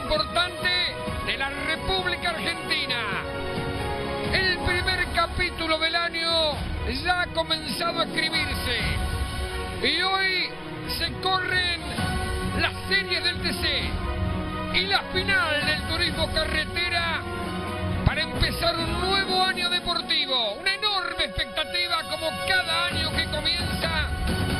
importante de la República Argentina. El primer capítulo del año ya ha comenzado a escribirse y hoy se corren las series del TC y la final del turismo carretera para empezar un nuevo año deportivo. Una enorme expectativa como cada año que comienza,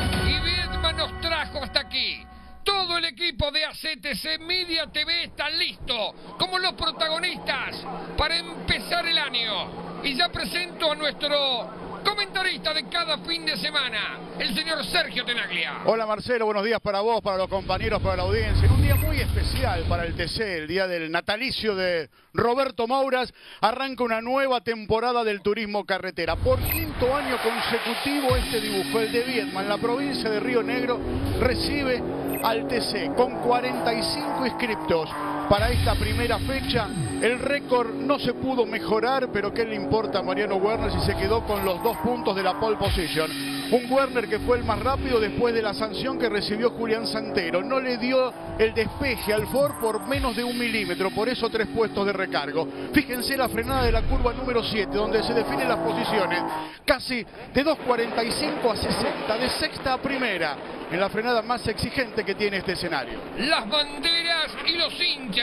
y Viedma nos trajo hasta aquí. Todo el equipo de ACTC Media TV está listo como los protagonistas para empezar el año. Y ya presento a nuestro comentarista de cada fin de semana, el señor Sergio Tenaglia. Hola Marcelo, buenos días para vos, para los compañeros, para la audiencia. En un día muy especial para el TC, el día del natalicio de Roberto Mouras, arranca una nueva temporada del turismo carretera. Por quinto año consecutivo este dibujo, el de Viedma, en la provincia de Río Negro, recibe al TC con 45 inscriptos. Para esta primera fecha, el récord no se pudo mejorar, pero ¿qué le importa a Mariano Werner si se quedó con los 2 puntos de la pole position? Un Werner que fue el más rápido después de la sanción que recibió Julián Santero. No le dio el despeje al Ford por menos de 1 milímetro, por eso 3 puestos de recargo. Fíjense la frenada de la curva número 7, donde se definen las posiciones. Casi de 2.45 a 60, de sexta a primera, en la frenada más exigente que tiene este escenario. Las banderas y los hinchas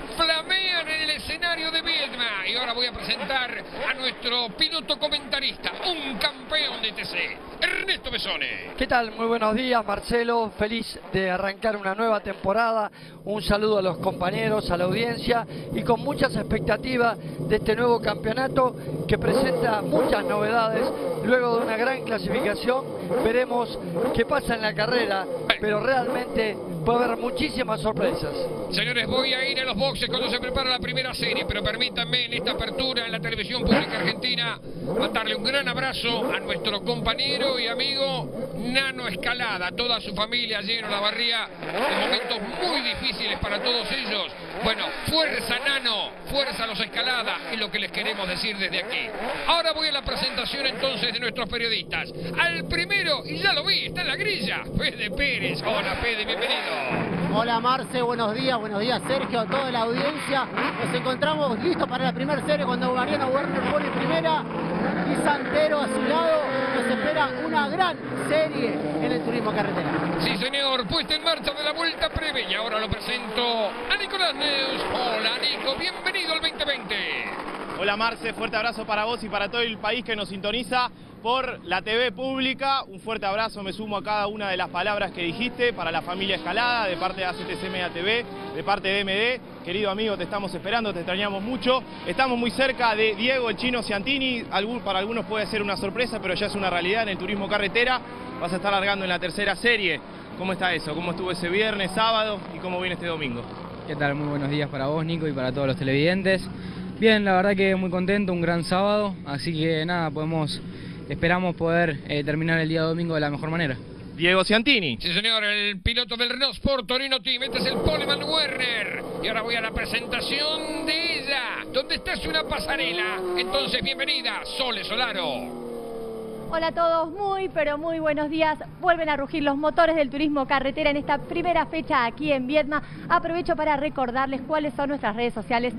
flamean en el escenario de Viedma. Y ahora voy a presentar a nuestro piloto comentarista, un campeón de TC, Ernesto Besone. ¿Qué tal? Muy buenos días, Marcelo. Feliz de arrancar una nueva temporada. Un saludo a los compañeros, a la audiencia, y con muchas expectativas de este nuevo campeonato que presenta muchas novedades. Luego de una gran clasificación, veremos qué pasa en la carrera, pero realmente puede haber muchísimas sorpresas. Señores, voy a ir a los boxes cuando se prepara la primera serie, pero permítanme en esta apertura en la televisión pública argentina mandarle un gran abrazo a nuestro compañero y amigo Nano Escalada, toda su familia allí en Olavarría, en momentos muy difíciles para todos ellos. Bueno, fuerza Nano, fuerza a los Escalada, es lo que les queremos decir desde aquí. Ahora voy a la presentación entonces de nuestros periodistas. Al primero, y ya lo vi, está en la grilla, Fede Pérez. Hola Fede, bienvenido. Hola Marce, buenos días Sergio, a toda la audiencia. Nos encontramos listos para la primera serie cuando Mariano Werner pone primera y Santero a su lado. Nos espera una gran serie en el turismo carretera. Sí señor, puesta en marcha de la vuelta previa. Y ahora lo presento a Nicolás Neus. Hola Nico, bienvenido al 2020. Hola Marce, fuerte abrazo para vos y para todo el país que nos sintoniza por la TV pública. Un fuerte abrazo, me sumo a cada una de las palabras que dijiste para la familia Escalada, de parte de ACTC Media TV, de parte de MD. Querido amigo, te estamos esperando, te extrañamos mucho. Estamos muy cerca de Diego el Chino Ciantini. Para algunos puede ser una sorpresa, pero ya es una realidad en el turismo carretera. Vas a estar largando en la tercera serie. ¿Cómo está eso? ¿Cómo estuvo ese viernes, sábado y cómo viene este domingo? ¿Qué tal? Muy buenos días para vos, Nico, y para todos los televidentes. Bien, la verdad que muy contento, un gran sábado, así que nada, esperamos poder terminar el día domingo de la mejor manera. Diego Ciantini. Sí señor, el piloto del Renault Sport Torino Team. Este es el Poleman Werner. Y ahora voy a la presentación de ella, donde está una pasarela. Entonces, bienvenida, Sole Solaro. Hola a todos, pero muy buenos días. Vuelven a rugir los motores del turismo carretera en esta primera fecha aquí en Viedma. Aprovecho para recordarles cuáles son nuestras redes sociales,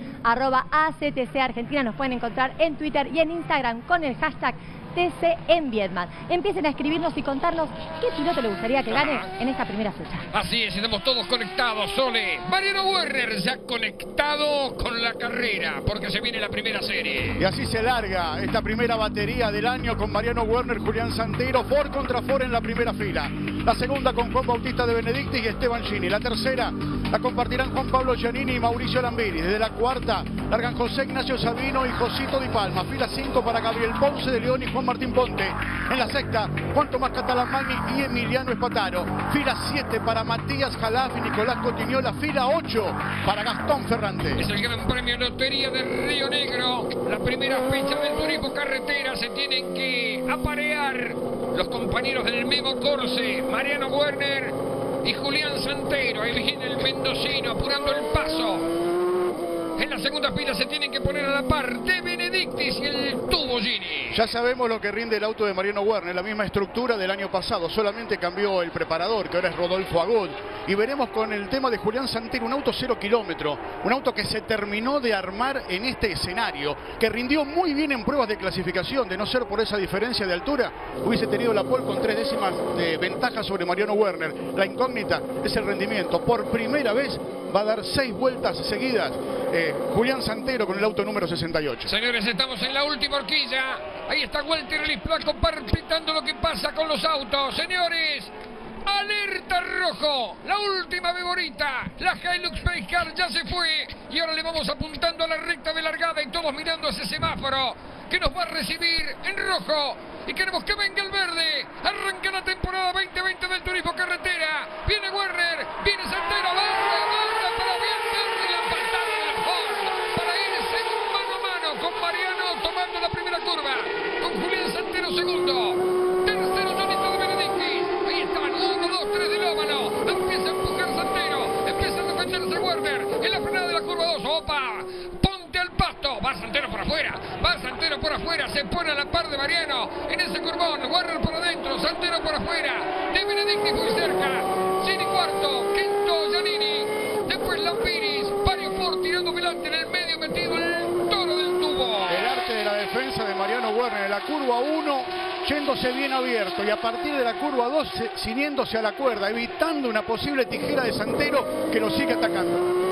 @ACTC Argentina. Nos pueden encontrar en Twitter y en Instagram con el hashtag TC en Viedma. Empiecen a escribirnos y contarnos qué piloto le gustaría que gane en esta primera fecha. Así es, estamos todos conectados, Sole. Mariano Werner ya conectado con la carrera, porque se viene la primera serie. Y así se larga esta primera batería del año con Mariano Werner, Julián Santero, Ford contra Ford en la primera fila. La segunda con Juan Bautista de Benedictis y Esteban Gini. La tercera la compartirán Juan Pablo Giannini y Mauricio Lambiri. Desde la cuarta largan José Ignacio Sabino y Josito Di Palma. Fila 5 para Gabriel Ponce de León y Juan Martín Ponte. En la sexta, Juan Tomás Catalamagni y Emiliano Espataro. Fila 7 para Matías Jalaf y Nicolás Cotignola. Fila 8 para Gastón Ferrante. Es el Gran Premio Lotería de Río Negro. La primera fecha del turismo carretera. Se tienen que aparear los compañeros del Memo Corse, Mariano Werner y Julián Santero. Ahí viene el mendocino apurando el paso. En la segunda fila se tienen que poner a la par de Benedictis y el Tubo Gini. Ya sabemos lo que rinde el auto de Mariano Werner, la misma estructura del año pasado, solamente cambió el preparador, que ahora es Rodolfo Agud. Y veremos con el tema de Julián Santero, un auto 0 kilómetro, un auto que se terminó de armar en este escenario, que rindió muy bien en pruebas de clasificación. De no ser por esa diferencia de altura, hubiese tenido la pole con 3 décimas de ventaja sobre Mariano Werner. La incógnita es el rendimiento. Por primera vez va a dar 6 vueltas seguidas Julián Santero con el auto número 68. Señores, estamos en la última horquilla. Ahí está Walter Lisplaco palpitando lo que pasa con los autos. Señores, alerta rojo, la última beborita, la Hilux Pace Car ya se fue y ahora le vamos apuntando a la recta de largada y todos mirando ese semáforo que nos va a recibir en rojo y queremos que venga el verde. Arranca la temporada 2020 del Turismo Carretera. Viene Werner, viene Santero, barra para bien y la patada de la Ford para irse mano a mano con Mariano tomando la primera curva, con Julián Santero segundo, tercero Jonito de Benedictis. Ahí están, 1, 2, 3 del óvalo. Empieza a empujar Santero, empieza a defenderse Werner en la frenada de la curva 2. ¡Opa! Ponte al pasto, va Santero por afuera, se pone a la par de Mariano en ese curvón. Werner por adentro, Santero por afuera, de Benedictis muy cerca, Gini cuarto, quinto Giannini, después Lampiris, varios por tirando delante, en el medio metido el toro del tubo. El arte de la defensa de Mariano Werner en la curva 1, yéndose bien abierto, y a partir de la curva 2 ciñéndose a la cuerda, evitando una posible tijera de Santero que lo sigue atacando.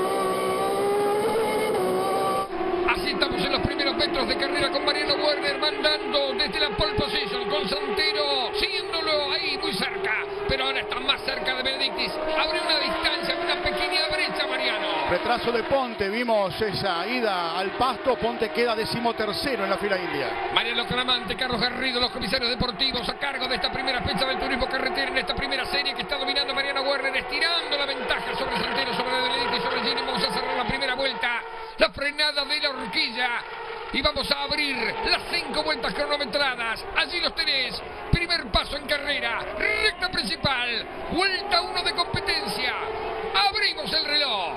Así estamos en los primeros metros de carrera con Mariano Werner mandando desde la pole position, con Santero siguiéndolo ahí muy cerca, pero ahora está más cerca de Benedictis. Abre una distancia, una pequeña brecha Mariano. Retraso de Ponte, vimos esa ida al pasto. Ponte queda 13º en la fila india. Mariano Cramante, Carlos Garrido, los comisarios deportivos a cargo de esta primera fecha del Turismo Carretera en esta primera serie que está dominando Mariano Werner, estirando la ventaja sobre Santero, sobre Benedictis, sobre Gini. Vamos a cerrar la primera vuelta, la frenada de la horquilla y vamos a abrir las 5 vueltas cronometradas. Allí los tenés. Primer paso en carrera, recta principal, vuelta 1 de competencia. Abrimos el reloj.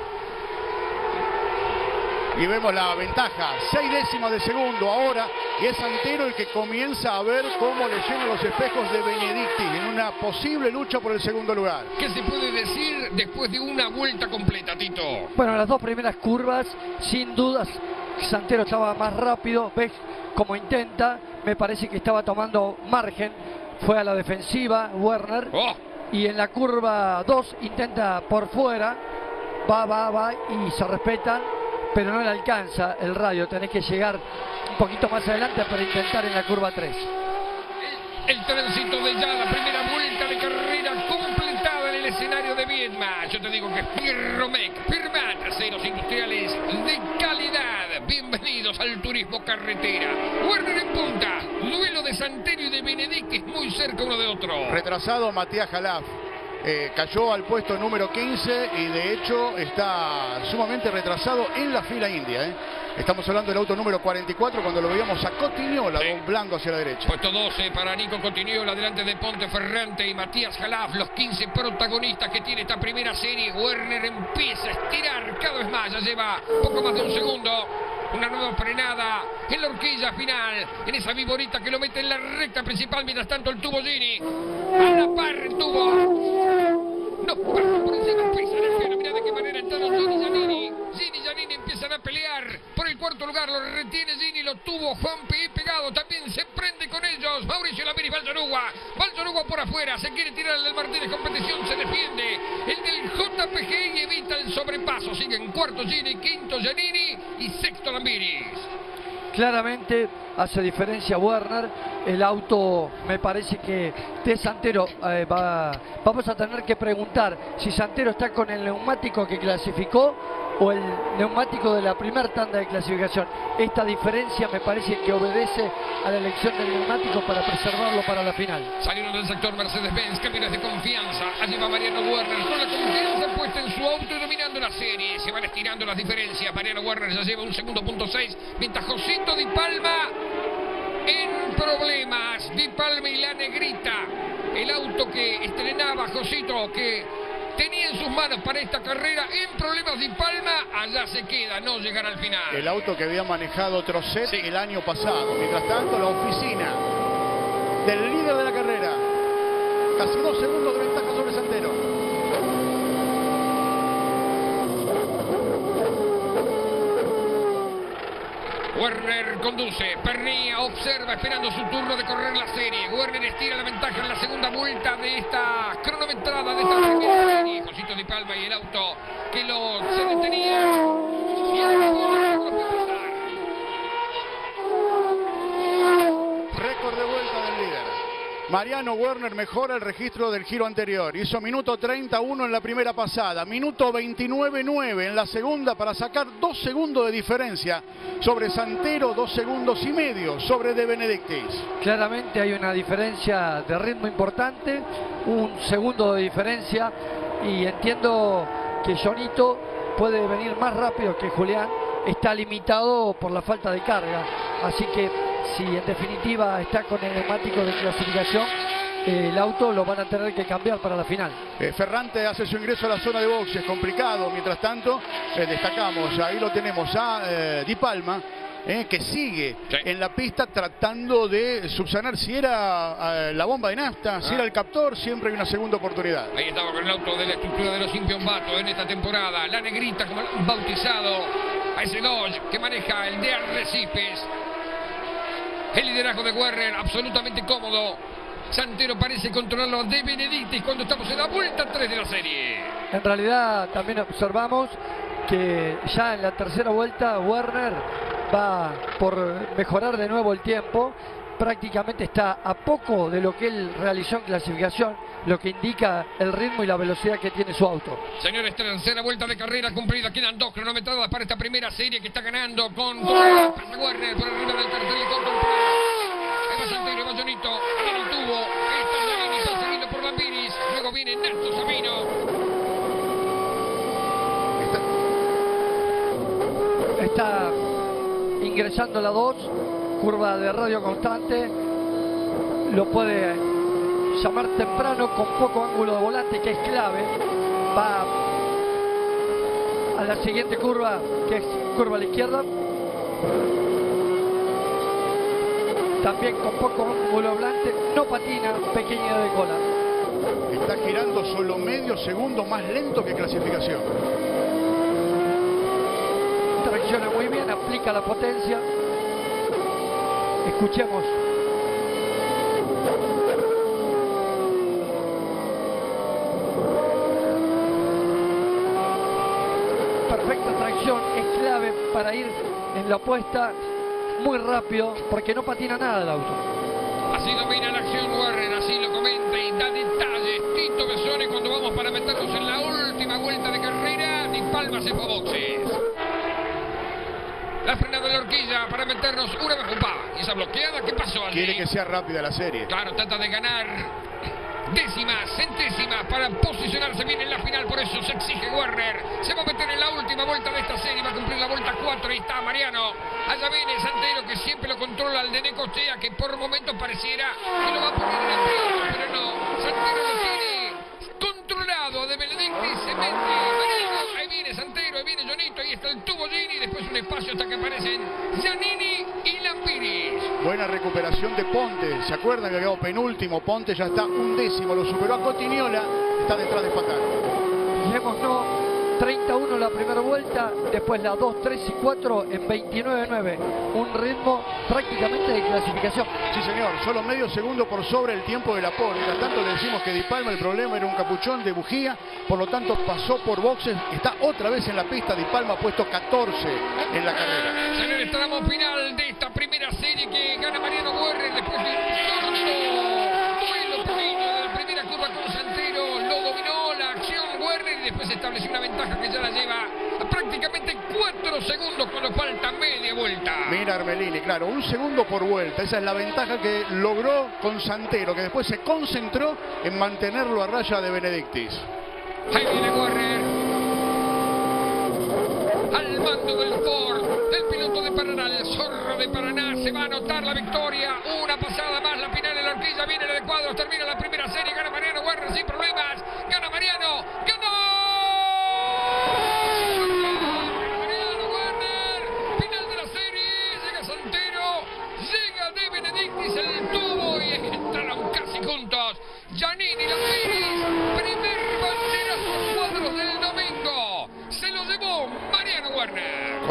Y vemos la ventaja, 6 décimas de segundo ahora, y es Santero el que comienza a ver cómo le llenan los espejos de Benedictis en una posible lucha por el segundo lugar. ¿Qué se puede decir después de una vuelta completa, Tito? Bueno, las 2 primeras curvas, sin dudas, Santero estaba más rápido. Ves cómo intenta, me parece que estaba tomando margen, fue a la defensiva Werner. Y en la curva 2 intenta por fuera, va y se respetan, pero no le alcanza el radio. Tenés que llegar un poquito más adelante para intentar en la curva 3. El tránsito de ya la primera vuelta de carrera completada en el escenario de Viedma. Yo te digo que Firmec, Firmat, aceros industriales de calidad. Bienvenidos al Turismo Carretera. Werner en punta, duelo de Santero y de Benedictis muy cerca uno de otro. Retrasado Matías Jalaf. Cayó al puesto número 15 y de hecho está sumamente retrasado en la fila india. Estamos hablando del auto número 44 cuando lo veíamos a Cotignola, Don Blanco hacia la derecha. Puesto 12 para Nico Cotignola, delante de Ponte Ferrante y Matías Jalaf, los 15 protagonistas que tiene esta primera serie. Werner empieza a estirar cada vez más, ya lleva poco más de un segundo. Una nueva frenada en la horquilla final, en esa viborita que lo mete en la recta principal. Mientras tanto el tubo Gini, a la par el tubo. No, por encima pisa en el piano. Mirá de qué manera entraron Gini y Giannini. Gini y Giannini empiezan a pelear por el cuarto lugar. Lo retiene Gini, lo tuvo Juanpi pegado. También se prende con ellos Mauricio Lampiris, Vallarugua por afuera. Se quiere tirar el del Martínez, competición, se defiende. El del JPG y evita el sobrepaso. Sigue en cuarto Gini, quinto Giannini y sexto Lampiris. Claramente hace diferencia Werner. El auto me parece que de Santero vamos a tener que preguntar si Santero está con el neumático que clasificó o el neumático de la primera tanda de clasificación. Esta diferencia me parece que obedece a la elección del neumático para preservarlo para la final. Salieron del sector Mercedes-Benz, camiones de confianza. Allí va Mariano Werner con la confianza puesta en su auto y dominando la serie. Se van estirando las diferencias. Mariano Werner ya lleva un segundo punto 6, mientras Josito Di Palma en problemas. Di Palma y la negrita, el auto que estrenaba Josito, que tenía en sus manos para esta carrera en problemas de Palma, allá se queda, no llegará al final. El auto que había manejado Trosset el año pasado. Mientras tanto, la oficina del líder de la carrera. Casi 2 segundos de ventaja sobre Santero. Werner conduce, Pernía observa esperando su turno de correr la serie. Werner estira la ventaja en la segunda vuelta de esta cronometrada, de esta primera serie. Josito Di Palma y el auto que se detenía. Y el auto lo puede pasar. Récord de vuelta del líder. Mariano Werner mejora el registro del giro anterior. Hizo minuto 31 en la primera pasada, minuto 29.9 en la segunda para sacar 2 segundos de diferencia sobre Santero, 2 segundos y medio sobre De Benedictis. Claramente hay una diferencia de ritmo importante, 1 segundo de diferencia, y entiendo que Jonito puede venir más rápido que Julián, está limitado por la falta de carga, así que si en definitiva está con el neumático de clasificación, el auto lo van a tener que cambiar para la final. Ferrante hace su ingreso a la zona de boxes, complicado. Mientras tanto, destacamos, ahí lo tenemos a Di Palma, que sigue en la pista tratando de subsanar si era la bomba de nafta, si era el captor. Siempre hay una segunda oportunidad. Ahí estaba con el auto de la estructura de los Impiombato en esta temporada. La negrita, como lo han bautizado, a ese Dodge que maneja el de Arrecifes. El liderazgo de Werner absolutamente cómodo. Santero parece controlarlo a De Benedictis cuando estamos en la vuelta 3 de la serie. En realidad también observamos que ya en la tercera vuelta Werner va por mejorar de nuevo el tiempo. Prácticamente está a poco de lo que él realizó en clasificación, lo que indica el ritmo y la velocidad que tiene su auto. Señores, tercera vuelta de carrera cumplida. Quedan 2 cronometradas para esta primera serie que está ganando con pasa Werner por arriba del tercer y con ahí va Santero, va Jonito en el tubo. Está Giannini, está seguido por Lambiris. Luego viene Nato Sabino. Está ingresando la 2, curva de radio constante, lo puede llamar temprano con poco ángulo de volante, que es clave. Va a la siguiente curva, que es curva a la izquierda, también con poco ángulo de volante, no patina, pequeña de cola. Está girando solo medio segundo más lento que clasificación. Tracciona muy bien, aplica la potencia. Escuchemos. Perfecta tracción, es clave para ir en la puesta muy rápido, porque no patina nada el auto. Así domina la acción Werner, así lo comenta y da detalles Tito Besone cuando vamos para meternos en la última vuelta de carrera. Di Palma se fue a boxes. La frenada de la horquilla para meternos una vez. ¡Upa! ¿Y esa bloqueada qué pasó allí? Quiere que sea rápida la serie. Claro, trata de ganar décimas, centésimas para posicionarse bien en la final. Por eso se exige Werner. Se va a meter en la última vuelta de esta serie. Va a cumplir la vuelta 4. Ahí está Mariano. Allá viene Santero, que siempre lo controla al de Necochea, que por momentos pareciera que lo va a poner en el piso, pero no. Santero lo tiene controlado. De Benedictis se mete Mariano. Ahí viene Santero, ahí viene Jonito. Ahí está el tubo Gini. Después un espacio hasta que aparecen Giannini y Lampiris. Buena recuperación de Ponte. ¿Se acuerdan que quedó penúltimo? Ponte ya está 1/10. Lo superó a Cotignola. Está detrás de Fataro. Fijémonos, 31 la primera vuelta, después la 2, 3 y 4 en 29.9. Un ritmo prácticamente de clasificación. Sí, señor. Solo medio segundo por sobre el tiempo de la pole. Mientras tanto le decimos que Di Palma, el problema era un capuchón de bujía. Por lo tanto pasó por boxes. Está otra vez en la pista. Di Palma ha puesto 14 en la carrera. Señores, tramo final de esta primera serie que gana Mariano Werner después de un duelo pequeño de la primera curva con Santero. Lo dominó la acción Werner y después estableció una ventaja que ya la lleva a prácticamente 4 segundos cuando falta media vuelta. Mira Armelini, claro, 1 segundo por vuelta. Esa es la ventaja que logró con Santero, que después se concentró en mantenerlo a raya de Benedictis. Ahí viene Werner al mando del Ford, del piloto de Paraná, el zorro de Paraná. Se va a anotar la victoria. Una pasada más, la final de la horquilla. Viene la de cuadros, termina la primera serie. Gana Mariano Werner sin problemas. Gana Mariano, ganó.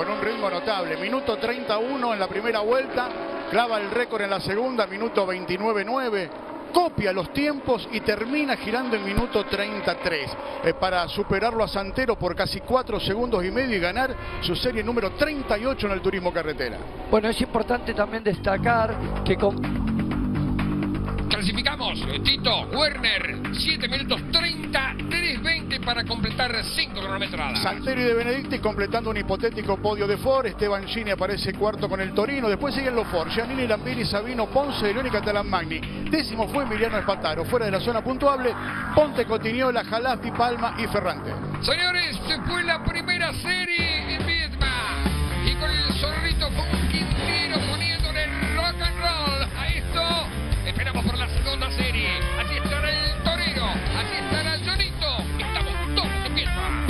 con un ritmo notable. Minuto 31 en la primera vuelta, clava el récord en la segunda, minuto 29.9. Copia los tiempos y termina girando en minuto 33 para superarlo a Santero por casi 4 segundos y medio y ganar su serie número 38 en el turismo carretera. Bueno, es importante también destacar que Clasificamos, Tito Werner, 7 minutos 30, 3.20 para completar 5 cronometradas. Santero y De Benedicti completando un hipotético podio de Ford. Esteban Gini aparece cuarto con el Torino. Después siguen los Ford, Giannini, Lambiri, Sabino, Ponce, De León y Catalán-Magni. Décimo fue Emiliano Espataro, fuera de la zona puntuable. Ponte, Cotignola, Jalazzi, Palma y Ferrante. Señores, se fue la primera serie en Viedma. Y con el zorrito con Quintero poniéndole rock and roll a esto. Esperamos por la segunda serie. Así estará el torero, así estará el Jonito. Estamos todos en Viedma.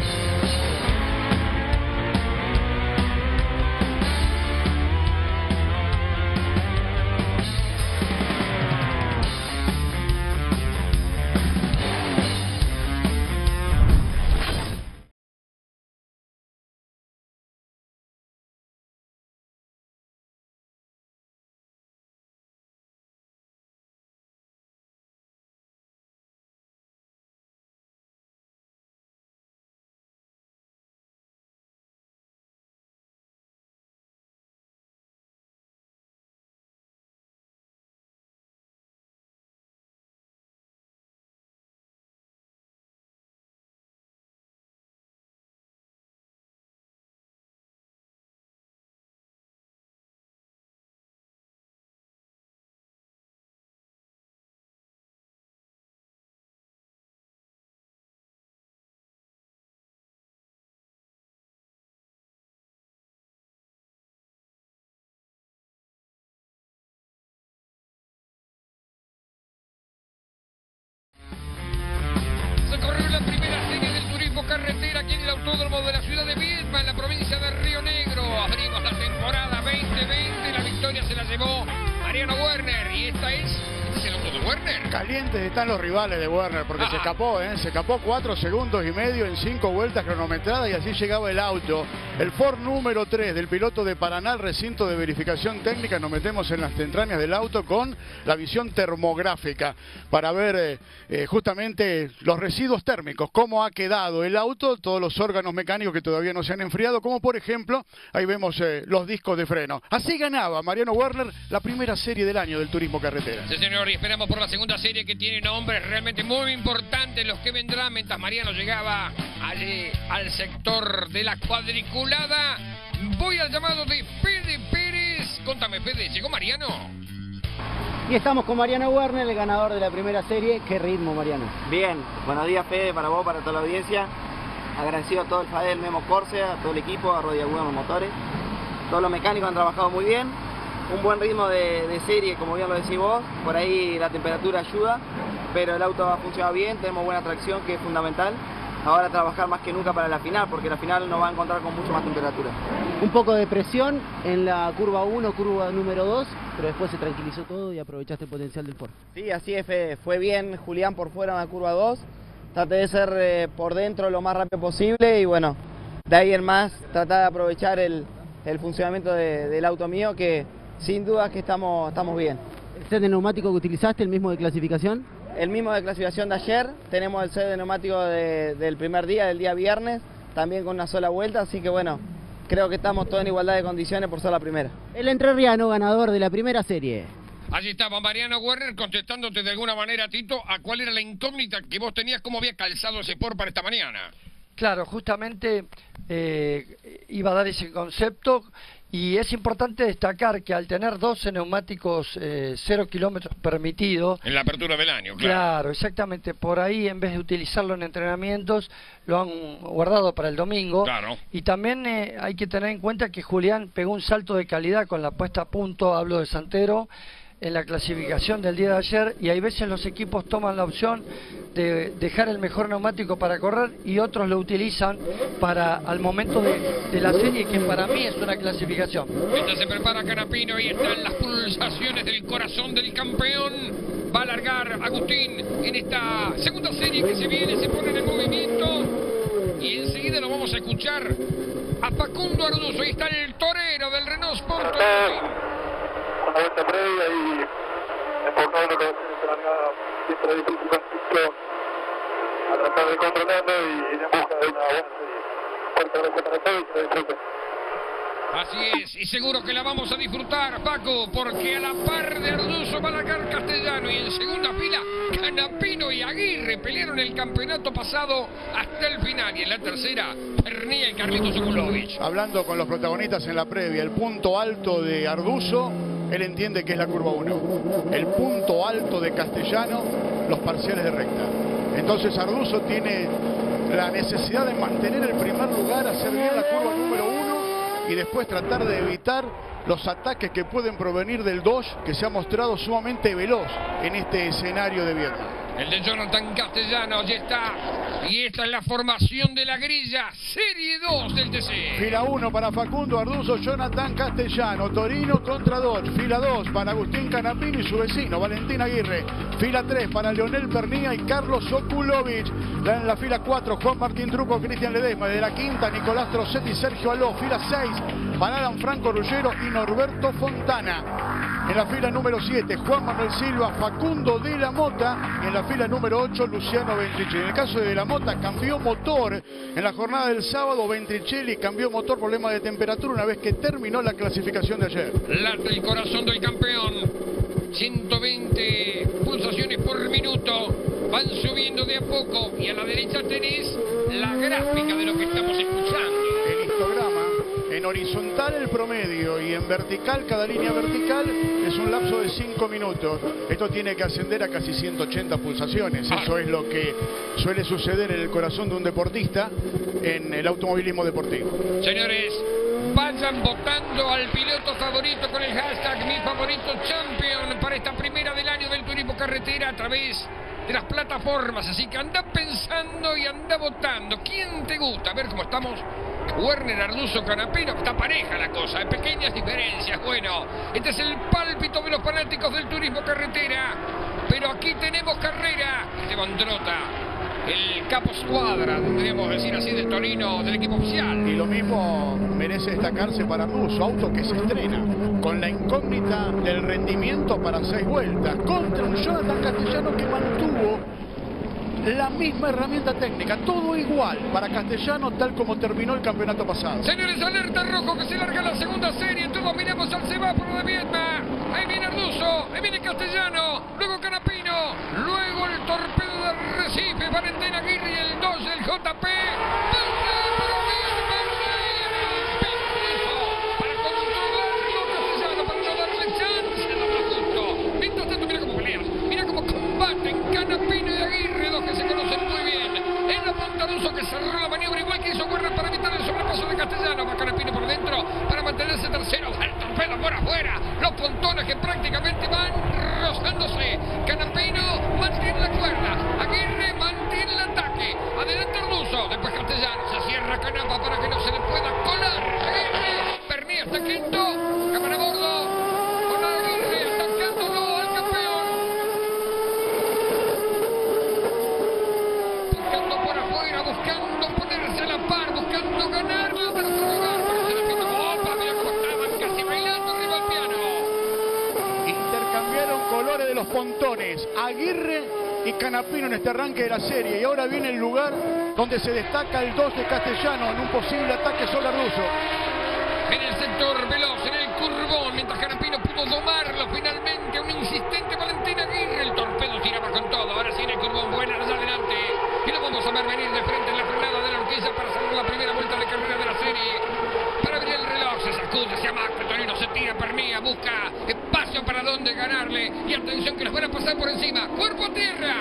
Se corrió la primera serie del turismo carretera aquí en el autódromo de la ciudad de Viedma, en la provincia de Río Negro. Abrimos la temporada 2020, la victoria se la llevó Mariano Werner y esta es el auto de Werner. Calientes están los rivales de Werner porque se escapó 4 segundos y medio en 5 vueltas cronometradas y así llegaba el auto. El Ford número 3 del piloto de Paraná al recinto de verificación técnica. Nos metemos en las entrañas del auto con la visión termográfica para ver justamente los residuos térmicos, cómo ha quedado el auto, todos los órganos mecánicos que todavía no se han enfriado, como por ejemplo, ahí vemos los discos de freno. Así ganaba Mariano Werner la primera serie del año del turismo carretera. Sí, señor, y esperamos por la segunda serie que tiene nombres realmente muy importantes los que vendrán mientras Mariano llegaba allí al sector de la cuadriculada. Voy al llamado de Fede Pérez. Contame, Fede, ¿llegó Mariano? Y estamos con Mariano Werner, el ganador de la primera serie. ¿Qué ritmo, Mariano? Bien, buenos días, Fede, para vos, para toda la audiencia. Agradecido a todo el FADEL Memo Corse, a todo el equipo, a Rodia Agüero Motores. Todos los mecánicos han trabajado muy bien. Un buen ritmo de serie, como bien lo decís vos. Por ahí la temperatura ayuda, pero el auto ha funcionado bien, tenemos buena tracción, que es fundamental. Ahora trabajar más que nunca para la final, porque la final nos va a encontrar con mucho más temperatura. Un poco de presión en la curva 1, curva número 2, pero después se tranquilizó todo y aprovechaste el potencial del Ford. Sí, así es, Fede. Fue bien Julián por fuera en la curva 2. Traté de ser por dentro lo más rápido posible y bueno, de ahí en más tratar de aprovechar el funcionamiento del auto mío, que sin duda que estamos bien. ¿El set de neumático que utilizaste, el mismo de clasificación? El mismo de clasificación de ayer, tenemos el set de neumático del primer día, del día viernes, también con una sola vuelta, así que bueno, creo que estamos todos en igualdad de condiciones por ser la primera. El entrerriano ganador de la primera serie. Allí estaba Mariano Werner contestándote de alguna manera, Tito, a cuál era la incógnita que vos tenías, cómo había calzado ese Ford para esta mañana. Claro, justamente iba a dar ese concepto y es importante destacar que al tener 12 neumáticos 0 kilómetros permitidos... En la apertura del año, claro. Claro, exactamente. Por ahí, en vez de utilizarlo en entrenamientos, lo han guardado para el domingo. Claro. Y también hay que tener en cuenta que Julián pegó un salto de calidad con la puesta a punto, hablo de Santero, en la clasificación del día de ayer, y hay veces los equipos toman la opción de dejar el mejor neumático para correr y otros lo utilizan para al momento de la serie, que para mí es una clasificación. Mientras se prepara Canapino y están las pulsaciones del corazón del campeón, va a largar Agustín en esta segunda serie que se viene, se pone en movimiento y enseguida lo vamos a escuchar a Facundo Arduzo. Ahí está el torero del Renault Sport. Una vuelta previa y enfocado en lo que va a ser esta largada siempre difícil construcción, a tratar de controlarlo y en busca de una buena serie. Fuerte abrazo para todos y que lo disfruten. Así es, y seguro que la vamos a disfrutar, Paco, porque a la par de Arduzo va a largar Castellano y en segunda fila Canapino y Aguirre pelearon el campeonato pasado hasta el final, y en la tercera Pernía y Carlitos Sokulovic. Hablando con los protagonistas en la previa, el punto alto de Arduzo, él entiende que es la curva 1. El punto alto de Castellano, los parciales de recta. Entonces Arduzo tiene la necesidad de mantener el primer lugar, hacer bien la curva número 1 y después tratar de evitar los ataques que pueden provenir del Dodge, que se ha mostrado sumamente veloz en este escenario de Vietnam. El de Jonathan Castellano ya está. Y esta es la formación de la grilla, Serie 2 del TC. Fila 1 para Facundo Arduzo, Jonathan Castellano, Torino contra Dodge. Fila 2 para Agustín Canapino y su vecino, Valentín Aguirre. Fila 3 para Leonel Pernía y Carlos Sokulovic. En la fila 4, Juan Martín Truco, Cristian Ledesma. De la quinta, Nicolás Trocetti y Sergio Aló. Fila 6 para Alan Franco Ruggero y Norberto Fontana. En la fila número 7, Juan Manuel Silva, Facundo de la Mota. Y en la fila número 8, Luciano Ventricelli. En el caso de la Mota, cambió motor en la jornada del sábado. Ventricelli cambió motor, problema de temperatura, una vez que terminó la clasificación de ayer. Late el corazón del campeón. 120 pulsaciones por minuto. Van subiendo de a poco. Y a la derecha tenés la gráfica de lo que estamos escuchando. El histograma. En horizontal el promedio y en vertical, cada línea vertical es un lapso de 5 minutos. Esto tiene que ascender a casi 180 pulsaciones. Eso es lo que suele suceder en el corazón de un deportista en el automovilismo deportivo. Señores, vayan votando al piloto favorito con el hashtag Mi Favorito Champion para esta primera del año del turismo carretera a través de las plataformas. Así que anda pensando y anda votando. ¿Quién te gusta? A ver cómo estamos. Werner, Arduzo, Canapino, está pareja la cosa, hay pequeñas diferencias. Bueno, este es el pálpito de los fanáticos del turismo carretera, pero aquí tenemos carrera. Esteban Trota, el capo squadra, podríamos decir así, del Torino, del equipo oficial. Y lo mismo merece destacarse para Arduzo, auto que se estrena con la incógnita del rendimiento para 6 vueltas, contra un Jonathan Castellano que mantuvo la misma herramienta técnica, todo igual para Castellano tal como terminó el campeonato pasado. Señores, alerta rojo que se larga la segunda serie, todos miramos al semáforo de Vietnam. Ahí viene Arduzo, ahí viene Castellano, luego Canapino, luego el torpedo de Recife, Valentín Aguirre y el 2 del JP. Para controlarlo Castellano, para no darle chance de otro punto. Mientras tanto, mira cómo pelean, mira cómo combaten Canapino y Aguirre, dos que se conocen muy bien. En la punta Arduzo que cerró la maniobra igual que hizo Werner para evitar el sobrepaso de Castellano. Va Canapino por dentro para mantenerse tercero. El torpedo por afuera. Los pontones que prácticamente van rozándose. Canapino mantiene la cuerda. Aguirre mantiene el ataque. Adelante Arduzo. Después Castellano. Se cierra Canapa para que no se le pueda colar. Aguirre. Pernía está quinto. Cámara a bordo. Con Aguirre atacándolo al campeón. Buscando por afuera. Buscando ponerse a la par. Buscando ganarla. Pero por lugar. Pero se le pintó. Opa, mira cómo estaban casi bailando arriba al piano. Intercambiaron colores de los pontones, Aguirre y Canapino en este arranque de la serie. Y ahora viene el lugar donde se destaca el 2 de Castellano en un posible ataque sobre Arduzo. En el sector veloz, en el curvón, mientras Canapino pudo domarlo finalmente, un insistente Valentín Aguirre. El torpedo tiraba con todo. Ahora sí en el curvón, buena allá adelante. Y lo vamos a ver venir de frente en la frenada de la horquilla para cerrar la primera vuelta de carrera de la serie. Para abrir el reloj, se sacude, se amaca, Torino se tira, Pernía, busca espacio para donde ganarle. Y atención que los van a pasar por encima. ¡Cuerpo a tierra!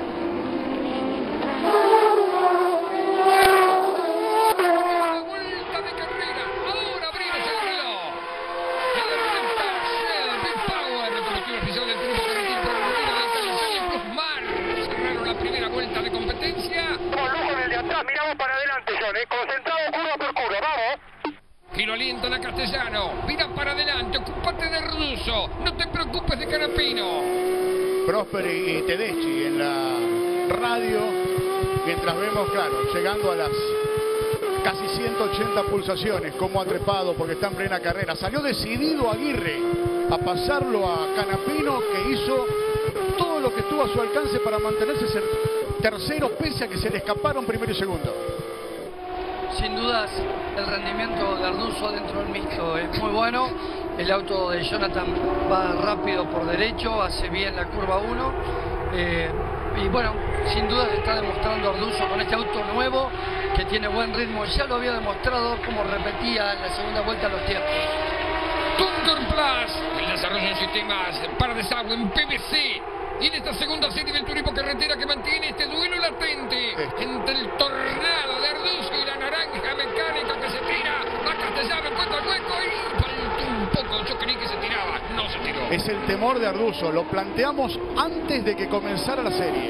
La vuelta de carrera. Ahora abrimos el reloj. El arranca Shell Big Power, el combustible oficial del turismo carretera por el retiro del Cali y Plus Mar. Cerraron la primera vuelta de competencia. Con lujo del de atrás, miramos para adelante, John, concentrado curva por curva, vamos. Y lo alientan a Castellano. Mira para adelante, ocúpate de Arduzo. No te preocupes de Canapino. Prosper y Tedeschi en la radio, mientras vemos, claro, llegando a las Casi 180 pulsaciones, como ha trepado porque está en plena carrera. Salió decidido Aguirre a pasarlo a Canapino, que hizo todo lo que estuvo a su alcance para mantenerse tercero, pese a que se le escaparon primero y segundo. Sin dudas, el rendimiento de Arduzo dentro del mixto es muy bueno. El auto de Jonathan va rápido por derecho, hace bien la curva 1. Y bueno, sin duda le está demostrando Arduzo con este auto nuevo que tiene buen ritmo. Ya lo había demostrado, como repetía en la segunda vuelta, los tiempos. Tuntor Plus, el desarrollo de sistemas para desagüe en PVC. Y en esta segunda serie del turismo carretera que mantiene este duelo latente entre el tornado de Arduzo y la naranja mecánica que se tira a Castellano, encuentra el hueco y faltó un poco. Yo creí que se tiraba, no se tiró. Es el temor de Arduzo, lo planteamos antes de que comenzara la serie.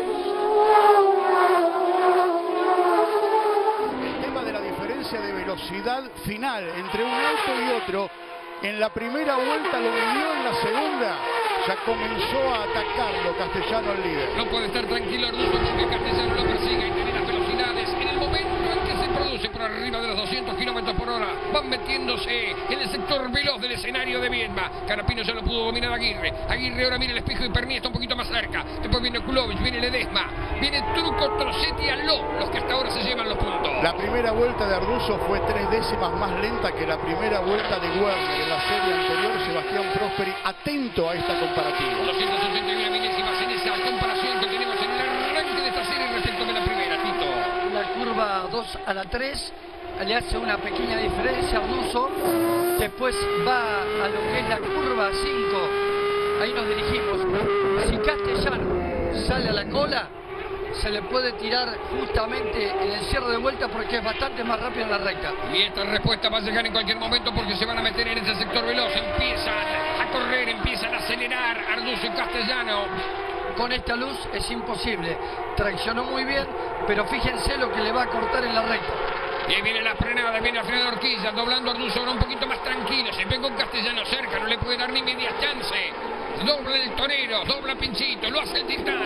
El tema de la diferencia de velocidad final entre un auto y otro, en la primera vuelta lo vivió, en la segunda ya comenzó a atacarlo Castellano al líder. No puede estar tranquilo Arduzo porque Castellano lo persigue y tiene las velocidades en el momento en que se produce por arriba de los 200 kilómetros por hora. Van metiéndose en el sector veloz del escenario de Viedma. Canapino ya lo pudo dominar Aguirre. Aguirre ahora mira el espejo y Pernía está un poquito más cerca. Después viene Kulovic, viene Ledesma, viene Truco, Trocetti y Aló, los que hasta ahora se llevan los puntos. La primera vuelta de Arduzo fue 3 décimas más lenta que la primera vuelta de Werner en la serie anterior. Sebastián Prosperi atento a esta comparativa. 281 milésimas en esa comparación que tenemos en el arranque de esta serie respecto de la primera, Tito. La curva 2 a la 3 le hace una pequeña diferencia a Arduzo. Después va a lo que es la curva 5. Ahí nos dirigimos. Si Castellano sale a la cola, se le puede tirar justamente en el cierre de vuelta porque es bastante más rápido en la recta. Y esta respuesta va a llegar en cualquier momento porque se van a meter en ese sector veloz. Empiezan a correr, empiezan a acelerar Arduzo y Castellano. Con esta luz es imposible. Traccionó muy bien, pero fíjense lo que le va a cortar en la recta. Y ahí viene la frenada, viene la frenada de Horquilla, doblando Arduzo ahora un poquito más tranquilo. Se pega un Castellano cerca, no le puede dar ni media chance. Dobla el torero, dobla Pinchito, lo hace el Titán.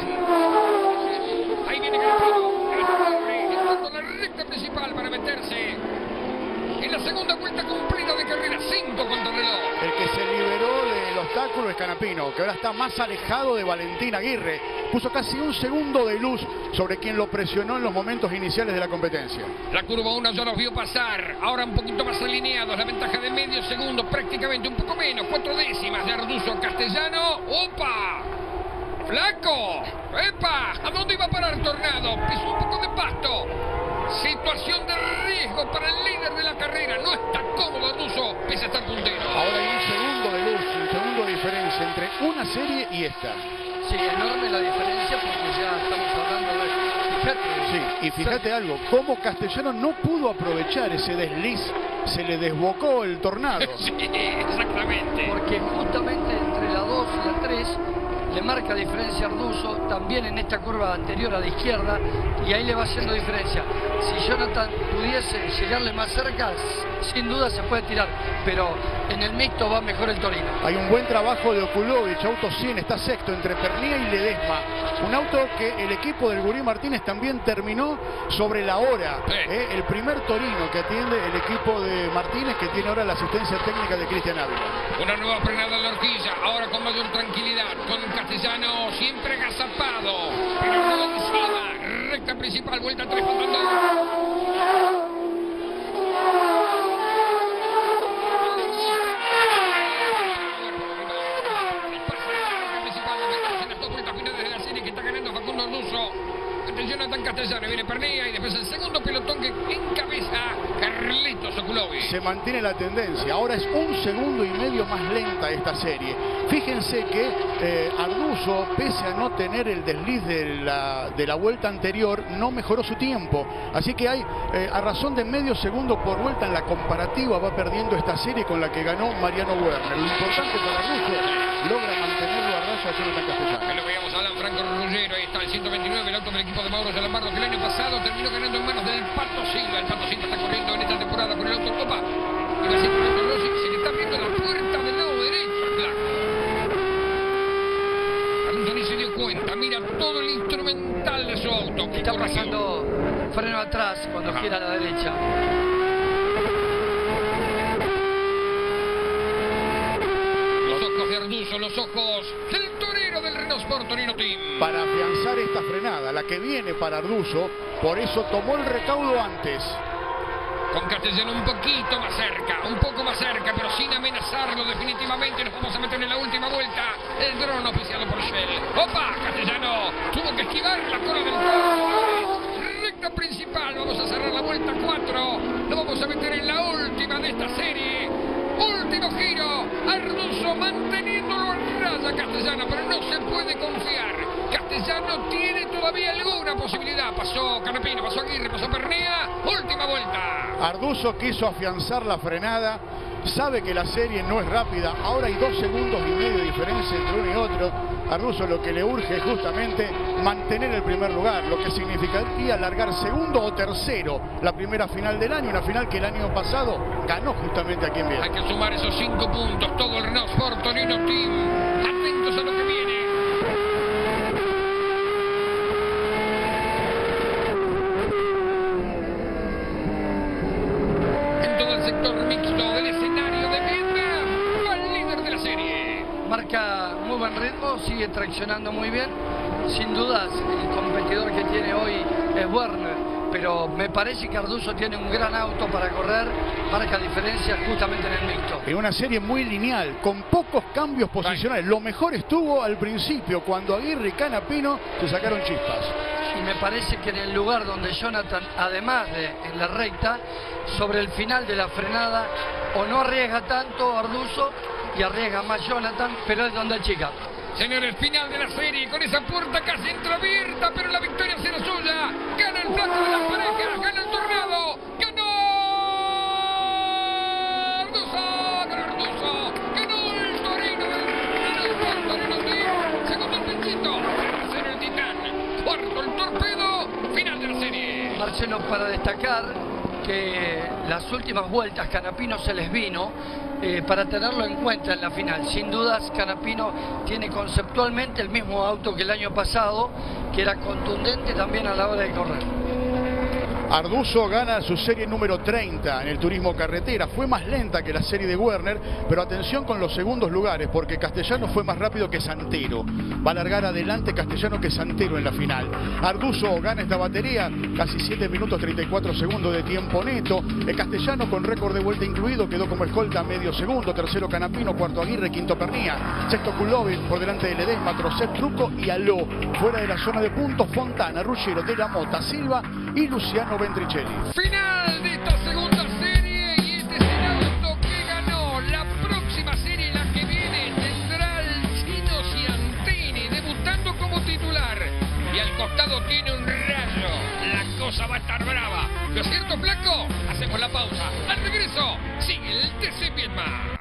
Ahí viene Canapino, entrando la recta principal para meterse en la segunda vuelta completa de carrera, 5 contra reloj. El que se liberó del obstáculo es Canapino, que ahora está más alejado de Valentín Aguirre. Puso casi un segundo de luz sobre quien lo presionó en los momentos iniciales de la competencia. La curva 1 ya los vio pasar, ahora un poquito más alineados, la ventaja de medio segundo, prácticamente un poco menos, 4 décimas de Arduzo a Castellano. ¡Opa! ¡Flaco! ¡Epa! ¿A dónde iba a parar Tornado? Pisó un poco de pasto. Situación de riesgo para el líder de la carrera. No está cómodo Arduzo, pese a estar puntero. Ahora hay un segundo de luz, un segundo de diferencia entre una serie y esta. Sí, enorme la diferencia porque ya estamos hablando de... Fíjate. Sí, y fíjate algo, cómo Castellano no pudo aprovechar ese desliz, se le desbocó el Tornado. Sí, exactamente. Porque justamente entre la 2 y la 3 le marca diferencia Arduzo, también en esta curva anterior a la izquierda, y ahí le va haciendo diferencia. Si Jonathan pudiese llegarle más cerca, sin duda se puede tirar, pero en el mixto va mejor el Torino. Hay un buen trabajo de Okulovic, auto 100, está sexto entre Pernía y Ledesma. Un auto que el equipo del Gurí Martínez también terminó sobre la hora. El primer Torino que atiende el equipo de Martínez, que tiene ahora la asistencia técnica de Cristian Ávila. Una nueva frenada en la horquilla, ahora con mayor tranquilidad, con Castellano siempre agazapado, pero no encima, recta principal, vuelta 3 faltando. Jonathan Castellano, viene Pernía y después el segundo pelotón que encabeza Carlitos Okulovic. Se mantiene la tendencia, ahora es 1,5 segundos más lenta esta serie. Fíjense que Arduzo, pese a no tener el desliz de la vuelta anterior, no mejoró su tiempo. Así que hay, a razón de medio segundo por vuelta en la comparativa, va perdiendo esta serie con la que ganó Mariano Werner. Lo importante para Arduzo, logra mantenerlo a raya a Jonathan Castellano. Ahí lo veíamos a Alan Franco Ruggiero, ahí está el 129, el auto del equipo de Mauro Yalambardo, que el año pasado terminó ganando en manos del Pato Silva. El Pato Silva está corriendo en esta temporada con el auto Copa. Y va a ser Fernando Rossi, se le está abriendo la puerta del lado derecho al Blanco. Arduzo ni se dio cuenta, mira todo el instrumental de su auto. Está pasando freno atrás cuando gira a la derecha. Los ojos de Arduzo, los ojos del torero del Renault Sport Torino Team. Para afianzar esta frenada, la que viene para Arduzo, por eso tomó el recaudo antes. Con Castellano un poquito más cerca, un poco más cerca, pero sin amenazarlo definitivamente. Nos vamos a meter en la última vuelta. El dron oficiado por Shell. ¡Opa! Castellano tuvo que esquivar la cola del toro. Recta principal, vamos a cerrar la vuelta 4. Nos vamos a meter en la última de esta serie. Último giro. Arduzo manteniéndolo en raya Castellano, pero no se puede confiar. Castellano tiene todavía alguna posibilidad. Pasó Canapino, pasó Aguirre, pasó Pernía. Última vuelta. Arduzo quiso afianzar la frenada, sabe que la serie no es rápida, ahora hay 2 segundos y medio de diferencia entre uno y otro. Arduzo lo que le urge es justamente mantener el primer lugar, lo que significaría largar segundo o tercero la primera final del año, una final que el año pasado ganó justamente aquí en Viena. Hay que sumar esos 5 puntos, todo el Renault Sport Torino Team. Atentos a lo que viene. Sector mixto del escenario de Vietnam, al líder de la serie. Marca muy buen ritmo, sigue traccionando muy bien. Sin dudas, el competidor que tiene hoy es Werner, pero me parece que Arduzo tiene un gran auto para correr, marca diferencia justamente en el mixto. En una serie muy lineal, con pocos cambios posicionales. Lo mejor estuvo al principio, cuando Aguirre y Canapino se sacaron chispas. Y me parece que en el lugar donde Jonathan, además de en la recta, sobre el final de la frenada, o no arriesga tanto Arduzo y arriesga más Jonathan, pero es donde chica. Señores, final de la serie, con esa puerta casi entreabierta, pero la victoria será suya. Gana el flaco de las parejas, gana el tornado, ganó Arduzo, ganó el Torino del Torino Team, segundo el Pinchito, tercero el Titán, cuarto el Torpedo, final de la serie. Marcelo, para destacar que las últimas vueltas Canapino se les vino para tenerlo en cuenta en la final. Sin dudas Canapino tiene conceptualmente el mismo auto que el año pasado, que era contundente también a la hora de correr. Arduzo gana su serie número 30 en el turismo carretera. Fue más lenta que la serie de Werner, pero atención con los segundos lugares, porque Castellano fue más rápido que Santero. Va a largar adelante Castellano que Santero en la final. Arduzo gana esta batería, casi 7 minutos 34 segundos de tiempo neto. El Castellano, con récord de vuelta incluido, quedó como escolta medio segundo. Tercero Canapino, cuarto Aguirre, quinto Pernía. Sexto Kulovic, por delante de Ledesma, Trocet, Truco y Aló. Fuera de la zona de puntos, Fontana, Ruggiero, De la Mota, Silva y Luciano Ventricelli. Final de esta segunda serie, y este es el auto que ganó. La próxima serie, la que viene, tendrá al Chino Ciantini debutando como titular. Y al costado tiene un rayo. La cosa va a estar brava. ¿Lo es cierto, Flaco? Hacemos la pausa. Al regreso, sigue el TC Vietnam.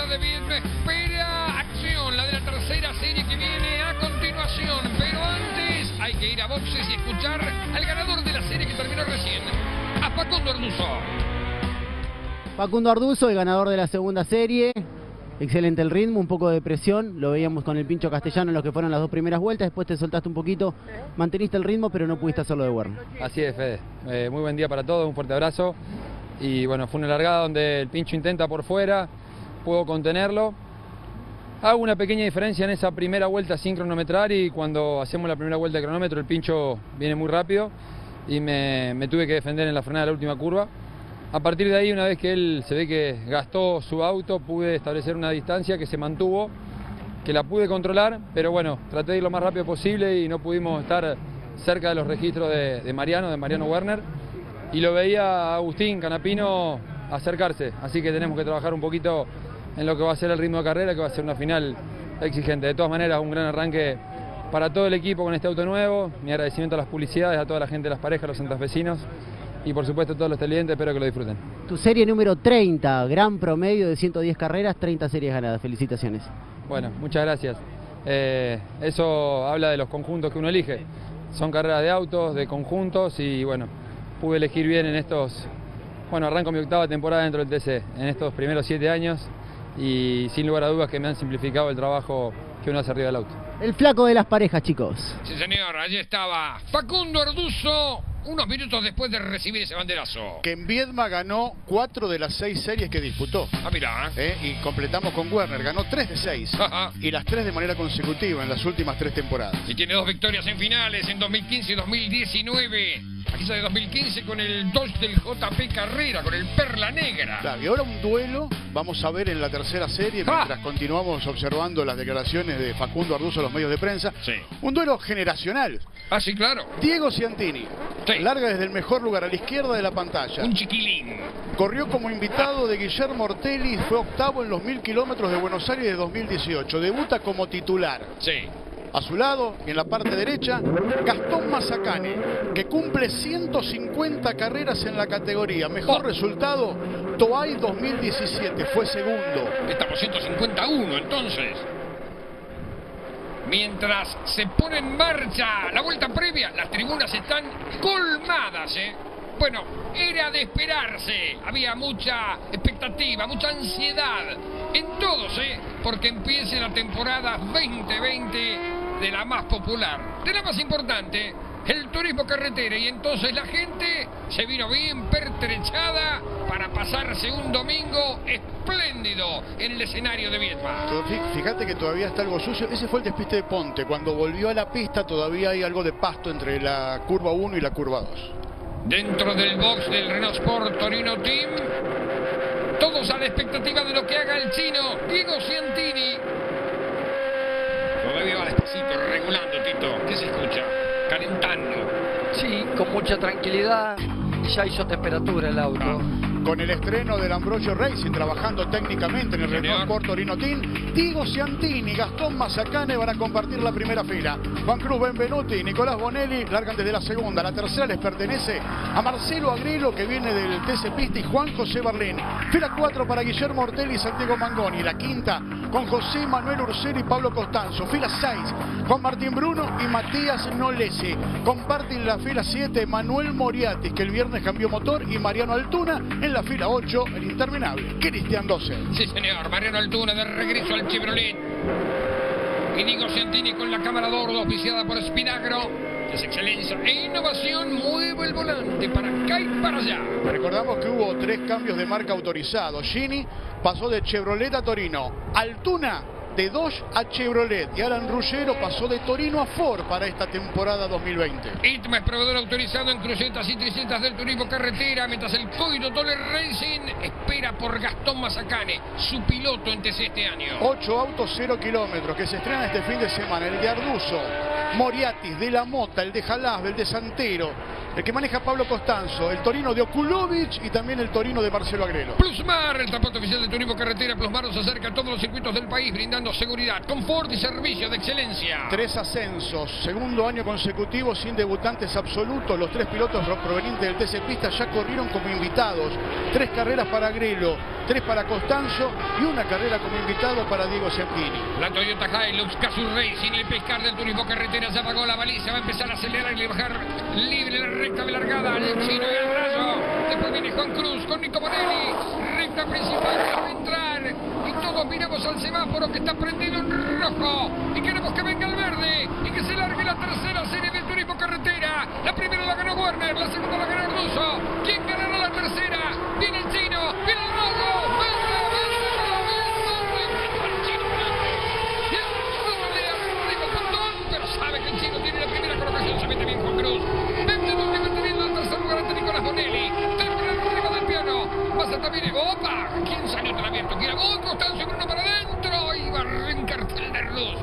ciudad de Viedma espera acción, la de la tercera serie que viene a continuación. Pero antes hay que ir a boxes y escuchar al ganador de la serie que terminó recién, a Facundo Arduzo. Facundo Arduzo, el ganador de la segunda serie. Excelente el ritmo, un poco de presión, lo veíamos con el Pincho Castellano en lo que fueron las 2 primeras vueltas, después te soltaste un poquito, manteniste el ritmo, pero no pudiste hacerlo de Werner. Así es, Fede. Muy buen día para todos, un fuerte abrazo. Y bueno, fue una largada donde el Pincho intenta por fuera, puedo contenerlo. Hago una pequeña diferencia en esa primera vuelta sin cronometrar y cuando hacemos la primera vuelta de cronómetro el Pincho viene muy rápido y me tuve que defender en la frenada de la última curva. A partir de ahí, una vez que él se ve que gastó su auto, pude establecer una distancia que se mantuvo, que la pude controlar, pero bueno, traté de ir lo más rápido posible y no pudimos estar cerca de los registros de Mariano Werner, y lo veía a Agustín Canapino acercarse, así que tenemos que trabajar un poquito en lo que va a ser el ritmo de carrera, que va a ser una final exigente. De todas maneras, un gran arranque para todo el equipo con este auto nuevo, mi agradecimiento a las publicidades, a toda la gente de las parejas, a los santafesinos, y por supuesto a todos los televidentes, espero que lo disfruten. Tu serie número 30, gran promedio de 110 carreras, 30 series ganadas, felicitaciones. Bueno, muchas gracias. Eso habla de los conjuntos que uno elige. Son carreras de autos, de conjuntos y bueno, pude elegir bien en estos... Bueno, arranco mi 8ª temporada dentro del TC, en estos primeros 7 años y sin lugar a dudas que me han simplificado el trabajo que uno hace arriba del auto. El flaco de las parejas, chicos. Sí, señor, allí estaba Facundo Arduzo, unos minutos después de recibir ese banderazo. Que en Viedma ganó 4 de las 6 series que disputó. Ah, mirá. Y completamos con Werner, ganó 3 de 6. Y las 3 de manera consecutiva en las últimas 3 temporadas. Y tiene 2 victorias en finales en 2015 y 2019. Aquella de 2015 con el Dodge del JP Carrera, con el Perla Negra. Claro, y ahora un duelo, vamos a ver en la tercera serie, mientras continuamos observando las declaraciones de Facundo Arduzo en los medios de prensa. Sí. Un duelo generacional. Ah, sí, claro. Diego Ciantini, sí, larga desde el mejor lugar, a la izquierda de la pantalla. Un chiquilín. Corrió como invitado de Guillermo Ortelli, fue 8º en los 1000 kilómetros de Buenos Aires de 2018. Debuta como titular. Sí. A su lado, en la parte derecha, Gastón Mazacane, que cumple 150 carreras en la categoría. Mejor resultado, Toay 2017, fue segundo. Estamos 151 entonces. Mientras se pone en marcha la vuelta previa, las tribunas están colmadas, Bueno, era de esperarse. Había mucha expectativa, mucha ansiedad en todos, porque empiece la temporada 2020 de la más popular, de la más importante, el turismo carretera. Y entonces la gente se vino bien pertrechada para pasarse un domingo espléndido en el escenario de Viedma. Fíjate que todavía está algo sucio. Ese fue el despiste de Ponte. Cuando volvió a la pista todavía hay algo de pasto entre la curva 1 y la curva 2. Dentro del box del Renault Sport Torino Team, todos a la expectativa de lo que haga el chino Diego Ciantini. Todavía va despacito, regulando, Tito. ¿Qué se escucha? Calentando. Sí, con mucha tranquilidad. Ya hizo temperatura el auto. Con el estreno del Ambrosio Racing, trabajando técnicamente en el Renault Sport Torino Team, Diego Ciantini y Gastón Mazacane van a compartir la primera fila. Juan Cruz Benvenuti y Nicolás Bonelli largan desde la segunda. La tercera les pertenece a Marcelo Agrelo, que viene del TC Pista, y Juan José Barlén. Fila 4 para Guillermo Ortelli y Santiago Mangoni. La quinta con José Manuel Ursero y Pablo Costanzo. Fila 6 con Martín Bruno y Matías Nolese. Comparten la fila 7 Manuel Moriatis, que el viernes cambió motor, y Mariano Altuna. En la fila 8, el interminable Cristian Dossel. Sí, señor, Mariano Altuna de regreso al Chevrolet. Y Diego Ciantini con la cámara de oro auspiciada por Spinagro. Es excelencia e innovación, mueve el volante para acá y para allá. Recordamos que hubo 3 cambios de marca autorizados. Gini pasó de Chevrolet a Torino. Altuna de Dodge a Chevrolet, y Alan Ruggiero pasó de Torino a Ford para esta temporada 2020. ITMA es proveedor autorizado en crucetas y tricetas del turismo carretera, mientras el Coiro Toller Racing espera por Gastón Mazacane, su piloto en TC este año. 8 autos 0 kilómetros que se estrenan este fin de semana: el de Arduzo, Moriatis, de la Mota, el de Jalaz, el de Santero, el que maneja Pablo Costanzo, el Torino de Okulovic y también el Torino de Marcelo Agrelo. Plusmar, el transporte oficial de turismo carretera. Plusmar nos acerca a todos los circuitos del país, brindando seguridad, confort y servicio de excelencia. 3 ascensos, segundo año consecutivo sin debutantes absolutos. Los 3 pilotos provenientes del TC Pista ya corrieron como invitados. 3 carreras para Agrelo, 3 para Costanzo y una carrera como invitado para Diego Ciantini. La Toyota Hilux Gazoo Racing, el pescar del turismo carretera, ya apagó la baliza, va a empezar a acelerar y bajar libre la recta de largada, el chino y el rayo. Después viene Juan Cruz con Nico Bonelli, recta principal para entrar. Y todos miramos al semáforo que está prendido en rojo. Y queremos que venga el verde y que se largue la tercera serie del turismo carretera. La primera la ganó Werner, la segunda la ganó el ruso. ¿Quién ganará la tercera? Viene el chino, viene el rojo. Pero sabe que el chino tiene la primera colocación. Se mete bien Juan Cruz. Benvenuti manteniendo el tercer lugar ante Nicolás Bonelli. Arriba del piano. Pasa también. ¡Opa! ¿Quién salió del abierto? ¿Quién? ¡Oh! Costanzo, Bruno para adentro. Y va a arrancar Telderluz.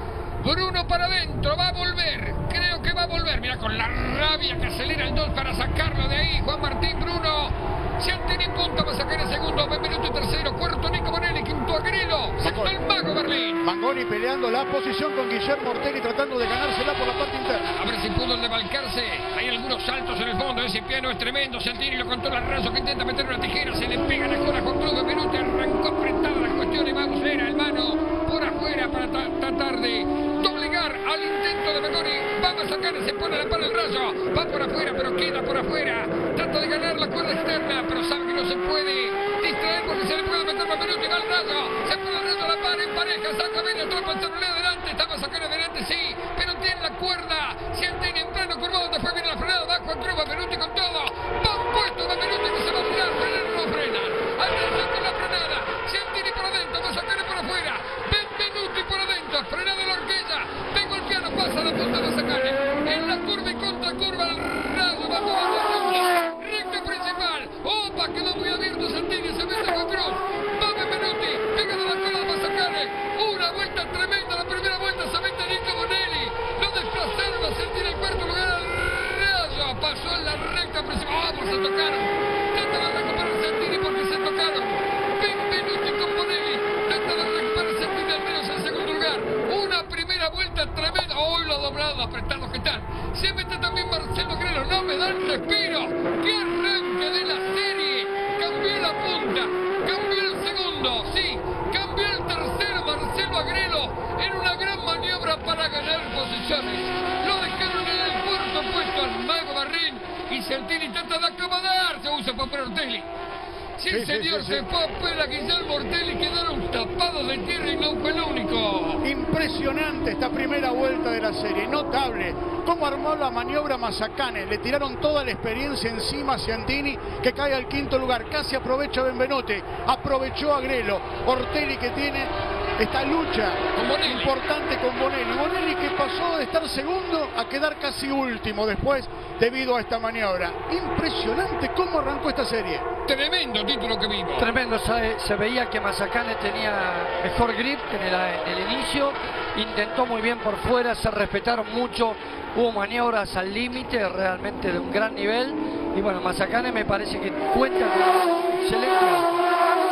Bruno para adentro, va a volver, creo que va a volver, mira con la rabia que acelera el 2 para sacarlo de ahí, Juan Martín Bruno, Ciantini en punta, va a sacar el segundo, Benvenuti tercero, cuarto Nico Bonelli, quinto Agrelo, sexto el Mago Berlín. Mangoni peleando la posición con Guillermo Ortelli tratando de ganársela por la parte interna. A ver si pudo desbalcarse, hay algunos saltos en el fondo, ese piano es tremendo, Ciantini lo controla el raso que intenta meter una tijera, se le pega la cola con Cruz, Benvenuti arrancó apretada la cuestión y Mausera, el mano por afuera para tratar de doblegar al intento de Mangoni, va a sacar, se pone la para el rayo, va por afuera pero queda por afuera, trata de ganar la cuerda externa, pero sabe que no se puede distraer porque se le puede meter Benvenuti, va al rayo, se pone el rayo a la par en pareja, saca medio tropa el celular adelante, estaba sacando adelante, sí, pero tiene la cuerda, Ciantini en plano curvado, después viene la frenada, bajo el Cruz, Benvenuti con todo, va puesto Benvenuti que se va a tirar, frenar no frena, atención con la frenada, Ciantini por adentro, va a sacar por afuera, Benvenuti por adentro, frenada la horquilla, vengo el piano, pasa la punta de sacar, en la curva y contra curva, el rayo va a tomar la recta principal, opa, quedó muy abierto Ciantini, se mete con Cruz, va Benvenuti, pega de la cola, va a sacar una vuelta tremenda, la primera vuelta se mete Nico Bonelli, lo desplazaron a Ciantini en cuarto lugar, al rayo, pasó en la recta principal, vamos a tocar, trata de recuperar Ciantini porque se tocaron, Benvenuti con Bonelli, trata de recuperar Ciantini al menos en segundo lugar, una primera vuelta tremenda, hoy lo ha doblado, apretados que están, se mete también Marcelo Agrelo, no me dan respiro, qué arranque de la serie, cambió la punta, cambió el segundo, sí, cambió el tercero Marcelo Agrelo, en una gran maniobra para ganar posiciones, lo dejaron en el cuarto puesto al Mago Barrín, y Ciantini trata de acomodar, se usa Papel Ortelli. Sí, señor, se fue afuera Guillermo Ortelli, quedaron tapados de tierra y no fue el único. Impresionante esta primera vuelta de la serie, notable cómo armó la maniobra Mazacane, le tiraron toda la experiencia encima a Ciantini que cae al quinto lugar, casi aprovecha Benvenuti, aprovechó Agrelo, Ortelli que tiene esta lucha importante con Bonelli, Bonelli que pasó de estar segundo a quedar casi último después debido a esta maniobra. Impresionante cómo arrancó esta serie. Tremendo título que vimos. Tremendo, se veía que Mazacane tenía mejor grip que en el inicio, intentó muy bien por fuera, se respetaron mucho, hubo maniobras al límite realmente de un gran nivel y bueno, Mazacane me parece que cuenta con excelente.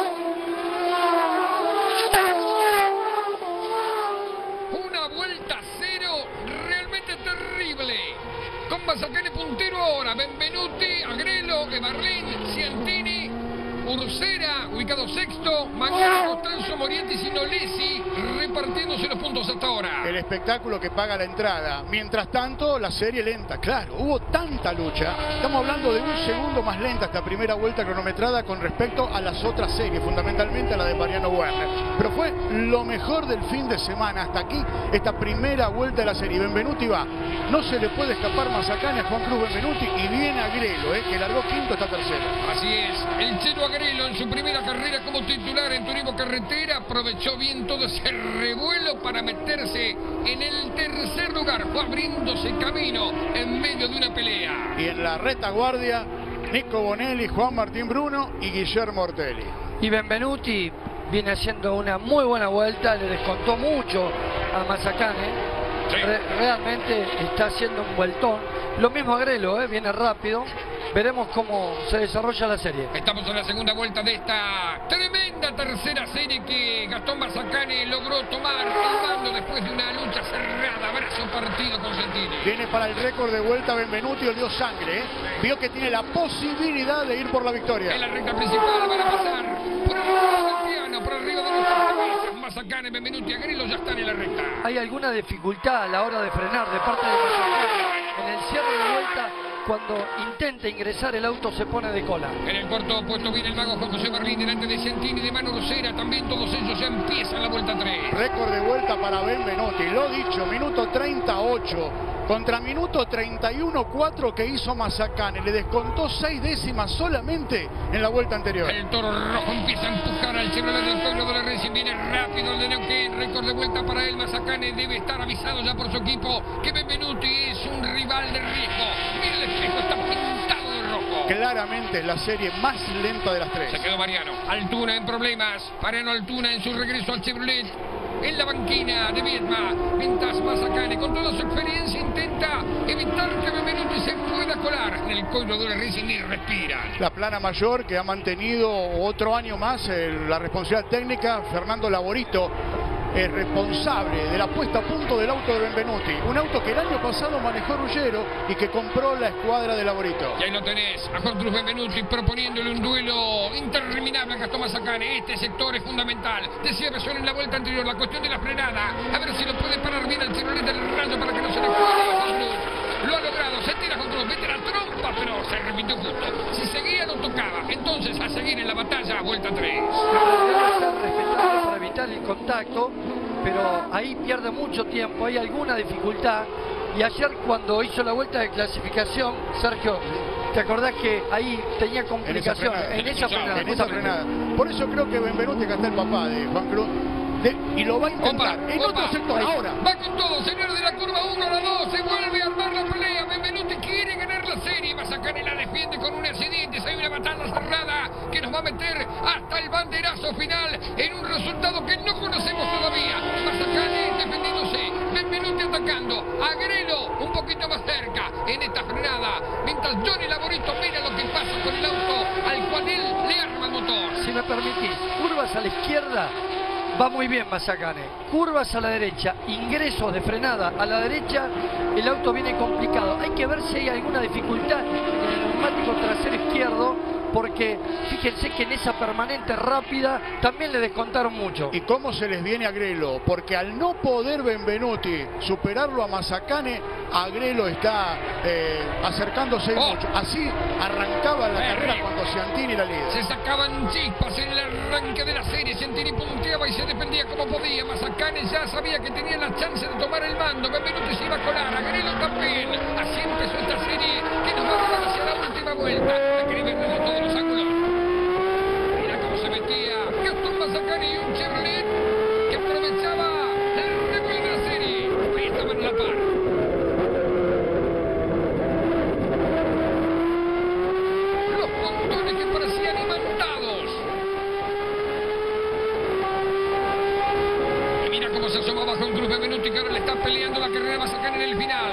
Con Mazacane puntero ahora, Benvenuti, Agrelo, Emarlín, Ciantini, Ursera, ubicado sexto, Mangano, Costanzo, Morienti, Sinolesi, repartiéndose los puntos hasta ahora. El espectáculo que paga la entrada. Mientras tanto, la serie lenta, claro, hubo tanta lucha. Estamos hablando de un segundo más lenta esta primera vuelta cronometrada con respecto a las otras series, fundamentalmente a la de Mariano Werner. Pero fue lo mejor del fin de semana. Hasta aquí, esta primera vuelta de la serie. Benvenuti va. No se le puede escapar Mazacane a Juan Cruz Benvenuti y viene Agrelo, que largó quinto hasta tercero. Así es, el Chelo Agrelo en su primera carrera como titular en turismo carretera aprovechó bien todo ese revuelo para meterse en el tercer lugar, fue abriéndose camino en medio de una pelea. Y en la retaguardia, Nico Bonelli, Juan Martín Bruno y Guillermo Ortelli. Y Benvenuti viene haciendo una muy buena vuelta, le descontó mucho a Mazacane. Sí. Realmente está haciendo un vueltón. Lo mismo Agrelo, viene rápido. veremos cómo se desarrolla la serie. Estamos en la segunda vuelta de esta tremenda tercera serie que Gastón Mazacane logró tomar el mando después de una lucha cerrada, brazo partido con Santini. Viene para el récord de vuelta Benvenuti, dio sangre, ¿eh? Vio que tiene la posibilidad de ir por la victoria. En la recta principal van a pasar por arriba del piano, por arriba de nuestras cabezas. Mazacane, Benvenuti y Agrelo ya están en la recta. ¿Hay alguna dificultad a la hora de frenar de parte de Mazacane? En el cierre de vuelta, cuando intenta ingresar el auto se pone de cola. En el cuarto puesto viene el mago Juan José Berlín delante de Santini, de Mano Rosera. También todos ellos ya empiezan la vuelta 3. Récord de vuelta para Benvenuti, lo dicho, minuto 38 contra minuto 31.4 que hizo Mazacane. Le descontó 6 décimas solamente en la vuelta anterior. El Toro Rojo empieza a empujar al Chevrolet del Pueblo de la Racing. Viene rápido el de Neuquén. Récord de vuelta para él. Mazacane debe estar avisado ya por su equipo que Benvenuti es un rival de riesgo. Mira el espejo, está pintado de rojo. Claramente es la serie más lenta de las 3. Se quedó Mariano. Altuna en problemas. Mariano Altuna en su regreso al Chevrolet. En la banquina de Viedma, mientras Mazacane con toda su experiencia intenta evitar que Benvenuti se pueda colar en el coiro de la Racing y respira. La plana mayor que ha mantenido otro año más la responsabilidad técnica, Fernando Laborito, es responsable de la puesta a punto del auto de Benvenuti. Un auto que el año pasado manejó Ruggiero y que compró la escuadra de Laborito. Y ahí lo tenés, a Juan Cruz Benvenuti proponiéndole un duelo interminable a Gastón Mazacane. Este sector es fundamental. Decía Besón en la vuelta anterior, la cuestión de la frenada. A ver si lo puede parar bien el Chevrolet del Rayo para que no se le cuelgue a Juan Cruz. Lo ha logrado, se tira Juan Cruz, mete la trompa, pero se repitió justo. Si seguía no tocaba, entonces a seguir en la batalla, vuelta 3. Debe ser respetable para evitar el contacto, pero ahí pierde mucho tiempo, hay alguna dificultad. Y ayer cuando hizo la vuelta de clasificación, Sergio, ¿te acordás que ahí tenía complicaciones? En esa frenada. Por eso creo que Benvenuti, que está el papá de Juan Cruz, y lo va a intentar en otro sector ahora. Va con todo, señor de la curva 1 a la 2, se vuelve a armar la pelea. Benvenuti quiere ganar la serie. Mazacane la defiende con un accidente. Hay una batalla cerrada que nos va a meter hasta el banderazo final en un resultado que no conocemos todavía. Mazacane defendiéndose, Benvenuti atacando, Agrelo un poquito más cerca en esta frenada, mientras Johnny Laborito mira lo que pasa con el auto al cual él le arma el motor. Si me permitís, curvas a la izquierda, va muy bien Mazacane. Curvas a la derecha, ingresos de frenada a la derecha, el auto viene complicado. Hay que ver si hay alguna dificultad en el neumático trasero izquierdo, porque fíjense que en esa permanente rápida también le descontaron mucho. ¿Y cómo se les viene a Agrelo? Porque al no poder Benvenuti superarlo a Mazacane, Agrelo está acercándose mucho. Así arrancaba la carrera cuando Santini era líder. Se sacaban chispas en el arranque de la serie. Santini punteaba y se defendía como podía. Mazacane ya sabía que tenía la chance de tomar el mando. Benvenuti se iba a colar, Agrelo también. Así empezó esta serie que nos va a llevar hacia la última vuelta. Escriben desde todos los ángulos. Mira cómo se metía Gastón Mazacane y un Chevrolet que aprovechaba el revuelo de la serie. Ahí estaban a la par. Los pontones que parecían imantados. Y mira cómo se asomaba Juan Cruz Benvenuti, que ahora le está peleando la carrera a Mazacane en el final.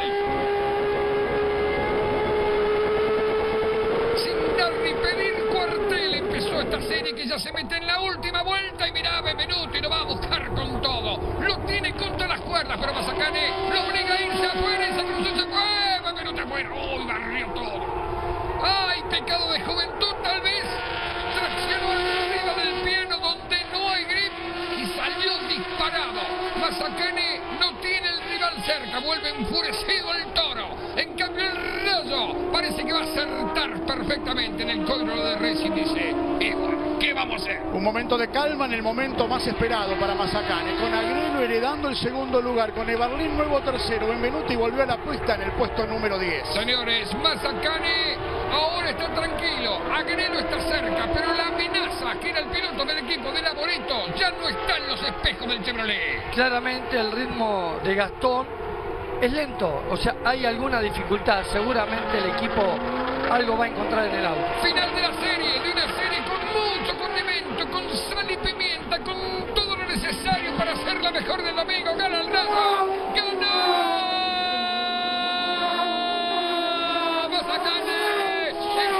Sin dar ni pedir cuartel empezó esta serie que ya se mete en la última vuelta. Y mirá, Benvenuti lo va a buscar con todo. Lo tiene contra las cuerdas, pero Mazacane lo obliga a irse afuera y se cruzó, se fue. Benvenuti afuera. ¡Uy, barrió todo! ¡Ay, pecado de juventud tal vez! Traccionó arriba del piano donde no hay grip y salió disparado. Mazacane no tiene el rival cerca, vuelve enfurecido el Toro. En cambio el Rayo parece que va a acertar perfectamente en el coiro de Racing, dice. Y bueno, ¿qué vamos a hacer? Un momento de calma en el momento más esperado para Mazacane, con Agrelo heredando el segundo lugar, con Eberlín nuevo tercero. Benvenuti volvió a la puesta en el puesto número 10. Señores, Mazacane ahora está tranquilo, Agrelo está cerca, pero la amenaza que era el piloto del equipo de Laborito ya no está en los espejos del Chevrolet. Claramente el ritmo de Gastón es lento, o sea, hay alguna dificultad, seguramente el equipo algo va a encontrar en el auto. Final de la serie, de una serie con mucho condimento, con sal y pimienta, con todo lo necesario para hacer la mejor del domingo. Gana el Rayo, gana Mazacane.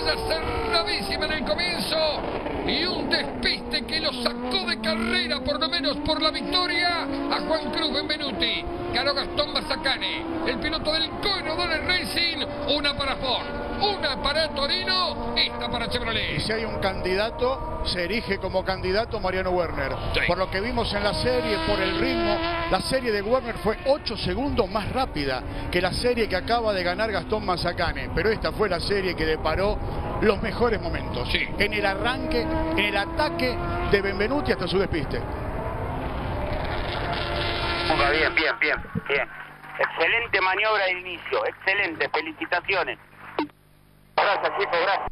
una cerradísima en el comienzo y un despiste que lo sacó de carrera, por lo menos por la victoria, a Juan Cruz Benvenuti. Ganó Gastón Mazacane, el piloto del Coronel Racing. Una para Ford, una para Torino, esta para Chevrolet. Y si hay un candidato, se erige como candidato Mariano Werner. Sí. Por lo que vimos en la serie, por el ritmo, la serie de Werner fue 8 segundos más rápida que la serie que acaba de ganar Gastón Mazacane. Pero esta fue la serie que deparó los mejores momentos. Sí. En el arranque, en el ataque de Benvenuti hasta su despiste. Bien. Excelente maniobra de inicio, excelente, felicitaciones. Gracias, chicos, gracias.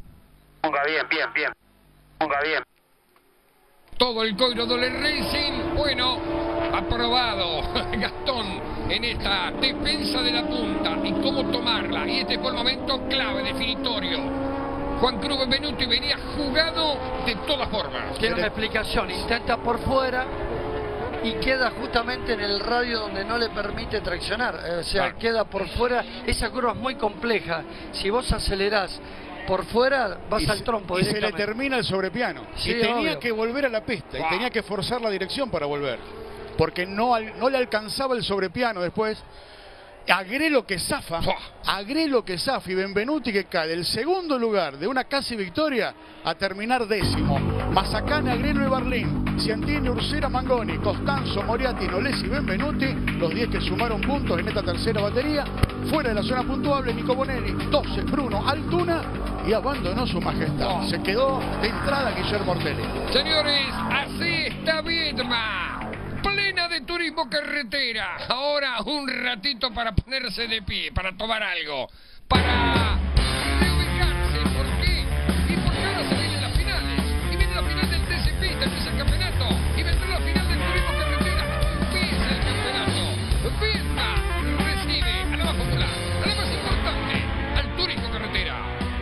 Bien. Todo el Coronel Racing, bueno, aprobado Gastón en esta defensa de la punta y cómo tomarla. Y este fue el momento clave, definitorio. Juan Cruz Benvenuti venía jugado de todas formas. Tiene una explicación, intenta por fuera y queda justamente en el radio donde no le permite traccionar, o sea, queda por fuera. Esa curva es muy compleja, si vos acelerás por fuera vas al trompo y se le directamente. termina el sobrepiano. Sí, y tenía obvio. que volver a la pista, y tenía que forzar la dirección para volver, porque no le alcanzaba el sobrepiano después. Agrelo que zafa y Benvenuti que cae del segundo lugar de una casi victoria a terminar décimo. Mazacane, Agrelo y Barlín, Ciantini, Ursera, Mangoni, Costanzo, Moriarty, Nolesi y Benvenuti, los 10 que sumaron puntos en esta tercera batería. Fuera de la zona puntuable, Nico Bonelli, 12, Bruno Altuna, y abandonó su majestad. Se quedó de entrada Guillermo Ortelli. Señores, así está Viedma, plena de turismo carretera. Ahora un ratito para ponerse de pie, para tomar algo, para reubicarse. ¿Por qué? Y porque ahora se vienen las finales. Y viene la final del TC Pista, empieza el campeonato. Y vendrá la final del turismo carretera. Empieza el campeonato. Viedma recibe a la más popular, a la más importante, al turismo carretera.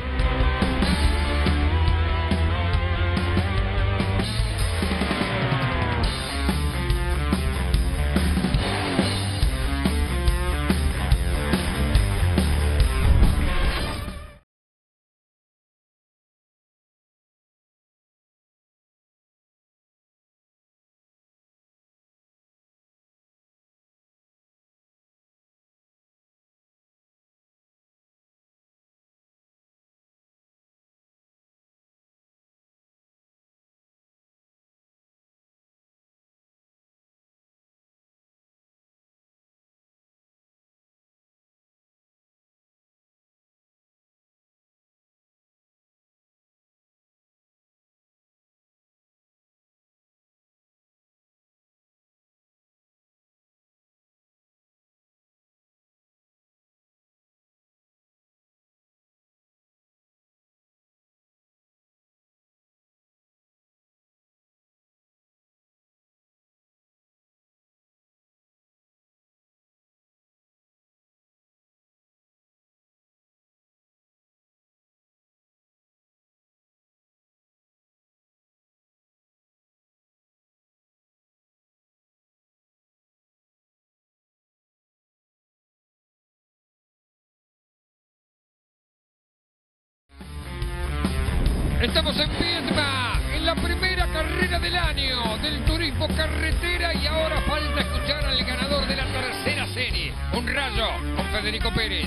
Estamos en Viedma, en la primera carrera del año del turismo carretera, y ahora falta escuchar al ganador de la tercera serie, un rayo con Federico Pérez.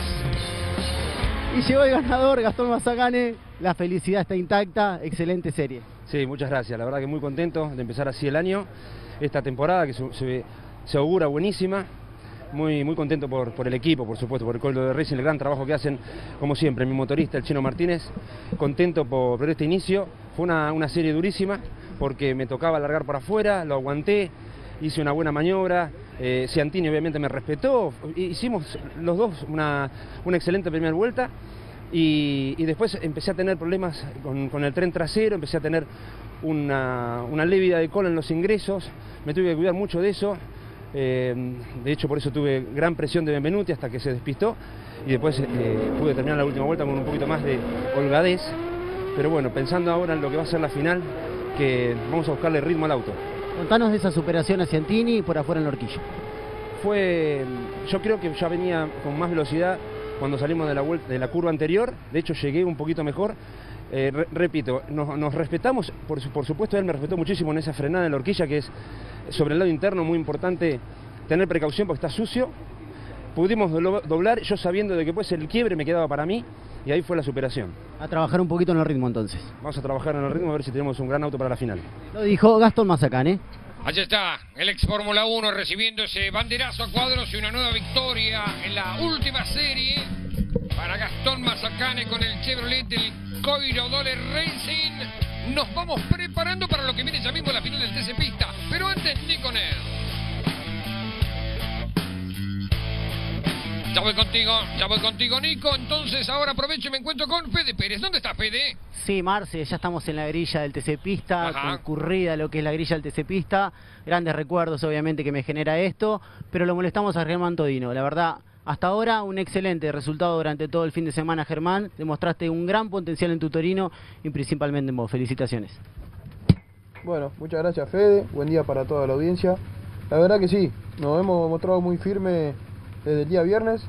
Y llegó el ganador, Gastón Mazacane. La felicidad está intacta, excelente serie. Sí, muchas gracias, la verdad que muy contento de empezar así el año, esta temporada que se augura buenísima. Muy contento por el equipo, por supuesto, por el Coronel Racing, el gran trabajo que hacen, como siempre, mi motorista, el Chino Martínez. Contento por este inicio. Fue una serie durísima, porque me tocaba largar por afuera, lo aguanté, hice una buena maniobra. Ciantini obviamente me respetó. Hicimos los dos una excelente primera vuelta. Y después empecé a tener problemas con el tren trasero, empecé a tener una lébida de cola en los ingresos. Me tuve que cuidar mucho de eso. De hecho, por eso tuve gran presión de Benvenuti hasta que se despistó, y después pude terminar la última vuelta con un poquito más de holgadez. Pero bueno, pensando ahora en lo que va a ser la final, que vamos a buscarle ritmo al auto. Contanos de esa superación a Ciantini por afuera en la horquilla. Yo creo que ya venía con más velocidad cuando salimos de la curva anterior. De hecho llegué un poquito mejor. Repito, nos respetamos, por supuesto él me respetó muchísimo en esa frenada en la horquilla, que es sobre el lado interno, muy importante tener precaución porque está sucio. Pudimos doblar, yo sabiendo de que pues el quiebre me quedaba para mí, y ahí fue la superación. A trabajar un poquito en el ritmo entonces. Vamos a trabajar en el ritmo a ver si tenemos un gran auto para la final. Lo dijo Gastón Mazacán, ¿eh? Allí está el ex Fórmula 1 recibiendo ese banderazo a cuadros y una nueva victoria en la última serie para Gastón Mazacane con el Chevrolet del Coiro Dole Racing. Nos vamos preparando para lo que viene ya mismo la final del TC Pista, pero antes Nico Neos. Ya voy contigo Nico, entonces ahora aprovecho y me encuentro con Fede Pérez. ¿Dónde está Fede? Sí, Marce, ya estamos en la grilla del TC Pista, Ajá. concurrida lo que es la grilla del TC Pista. Grandes recuerdos obviamente que me genera esto, pero lo molestamos a Germán Todino. La verdad, hasta ahora un excelente resultado durante todo el fin de semana, Germán. Demostraste un gran potencial en tu Torino y principalmente en vos. Felicitaciones. Bueno, muchas gracias Fede, buen día para toda la audiencia. La verdad que sí, nos hemos mostrado muy firme desde el día viernes.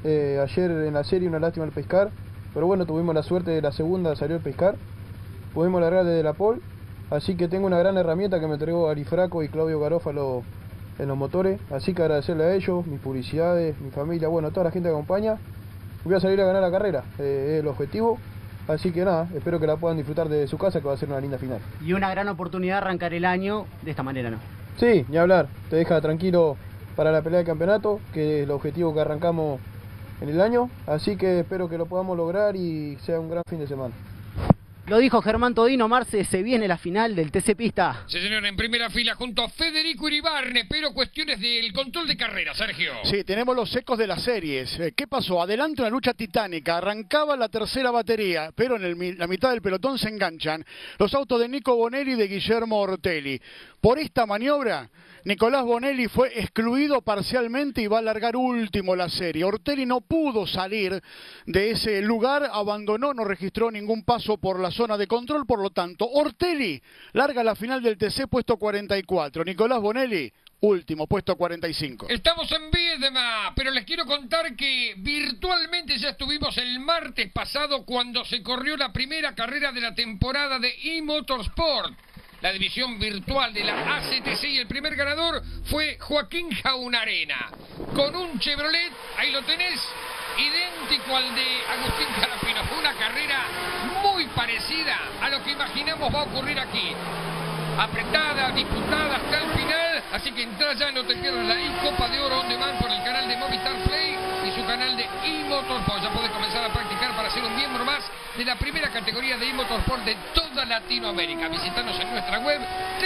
Ayer en la serie una lástima el pescar, pero bueno, tuvimos la suerte de la segunda, salió el pescar. Pudimos largar desde la pole, así que tengo una gran herramienta que me entregó Ari Fraco y Claudio Garófalo en los motores, así que agradecerle a ellos, mis publicidades, mi familia, bueno, toda la gente que acompaña. Voy a salir a ganar la carrera, es el objetivo. Así que nada, espero que la puedan disfrutar desde su casa, que va a ser una linda final. Y una gran oportunidad de arrancar el año de esta manera, ¿no? Sí, ni hablar, te deja tranquilo para la pelea de campeonato, que es el objetivo que arrancamos en el año, así que espero que lo podamos lograr y sea un gran fin de semana. Lo dijo Germán Todino, Marce, se viene la final del TC Pista. Sí, señor, en primera fila junto a Federico Iribarne, pero cuestiones del control de carrera, Sergio. Sí, tenemos los ecos de las series. ¿Qué pasó? Adelante una lucha titánica, arrancaba la tercera batería, pero en la mitad del pelotón se enganchan los autos de Nico Bonelli y de Guillermo Ortelli. Por esta maniobra, Nicolás Bonelli fue excluido parcialmente y va a largar último la serie. Ortelli no pudo salir de ese lugar, abandonó, no registró ningún paso por la zona de control, por lo tanto, Ortelli larga la final del TC puesto 44. Nicolás Bonelli, último, puesto 45. Estamos en Viedma, pero les quiero contar que virtualmente ya estuvimos el martes pasado cuando se corrió la primera carrera de la temporada de eMotorsport, la división virtual de la ACTC, y el primer ganador fue Joaquín Jaunarena, con un Chevrolet, ahí lo tenés, idéntico al de Agustín Carapino. Fue una carrera muy parecida a lo que imaginamos va a ocurrir aquí. Apretada, disputada hasta el final, así que entra ya, no te pierdas la Copa de Oro On Demand por el canal de Movistar Play y su canal de eMotorsport. Ya podés comenzar a practicar para ser un miembro más de la primera categoría de eMotorsport de toda Latinoamérica. Visítanos en nuestra web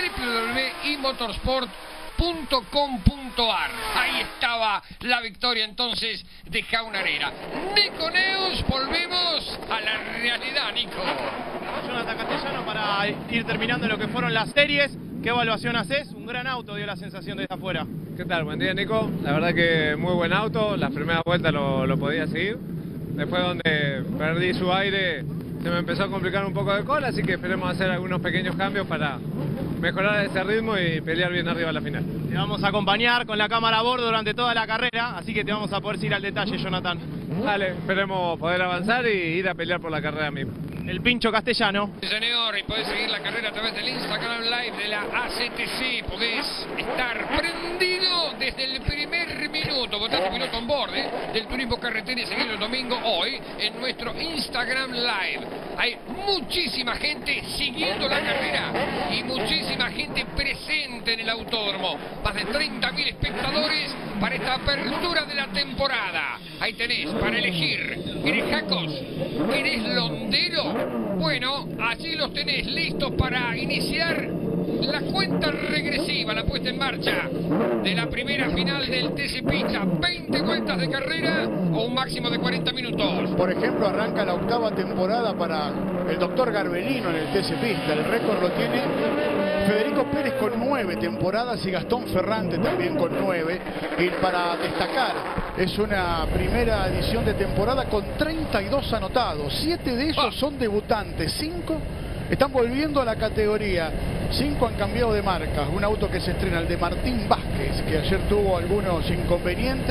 www.emotorsport.com.ar. Ahí estaba la victoria entonces de Jaunarena. Nico Neus, volvemos a la realidad, Nico. Jonathan Castellano, para ir terminando lo que fueron las series, ¿qué evaluación haces? Un gran auto dio la sensación desde afuera. ¿Qué tal? Buen día, Nico. La verdad que muy buen auto, las primeras vueltas lo podía seguir. Después donde perdí su aire se me empezó a complicar un poco de cola, así que esperemos hacer algunos pequeños cambios para mejorar ese ritmo y pelear bien arriba a la final. Te vamos a acompañar con la cámara a bordo durante toda la carrera, así que te vamos a poder ir al detalle, Jonathan. Dale, esperemos poder avanzar y ir a pelear por la carrera misma. El Pincho Castellano. Sí, señor, y podés seguir la carrera a través del Instagram Live de la ACTC. Podés estar prendido desde el primer minuto. Votá tu piloto on board del turismo carretera y seguirlo el domingo hoy en nuestro Instagram Live. Hay muchísima gente siguiendo la carrera y muchísima gente presente en el autódromo. Más de 30.000 espectadores para esta apertura de la temporada. Ahí tenés para elegir. ¿Querés jacos? ¿Querés londero? Bueno, allí los tenés listos para iniciar la cuenta regresiva, la puesta en marcha de la primera final del TC Pista. 20 vueltas de carrera o un máximo de 40 minutos. Por ejemplo, arranca la octava temporada para el doctor Garbelino en el TC Pista. El récord lo tiene Federico Pérez con 9 temporadas y Gastón Ferrante también con 9. Y para destacar, es una primera edición de temporada con 32 anotados. 7 de esos son debutantes, 5 están volviendo a la categoría. 5 han cambiado de marca. Un auto que se estrena, el de Martín Vázquez, que ayer tuvo algunos inconvenientes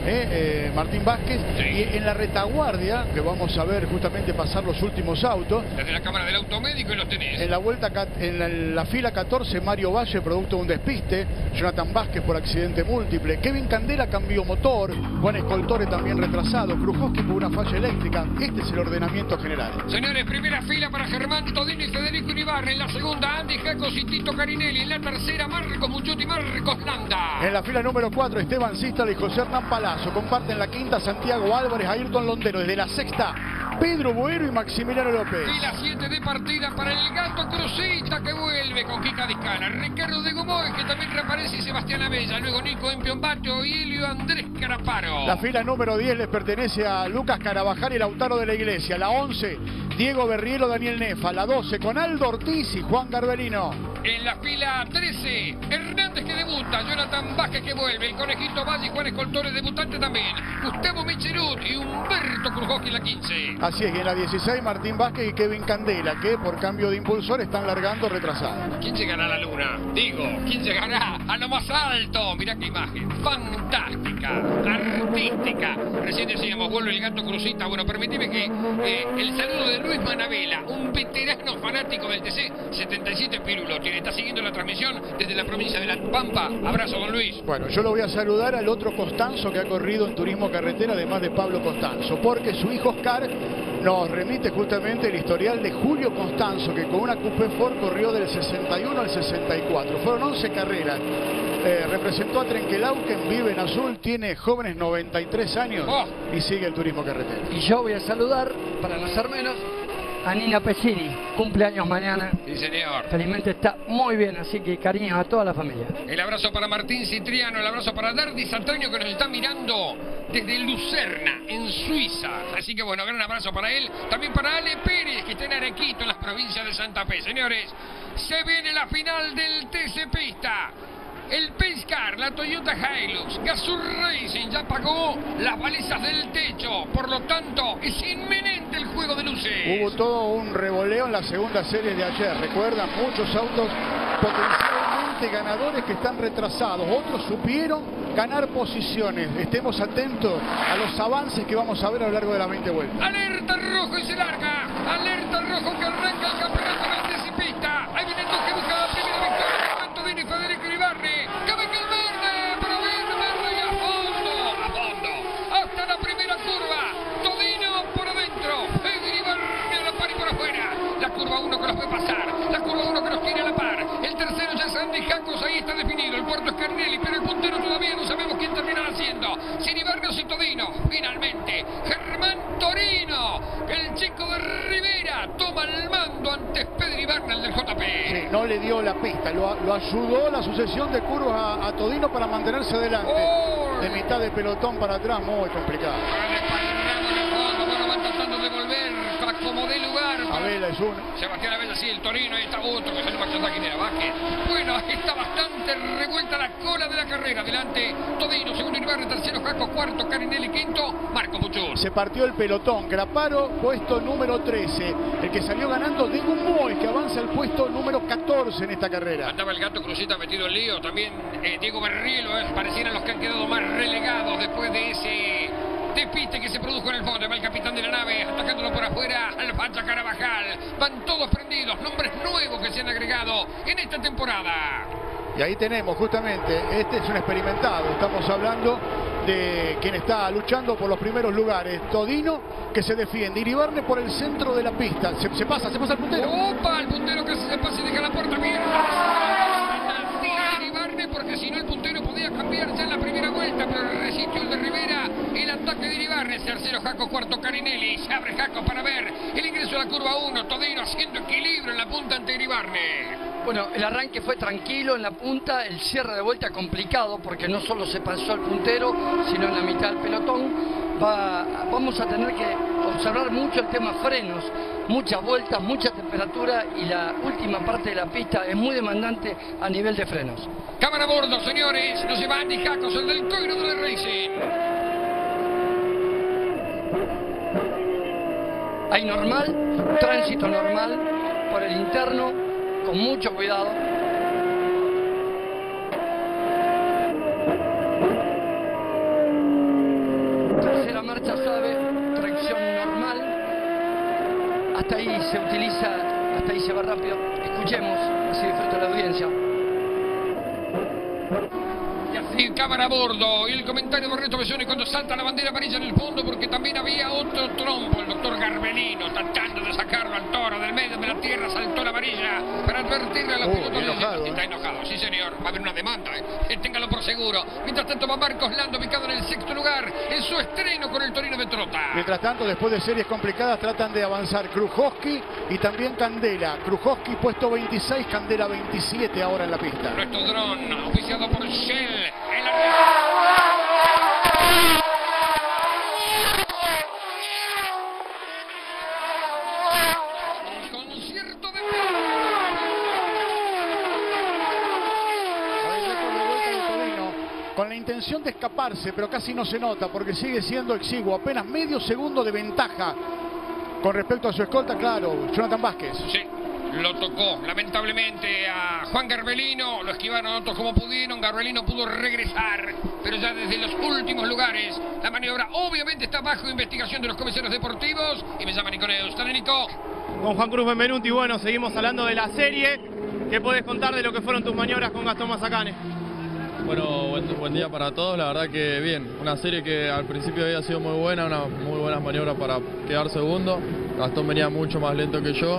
Martín Vázquez. Sí. Y en la retaguardia, que vamos a ver justamente pasar los últimos autos. Desde la cámara del automédico y los tenés. En la vuelta, en la fila 14, Mario Valle, producto de un despiste. Jonathan Vázquez por accidente múltiple. Kevin Candela cambió motor. Juan Escoltore también retrasado. Krujowski por una falla eléctrica. Este es el ordenamiento general. Señores, primera fila para Germán Todino y Federico Iribarne. En la segunda, Andy Jacos y Tito Carinelli. En la tercera, Marcos Muccioti y Marcos Landa. En la fila número 4, Esteban Sístala y José Hernán Palazzo. Comparten la quinta, Santiago Álvarez, Ayrton Londero. Desde la sexta, Pedro Boero y Maximiliano López. Fila 7 de partida para el Gato Cruzita, que vuelve con Kika Discala. Ricardo de Gomoy, que también reaparece, y Sebastián Abella. Luego Nico Empiombato y Helio Andrés Caraparo. La fila número 10 les pertenece a Lucas Carabajal y Lautaro de la Iglesia. La 11, Diego Berrielo, Daniel Nefa. La 12, con Aldo Ortiz y Juan Garbelino. En la fila 13, Hernández que debuta, Jonathan Vázquez que vuelve, el Conejito Valle y Juan Escoltore debutante también, Gustavo Michelut y Humberto Krujowski en la 15. Así es, y en la 16, Martín Vázquez y Kevin Candela, que por cambio de impulsor están largando retrasados. ¿Quién llegará a la luna? Digo, ¿quién llegará a lo más alto? Mirá qué imagen, fantástica, artística. Recién decíamos, vuelve el Gato Cruzita. Bueno, permitime que el saludo de Luis Manabela, un veterano fanático del TC 77 Pirulo, quien está siguiendo la transmisión desde la provincia de La Pampa. Abrazo, don Luis. Bueno, yo lo voy a saludar al otro Costanzo que ha corrido en turismo carretera, además de Pablo Costanzo, porque su hijo Oscar nos remite justamente el historial de Julio Costanzo, que con una Coupé Ford corrió del 61 al 64. Fueron 11 carreras. Representó a Trenquelauquen, vive en Azul, tiene jóvenes 93 años y sigue el turismo carretera. Y yo voy a saludar, para no ser menos, a Nina Pesini, cumpleaños mañana. Sí, señor. Felizmente está muy bien, así que cariños a toda la familia. El abrazo para Martín Citriano, el abrazo para Dardi Santaño, que nos está mirando desde Lucerna, en Suiza. Así que bueno, gran abrazo para él. También para Ale Pérez, que está en Arequito, en las provincias de Santa Fe. Señores, se viene la final del TC Pista. El Pacecar, la Toyota Hilux, Gazoo Racing ya pagó las balizas del techo. Por lo tanto, es inminente el juego de luces. Hubo todo un revoleo en la segunda serie de ayer. Recuerdan, muchos autos potencialmente ganadores que están retrasados. Otros supieron ganar posiciones. Estemos atentos a los avances que vamos a ver a lo largo de las 20 vueltas. Alerta rojo y se larga. Alerta rojo que arranca el campeonato del TC Pista. Ahí vienen dos que buscan la primera victoria. Antonio y Federico Iribarne. Cabe que el verde, pero viene verde y a fondo, hasta la primera curva. Todino por adentro, Iribarne a la par y por afuera. La curva 1 que los puede pasar, la curva 1 que los tiene a la par. El tercero ya es Andy Jacos, ahí está definido. El cuarto es Carnelli, pero el puntero todavía no sabemos quién terminará haciendo. Si Iribarne o si Todino. Finalmente, Germán Torino, el chico de Rivera, toma el mando ante Pedro Iribarne, el del JP. Sí, no le dio la pista, lo ayudó la sucesión de curvas a Todino para mantenerse adelante. De mitad de pelotón para atrás, muy complicado. Bueno, van tratando de volver como de lugar. Abela es uno. Sebastián Abella, sí, el Torino, ahí está otro que salió más atrás, ¿quién era? Vázquez. Bueno, está bastante revuelta la cola de la carrera. Adelante, Todino, segundo Iribarne, tercero Jaco, cuarto Carinelli, quinto Marco Muchur. Se partió el pelotón. Graparo, puesto número 13. El que salió ganando de Gumoy, que avanza al puesto número 14 en esta carrera. Andaba el Gato Cruzita metido en lío. También Diego Berrielo, parecieran los que han quedado más relegados después de ese despiste que se produjo en el fondo. Va el capitán de la nave atacándolo por afuera al Facha Carabajal. Van todos prendidos, nombres nuevos que se han agregado en esta temporada. Y ahí tenemos justamente, este es un experimentado. Estamos hablando de quien está luchando por los primeros lugares. Todino, que se defiende. Iribarne por el centro de la pista. Se pasa el puntero. ¡Opa! El puntero que se pasa y deja la puerta abierta. Iribarne, porque si no el puntero podía cambiar ya en la primera vuelta, pero resistió el de Rivera. El ataque de Iribarne. Tercero Jaco, cuarto Carinelli. Se abre Jaco para ver el ingreso a la curva 1. Todino haciendo equilibrio en la punta ante Iribarne. Bueno, el arranque fue tranquilo en la punta, el cierre de vuelta complicado porque no solo se pasó el puntero, sino en la mitad del pelotón. Vamos a tener que observar mucho el tema frenos, muchas vueltas, mucha temperatura y la última parte de la pista es muy demandante a nivel de frenos. Cámara a bordo, señores, nos lleva Andy Jacos, el del Toiro de Racing. Hay normal, tránsito normal por el interno, con mucho cuidado. marcha suave, tracción normal. Hasta ahí se utiliza, hasta ahí se va rápido. Escuchemos, así disfruta la audiencia. Y así cámara a bordo. Y el comentario de Reto Bessone cuando salta la bandera amarilla en el fondo, porque también había otro trompo, el doctor Garbelino, tratando de sacarlo al toro del medio de la tierra, saltó la amarilla para advertirle a la pelota. Está enojado, sí señor, va a haber una demanda, téngalo por seguro. Mientras tanto va Marcos Lando, ubicado en el 6º lugar, en su estreno con el Torino de Trota. Mientras tanto, después de series complicadas, tratan de avanzar Krujowski y también Candela. Krujowski puesto 26, Candela 27 ahora en la pista. Nuestro dron, oficiado por Shell, en la... concierto de... Con la intención de escaparse, pero casi no se nota porque sigue siendo exiguo, apenas medio segundo de ventaja con respecto a su escolta, claro, Jonathan Vázquez. Sí, lo tocó lamentablemente a Juan Garbelino, lo esquivaron otros como pudieron, Garbelino pudo regresar, pero ya desde los últimos lugares. La maniobra obviamente está bajo investigación de los comisarios deportivos y me llama Nicoleus. ¿Está Nico? Con Juan Cruz Benvenuti, bueno, seguimos hablando de la serie. ¿Qué podés contar de lo que fueron tus maniobras con Gastón Mazacane? Bueno, buen día para todos, la verdad que bien, una serie que al principio había sido muy buena, unas muy buenas maniobras para quedar segundo. Gastón venía mucho más lento que yo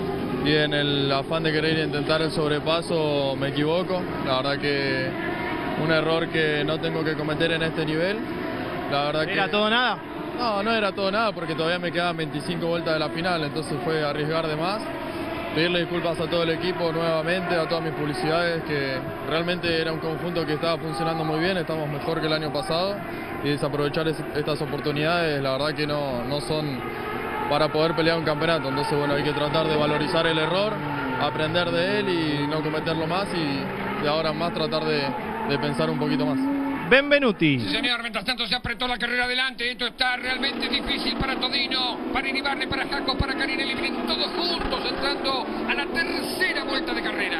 y en el afán de querer intentar el sobrepaso me equivoco. La verdad que un error que no tengo que cometer en este nivel. La verdad ¿Era todo nada? No, no era todo nada porque todavía me quedaban 25 vueltas de la final, entonces fue arriesgar de más. Pedirle disculpas a todo el equipo nuevamente, a todas mis publicidades, que realmente era un conjunto que estaba funcionando muy bien, estamos mejor que el año pasado y desaprovechar estas oportunidades, la verdad que no son para poder pelear un campeonato, entonces bueno, hay que tratar de valorizar el error, aprender de él y no cometerlo más y de ahora en más tratar de pensar un poquito más. Benvenuti. Sí, señor, mientras tanto se apretó la carrera adelante. Esto está realmente difícil para Todino, para Iribarne, para Jaco, para Carinelli. Vienen todos juntos entrando a la tercera vuelta de carrera.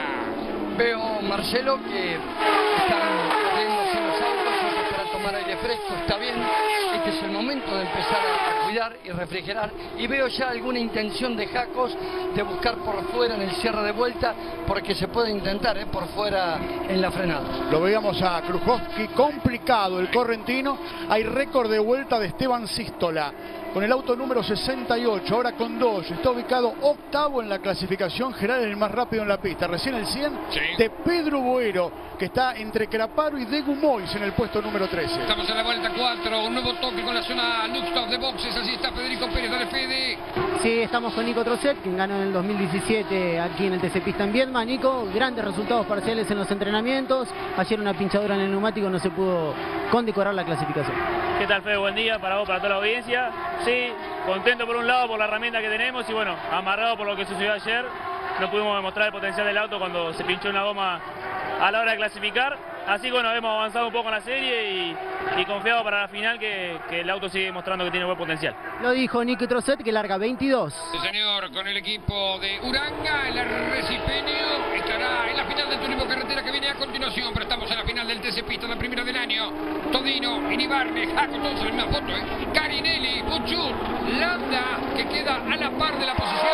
Veo, Marcelo, que están corriéndose los autos para tomar aire fresco. Está bien, este es el momento de empezar a cuidar y refrigerar. Y veo ya alguna intención de Jacos de buscar por fuera en el cierre de vuelta, porque se puede intentar por fuera en la frenada. Lo veíamos a Krujowski, complicado el correntino. Hay récord de vuelta de Esteban Sístola con el auto número 68, ahora con 2. Está ubicado octavo en la clasificación general, el más rápido en la pista. Recién el 100 de Pedro Boero, que está entre Craparo y Degu Mois en el puesto número 13. Estamos en la vuelta 4, un nuevo toque con la zona Luxtop de boxes. Allí está Federico Pérez, dale Fede. Sí, estamos con Nico Trocet, quien ganó en el 2017 aquí en el TC Pista en Viedma. Nico, grandes resultados parciales en los entrenamientos. Ayer una pinchadura en el neumático, no se pudo condecorar la clasificación. ¿Qué tal, Fede? Buen día para vos, para toda la audiencia. Sí, contento por un lado por la herramienta que tenemos y bueno, amarrado por lo que sucedió ayer. No pudimos demostrar el potencial del auto cuando se pinchó una goma a la hora de clasificar. Así que bueno, hemos avanzado un poco en la serie y confiado para la final que el auto sigue demostrando que tiene buen potencial. Lo dijo Nico Trocet, que larga 22. Sí, señor, con el equipo de Uranga, el Recipenio estará en la final del Turismo Carretera que viene a continuación, pero estamos en la final del TC Pista, la primera del año. Todino, Iribarne, Jaco, todos en la misma foto, Carinelli, Puchur, Landa, que queda a la par de la posición.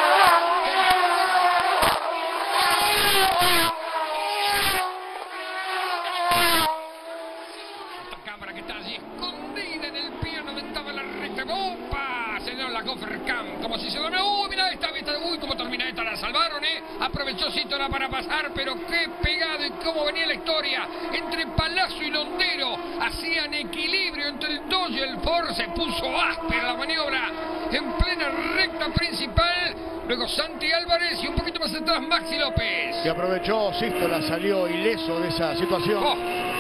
Como si se duerme. Mira esta, cómo termina esta, la salvaron, aprovechó Sítola para pasar, pero qué pegado y cómo venía la historia entre Palazzo y Londero, hacían equilibrio entre el 2 y el 4, se puso áspera la maniobra en plena recta principal, luego Santi Álvarez y un poquito más atrás Maxi López. Que aprovechó Sístola, salió ileso de esa situación.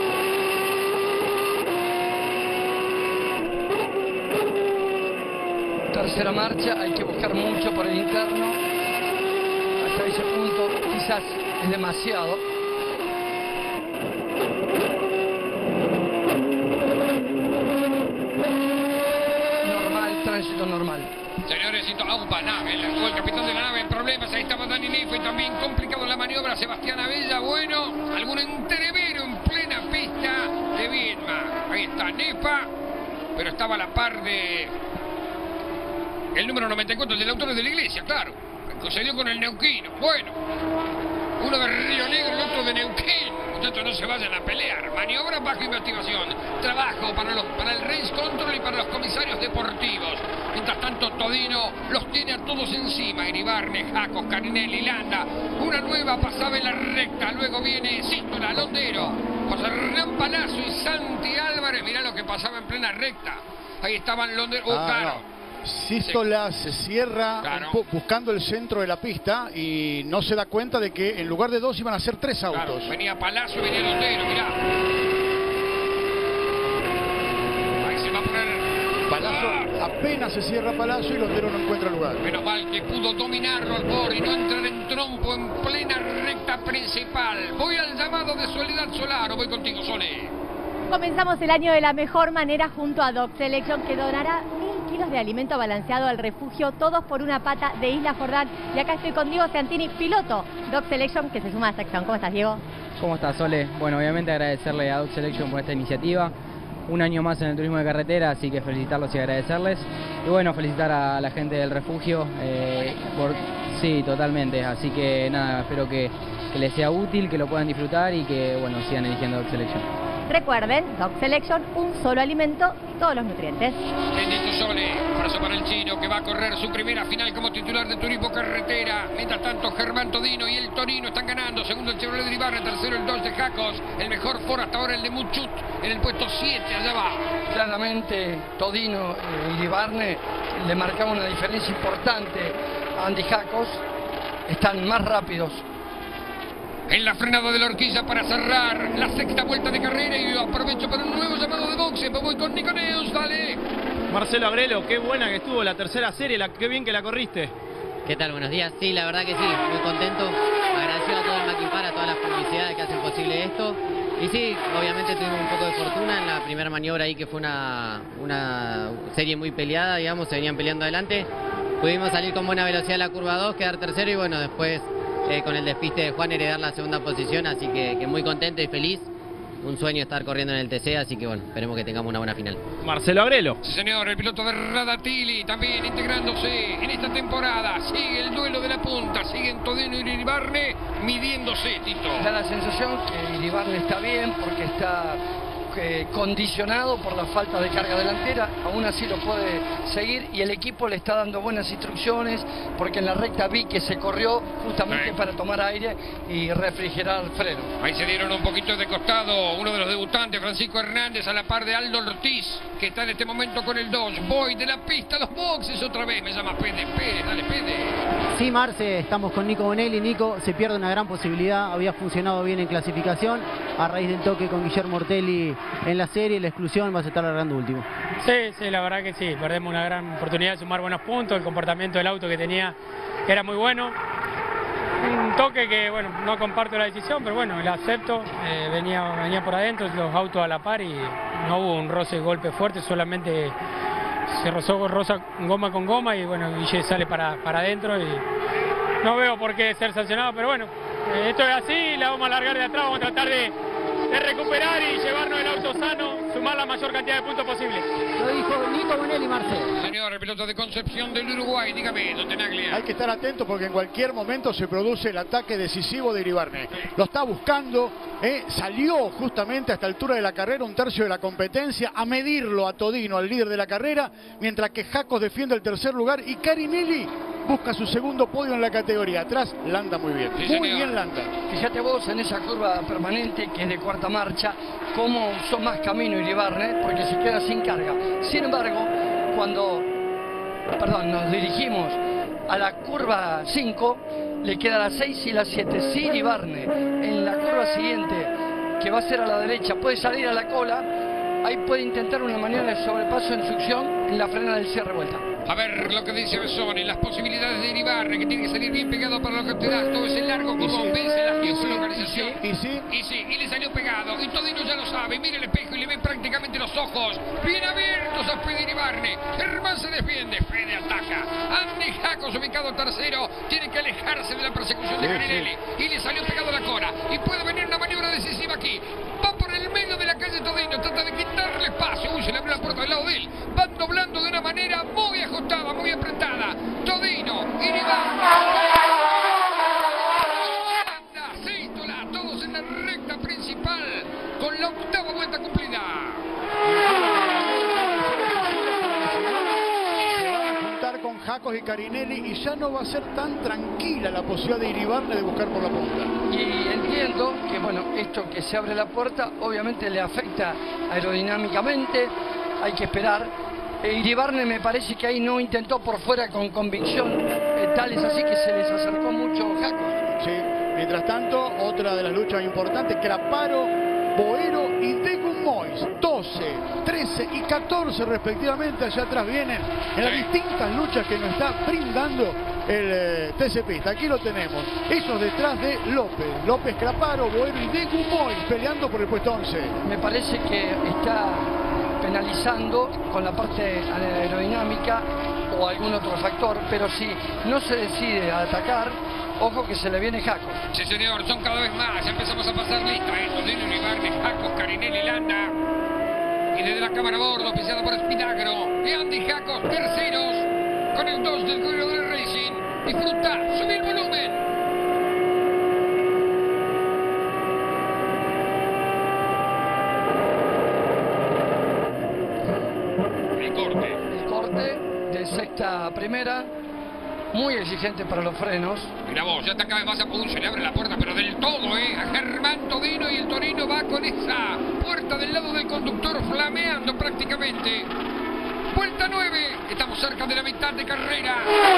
Tercera marcha, hay que buscar mucho por el interno. Hasta ese punto quizás es demasiado. Normal, tránsito normal. Señores, Aupa Nave, el capitán de la nave en problemas, ahí estaba Dani Nifo y también complicado en la maniobra Sebastián Abella. Bueno, algún entrevero en plena pista de Viedma. Ahí está Nepa. pero estaba a la par de el número 94, el del autor de la Iglesia, claro. Sucedió con el neuquino. Bueno, uno de Río Negro, el otro de Neuquén. Muchachos, no se vayan a pelear. Maniobras bajo investigación. Trabajo para el Race Control y para los comisarios deportivos. Mientras tanto, Todino los tiene a todos encima. Iribarne, Jacos, Carinelli, Landa. Una nueva pasaba en la recta. Luego viene Sístola, Londero, José Hernán Palazzo y Santi Álvarez. Mirá lo que pasaba en plena recta. Ahí estaban Londero. Claro. No. Sístola se cierra buscando el centro de la pista y no se da cuenta de que en lugar de 2 iban a ser 3 autos. Claro, venía Palazzo y venía Londero, mirá. Ahí se va a poner... Palazzo, apenas se cierra Palazzo y Londero no encuentra lugar. Menos mal que pudo dominarlo al borde y no entrar en trompo en plena recta principal. Voy al llamado de Soledad Solaro, voy contigo, Sole. Comenzamos el año de la mejor manera junto a Dog Selection, que donará 1000 kilos de alimento balanceado al refugio, todos por una pata de Isla Jordán. Y acá estoy con Diego Santini, piloto Dog Selection, que se suma a esta acción. ¿Cómo estás, Diego? ¿Cómo estás, Sole? Bueno, obviamente agradecerle a Dog Selection por esta iniciativa. Un año más en el turismo de carretera, así que felicitarlos y agradecerles. Y bueno, felicitar a la gente del refugio. Sí, totalmente. Así que nada, espero que les sea útil, que lo puedan disfrutar y que bueno, sigan eligiendo Dog Selection. Recuerden, Dog Selection, un solo alimento, todos los nutrientes. Bendito Sole, abrazo para el chino que va a correr su primera final como titular de turismo carretera. Mientras tanto, Germán Todino y el Torino están ganando. Segundo el Chevrolet de Iribarne, tercero el Dodge de Jacos. El mejor Ford hasta ahora el de Muchut en el puesto 7, allá va. Claramente Todino y Iribarne le marcaban una diferencia importante a Andy Jacos. Están más rápidos. En la frenada de la horquilla para cerrar la sexta vuelta de carrera y aprovecho para un nuevo llamado de boxe. Voy con Nico Neus, dale. Marcelo Agrelo, qué buena que estuvo la tercera serie, qué bien que la corriste. ¿Qué tal? Buenos días. Sí, la verdad que sí, muy contento. Agradecido a todo el Maquinpar, a todas las publicidades que hacen posible esto. Y sí, obviamente tuvimos un poco de fortuna en la primera maniobra ahí, que fue una serie muy peleada, digamos, se venían peleando adelante. Pudimos salir con buena velocidad a la curva 2, quedar tercero y bueno, después con el despiste de Juan heredar la segunda posición, así que muy contento y feliz. Un sueño estar corriendo en el TC, así que bueno, esperemos que tengamos una buena final. Marcelo Agrelo. Sí, señor, el piloto de Radatili también integrándose en esta temporada. Sigue el duelo de la punta, siguen Todino y Iribarne midiéndose, Tito. Da la sensación que Iribarne está bien porque está condicionado por la falta de carga delantera, aún así lo puede seguir y el equipo le está dando buenas instrucciones porque en la recta vi que se corrió justamente para tomar aire y refrigerar el freno. Ahí se dieron un poquito de costado uno de los debutantes, Francisco Hernández, a la par de Aldo Ortiz, que está en este momento con el Dodge. Voy de la pista a los boxes otra vez, me llama Pede, dale Pede. Sí, Marce, estamos con Nico Bonelli. Nico, se pierde una gran posibilidad, había funcionado bien en clasificación, a raíz del toque con Guillermo Ortelli en la serie, la exclusión, vas a estar largando último. Sí, la verdad que sí, perdemos una gran oportunidad de sumar buenos puntos, el comportamiento del auto que tenía era muy bueno. Un toque que, bueno, no comparto la decisión, pero bueno, la acepto, venía por adentro, los autos a la par y no hubo un roce golpe fuerte, solamente se roza goma con goma y bueno, Guille sale para adentro y no veo por qué ser sancionado, pero bueno, esto es así, la vamos a largar de atrás, vamos a tratar de recuperar y llevarnos el auto sano, sumar la mayor cantidad de puntos posible. Lo dijo Nico Bonelli, Marcelo. Señor, el piloto de Concepción del Uruguay, dígame, don Tenaglia. Hay que estar atento porque en cualquier momento se produce el ataque decisivo de Iribarne. Lo está buscando, salió justamente a esta altura de la carrera, un tercio de la competencia, a medirlo a Todino, al líder de la carrera, mientras que Jacos defiende el tercer lugar y Carinelli busca su segundo podio en la categoría. Atrás, Landa muy bien. Sí, muy bien Landa. Fíjate vos en esa curva permanente que es de cuarta marcha, cómo usó más camino Iribarne, porque se queda sin carga. Sin embargo, cuando nos dirigimos a la curva 5, le queda la 6 y la 7. Si Iribarne en la curva siguiente, que va a ser a la derecha, puede salir a la cola, ahí puede intentar una maniobra de sobrepaso en succión en la frenada del cierre vuelta. A ver lo que dice Besoni, las posibilidades de Iribarne, que tiene que salir bien pegado para lo que te das, todo ese largo como vence la geolocalización. Y le salió pegado, y Todino ya lo sabe, mira el espejo y le ve prácticamente los ojos bien abiertos a Fede Iribarne. Germán se defiende, Fede ataca. Andy Jacos, ubicado tercero, tiene que alejarse de la persecución de Carinelli, y le salió pegado a la cola, y puede venir una maniobra decisiva aquí. Va por el medio de la calle Todino, trata de quitarle espacio, huye Se le abrió la puerta del lado de él. Van doblando de una manera muy ajustada, muy apretada. Todino, Iribarne. Sístola, todos en la recta principal. Con la octava vuelta cumplida. Con Jacos y Carinelli, y ya no va a ser tan tranquila la posibilidad de Iribarne de buscar por la punta. Y entiendo que, bueno, esto que se abre la puerta obviamente le afecta aerodinámicamente, hay que esperar. Iribarne me parece que ahí no intentó por fuera con convicción, tal es así que se les acercó mucho Jacos. Sí, mientras tanto, otra de las luchas importantes, Craparo, Boero y Degun Mois, 12, 13 y 14 respectivamente, allá atrás vienen en las distintas luchas que nos está brindando el TC Pista. Aquí lo tenemos, ellos detrás de López, Craparo, Boero y Degun Mois peleando por el puesto 11. Me parece que está penalizando con la parte aerodinámica o algún otro factor, pero si no se decide a atacar, ojo que se le viene Jacos. Sí, señor, son cada vez más. Ya empezamos a pasar lista. Todino, Iribarne, Jacos, Carinelli, Landa. Y desde la cámara a bordo, pisada por Espinagro. Y Andy Jacos, terceros. Con el 2 del Corredor del Racing. Disfruta, sube el volumen. El corte de sexta a primera. Muy exigente para los frenos. Mira vos, ya está cada vez más a punto, se le abre la puerta, pero del todo, a Germán Todino, y el Torino va con esa puerta del lado del conductor flameando prácticamente. Vuelta 9, estamos cerca de la mitad de carrera.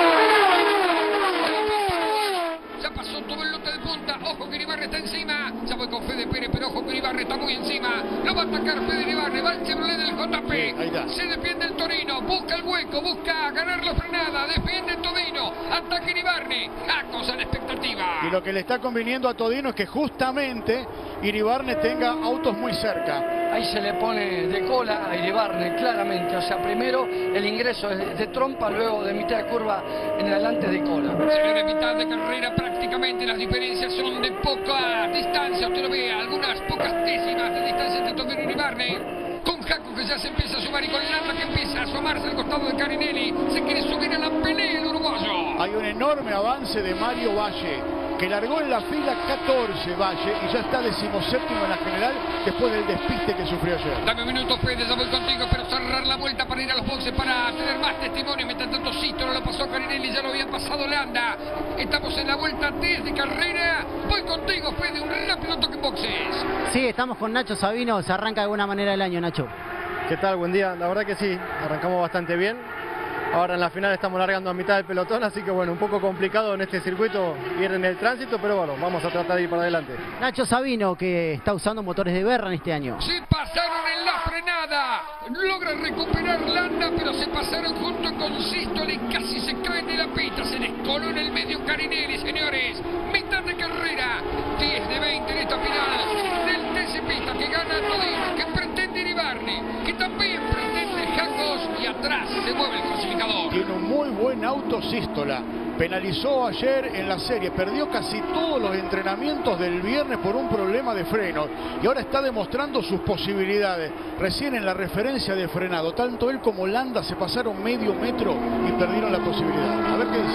Ya pasó todo el lote de punta, ojo que Iribarne está encima. Ya voy con Fede Pérez, pero ojo que Iribarne está muy encima. Lo va a atacar Fede Iribarne, va el Chevrolet del JP. Se defiende el Torino, busca el hueco, busca ganar la frenada, defiende el Todino, ataca Iribarne, Jacos a la expectativa. Y lo que le está conviniendo a Todino es que justamente Iribarne tenga autos muy cerca. Ahí se le pone de cola a Iribarne, claramente. O sea, primero el ingreso es de trompa, luego de mitad de curva en adelante de cola. Señores, mitad de carrera prácticamente las diferencias son de poca distancia. Usted lo ve, algunas pocas décimas de distancia entre Todino y Iribarne. Con Jaco que ya se empieza a sumar y con Landa que empieza a asomarse al costado de Carinelli. Se quiere subir a la pelea el uruguayo. Hay un enorme avance de Mario Valle, que largó en la fila 14 Valle y ya está 17º en la general después del despiste que sufrió ayer. Dame un minuto, Fede, ya voy contigo, pero cerrar la vuelta para ir a los boxes para tener más testimonio. Mientras tanto, Sístola lo pasó a Carinelli, ya lo había pasado Landa. Estamos en la vuelta 10 de carrera. Voy contigo, Fede, un rápido toque en boxes. Sí, estamos con Nacho Sabino, se arranca de alguna manera el año, Nacho. ¿Qué tal? Buen día. La verdad que sí, arrancamos bastante bien. Ahora en la final estamos largando a mitad del pelotón, así que bueno, un poco complicado en este circuito ir en el tránsito, pero bueno, vamos a tratar de ir para adelante. Nacho Sabino, que está usando motores de Berran este año. Se pasaron en la frenada, logra recuperar Landa, pero se pasaron junto con Sístola y casi se caen de la pista. Se descoló en el medio Carinelli, señores. Mitad de carrera, 10 de 20 en esta final del TC Pista, que gana Todino, que pretende Iribarne, que también pretende Jacos, y atrás se mueve el clasificador. Tiene un muy buen auto Sístola. Penalizó ayer en la serie, perdió casi todos los entrenamientos del viernes por un problema de freno y ahora está demostrando sus posibilidades. Recién en la referencia de frenado, tanto él como Landa se pasaron medio metro y perdieron la posibilidad. A ver qué dice.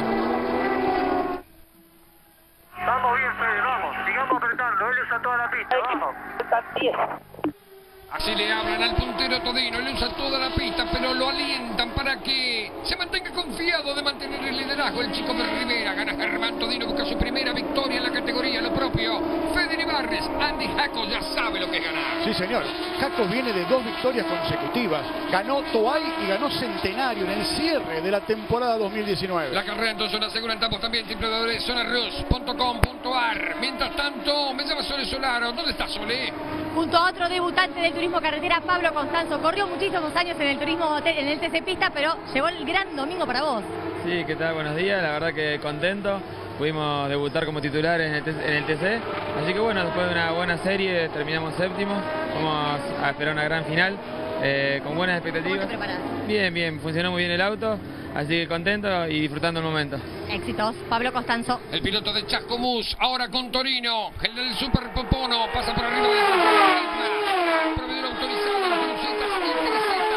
Vamos bien, Fede, vamos. Sigamos apretando. Él usa toda la pista, vamos. Así le hablan al puntero Todino, le usa toda la pista, pero lo alientan para que se mantenga confiado de mantener el liderazgo. El chico de Rivera, gana Germán Todino, busca su primera victoria en la categoría, lo propio. Fede Iribarne, Andy Jacos ya sabe lo que es ganar. Sí, señor. Jacos viene de 2 victorias consecutivas. Ganó Toay y ganó Centenario en el cierre de la temporada 2019. La carrera entonces la aseguramos también www.zonarus.com.ar. Mientras tanto, me llama Sole Solaro. ¿Dónde está Sole? Junto a otro debutante del turismo carretera, Pablo Constanzo. Corrió muchísimos años en el turismo en el TC Pista, pero llegó el gran domingo para vos. Sí, ¿qué tal? Buenos días, la verdad que contento. Pudimos debutar como titulares en el TC, así que bueno, después de una buena serie terminamos séptimo. Vamos a esperar una gran final, con buenas expectativas. ¿Cómo te preparás? Bien, bien, funcionó muy bien el auto, así que contento y disfrutando el momento. Éxitos, Pablo Constanzo. El piloto de Chascomús, ahora con Torino, el del Super Popono, pasa por arriba de la proveedor autorizado, las crucetas y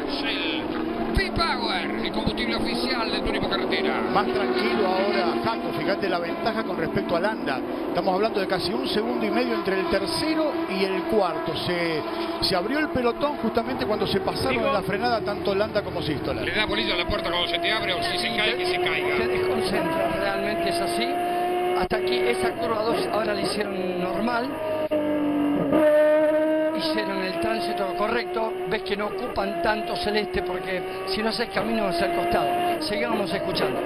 Shell V-Power, el combustible oficial del turismo carretera. Más tranquilo ahora Jaco, fíjate la ventaja con respecto a Landa. Estamos hablando de casi 1,5 segundos entre el tercero y el cuarto. Se abrió el pelotón justamente cuando se pasaron en la frenada tanto Landa como Sístola. Le da bolilla a la puerta cuando se te abre o si se cae, que se caiga. Te desconcentra, realmente es así. Hasta aquí esa curva 2 ahora la hicieron normal. Hicieron el tránsito correcto. Ves que no ocupan tanto Celeste porque si no haces camino hacia el costado. Sigamos escuchando.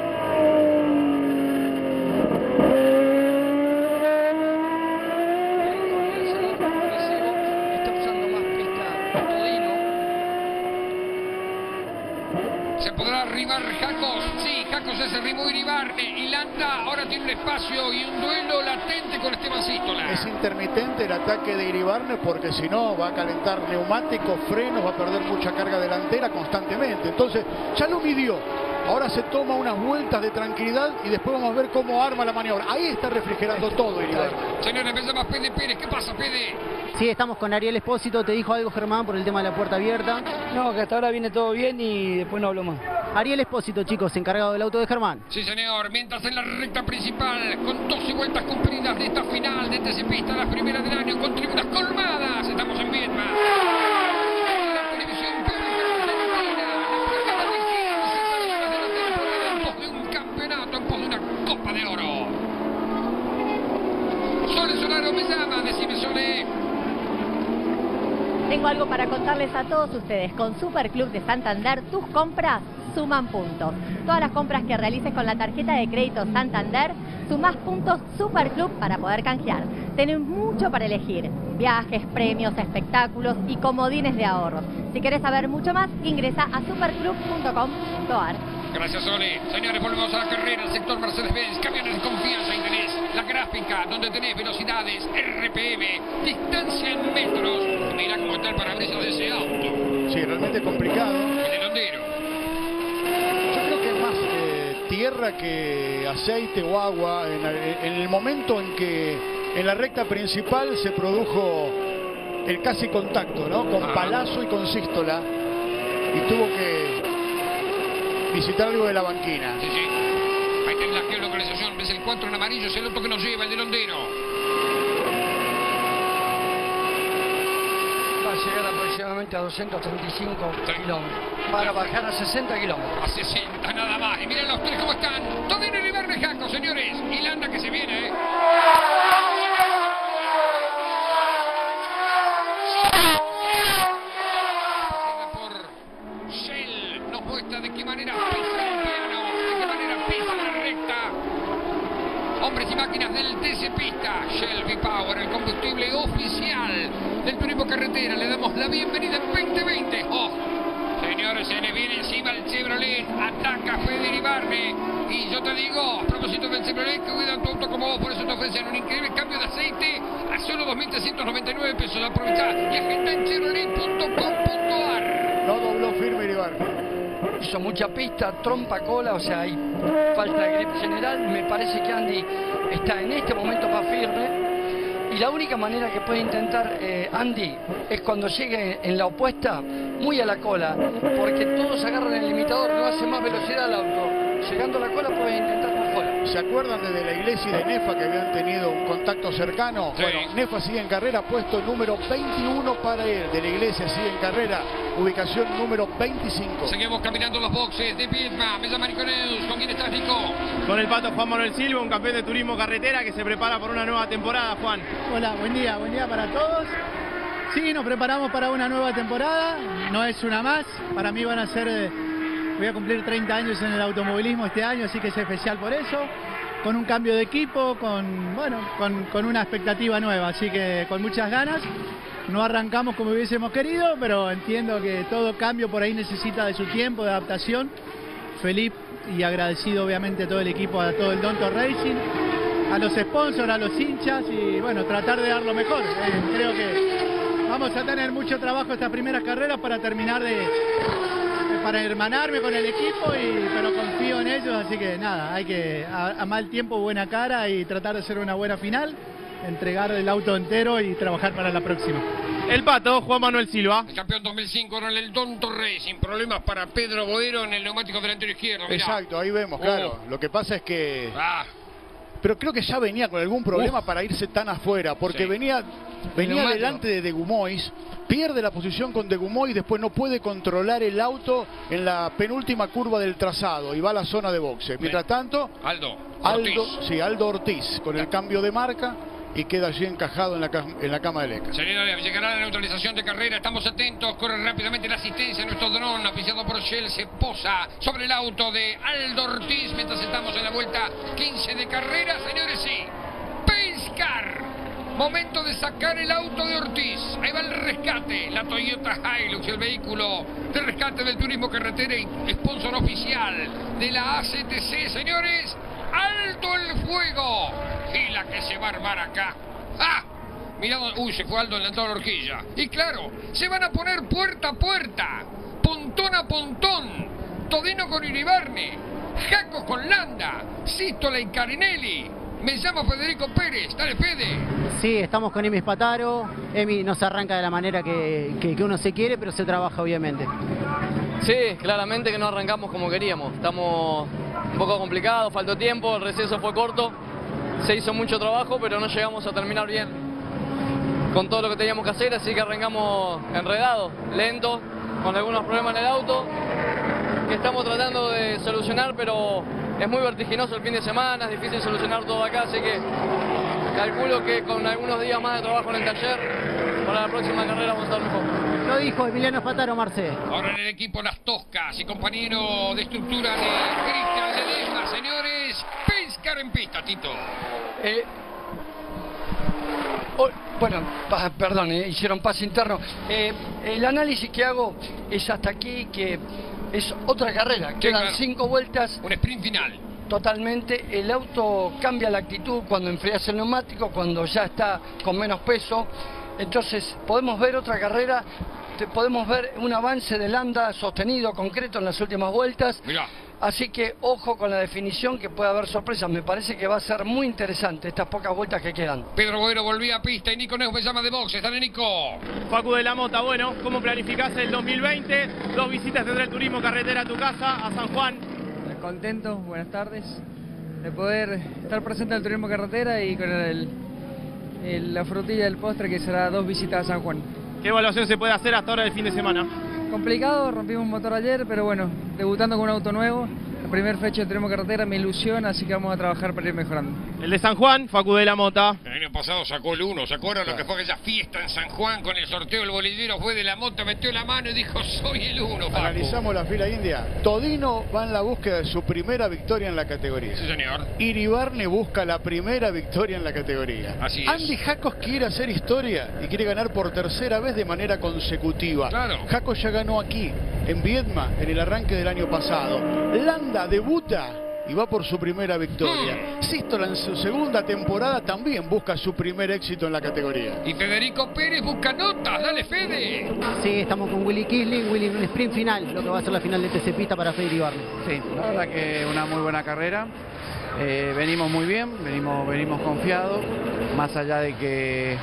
¿Se podrá arribar Jacos? Sí, Jacos es el ritmo de Iribarne. Y Landa ahora tiene un espacio y un duelo latente con Esteban Sístola. Es intermitente el ataque de Iribarne porque si no va a calentar neumáticos, frenos, va a perder mucha carga delantera constantemente. Entonces ya lo midió. Ahora se toma unas vueltas de tranquilidad y después vamos a ver cómo arma la maniobra. Ahí está refrigerando todo Iribarne. Señores, me llama Pede Pérez. ¿Qué pasa, Pede? Sí, estamos con Ariel Espósito. ¿Te dijo algo, Germán, por el tema de la puerta abierta? No, que hasta ahora viene todo bien y después no hablo más. Ariel Espósito, chicos, encargado del auto de Germán. Sí, señor. Mientras en la recta principal, con 12 vueltas cumplidas de esta final de TC Pista, la primera del año, con tribunas colmadas, estamos en Viedma. La televisión pública argentina, la primera de la temporada en pos de un campeonato, en pos de una Copa de Oro. Sole Solaro me llama, decime Sole. Tengo algo para contarles a todos ustedes. Con Superclub de Santander, tus compras suman puntos. Todas las compras que realices con la tarjeta de crédito Santander, sumás puntos Superclub para poder canjear. Tenés mucho para elegir. Viajes, premios, espectáculos y comodines de ahorros. Si querés saber mucho más, ingresa a superclub.com.ar. Gracias, Sole. Señores, volvemos a la carrera, el sector Mercedes-Benz, camiones de confianza, y tenés la gráfica donde tenés velocidades, RPM, distancia en metros. Mirá cómo está el parabrisas de ese auto. Sí, realmente complicado. El hondero. Yo creo que es más tierra que aceite o agua. En el momento en que en la recta principal se produjo el casi contacto, ¿no? Con Palazzo y con Sístola. Y tuvo que visitar algo de la banquina. Sí, sí. Ahí tenés la geolocalización. Ves el 4 en amarillo, es el auto que nos lleva, el del hondero. Va a llegar aproximadamente a 235 kilómetros. Para bajar a 60 kilómetros. A 60 nada más. Y miren los tres cómo están. Todo en el Iribarne Jaco, señores. Y Landa que se viene, de qué manera pisa el piano, de qué manera pisa la recta. Hombres y máquinas del TC Pista, Shell V-Power, el combustible oficial del turismo carretera. Le damos la bienvenida en 2020. ¡Oh! Señores, se le viene encima el Chevrolet, ataca Fede Iribarne. Y yo te digo, a propósito del Chevrolet, que cuidan tu auto como vos, por eso te ofrecen un increíble cambio de aceite a solo 2.399 pesos. Aprovechá y agenda en chevrolet.com.ar. No dobló firme Iribarne. Hizo mucha pista, trompa cola, o sea, hay falta de grip general. Me parece que Andy está en este momento más firme. Y la única manera que puede intentar Andy es cuando llegue en la opuesta, muy a la cola, porque todos agarran el limitador, no hace más velocidad al auto. Llegando a la cola puede intentar por fuera. ¿Se acuerdan de la Iglesia y de Nefa que habían tenido un contacto cercano? Sí. Bueno, Nefa sigue en carrera, puesto número 21 para él. De la Iglesia sigue en carrera, ubicación número 25. Seguimos caminando los boxes de Viedma. Me llama Nico Neus. ¿Con quién estás, Nico? Con el Pato Juan Manuel Silva, un campeón de turismo carretera que se prepara por una nueva temporada, Juan. Hola, buen día para todos. Sí, nos preparamos para una nueva temporada, no es una más, para mí van a ser, voy a cumplir 30 años en el automovilismo este año, así que es especial por eso, con un cambio de equipo, con una expectativa nueva, así que con muchas ganas. No arrancamos como hubiésemos querido, pero entiendo que todo cambio por ahí necesita de su tiempo, de adaptación. Feliz y agradecido obviamente a todo el equipo, a todo el Donto Racing, a los sponsors, a los hinchas y bueno, tratar de dar lo mejor. Creo que vamos a tener mucho trabajo estas primeras carreras para terminar para hermanarme con el equipo, pero confío en ellos, así que nada, hay que a mal tiempo buena cara y tratar de hacer una buena final, entregar el auto entero y trabajar para la próxima. El Pato, Juan Manuel Silva. El campeón 2005 en el Donto Racing. Problemas para Pedro Boero en el neumático delantero izquierdo. Mirá. Exacto, ahí vemos, claro. Lo que pasa es que... Pero creo que ya venía con algún problema para irse tan afuera, porque venía delante de Degumois, pierde la posición con Degumois, después no puede controlar el auto en la penúltima curva del trazado y va a la zona de boxe. Mientras tanto, Aldo Ortiz con el cambio de marca y queda allí encajado en la cama de Leca. Señores, llegará la neutralización de carrera, estamos atentos, corre rápidamente la asistencia, nuestro dron, aficiado por Shell, se posa sobre el auto de Aldo Ortiz, mientras estamos en la vuelta 15 de carrera, señores, sí. Pace Car, momento de sacar el auto de Ortiz, ahí va el rescate, la Toyota Hilux, el vehículo de rescate del turismo carretera y sponsor oficial de la ACTC, señores. ¡Alto el fuego! Y la que se va a armar acá. ¡Ah! Mirá, uy, se fue Aldo en la entrada de la horquilla. Y claro, se van a poner puerta a puerta, pontón a pontón, Todino con Iribarne, Jaco con Landa, Sístola y Carinelli. Me llamo Federico Pérez, dale Fede. Sí, estamos con Emi Spataro. Emi no se arranca de la manera que uno se quiere, pero se trabaja obviamente. Sí, claramente que no arrancamos como queríamos. Estamos un poco complicados, faltó tiempo, el receso fue corto. Se hizo mucho trabajo, pero no llegamos a terminar bien con todo lo que teníamos que hacer, así que arrancamos enredados, lentos, con algunos problemas en el auto, que estamos tratando de solucionar, pero es muy vertiginoso el fin de semana, es difícil solucionar todo acá, así que calculo que con algunos días más de trabajo en el taller, para la próxima carrera vamos a estar mejor. Lo dijo Emiliano Spataro, Marce. Ahora en el equipo Las Toscas y compañero de estructura de Cristian Ledesma, señores, Pescar en pista, Tito. Bueno, perdón, hicieron pase interno. El análisis que hago es hasta aquí, que es otra carrera. Quedan 5 vueltas. Un sprint final. Totalmente. El auto cambia la actitud cuando enfrías el neumático, cuando ya está con menos peso. Entonces, podemos ver otra carrera. Podemos ver un avance de Landa sostenido, concreto en las últimas vueltas. Mirá. Así que ojo con la definición, que puede haber sorpresas. Me parece que va a ser muy interesante estas pocas vueltas que quedan. Pedro Boero volvía a pista y Nico Neus me llama de boxe. Dale, Nico. Facu de la Mota, bueno, ¿cómo planificás el 2020? 2 visitas tendrá el turismo carretera a tu casa, a San Juan. Contento, buenas tardes, de poder estar presente en el turismo carretera y con la frutilla del postre, que será 2 visitas a San Juan. ¿Qué evaluación se puede hacer hasta ahora del fin de semana? Complicado, rompimos un motor ayer, pero bueno, debutando con un auto nuevo, la primera fecha de turismo carretera me ilusiona, así que vamos a trabajar para ir mejorando. El de San Juan, Facu de la Mota. El año pasado sacó el 1, ¿se acuerdan lo que fue aquella fiesta en San Juan con el sorteo? El bolillero fue de la Mota, metió la mano y dijo, soy el 1, Facu. Analizamos la fila india. Todino va en la búsqueda de su primera victoria en la categoría. Sí, señor. Iribarne busca la primera victoria en la categoría. Así es. Andy Jacos quiere hacer historia y quiere ganar por tercera vez de manera consecutiva. Claro. Jacos ya ganó aquí, en Viedma, en el arranque del año pasado. Landa debuta y va por su primera victoria. Sístola en su segunda temporada también busca su primer éxito en la categoría. Y Federico Pérez busca notas, dale Fede. Sí, estamos con Willy Kisling, Willy en un sprint final, lo que va a ser la final de TC Pista para Fede Iribarne. Sí, la verdad que una muy buena carrera. Venimos muy bien, venimos confiados, más allá de que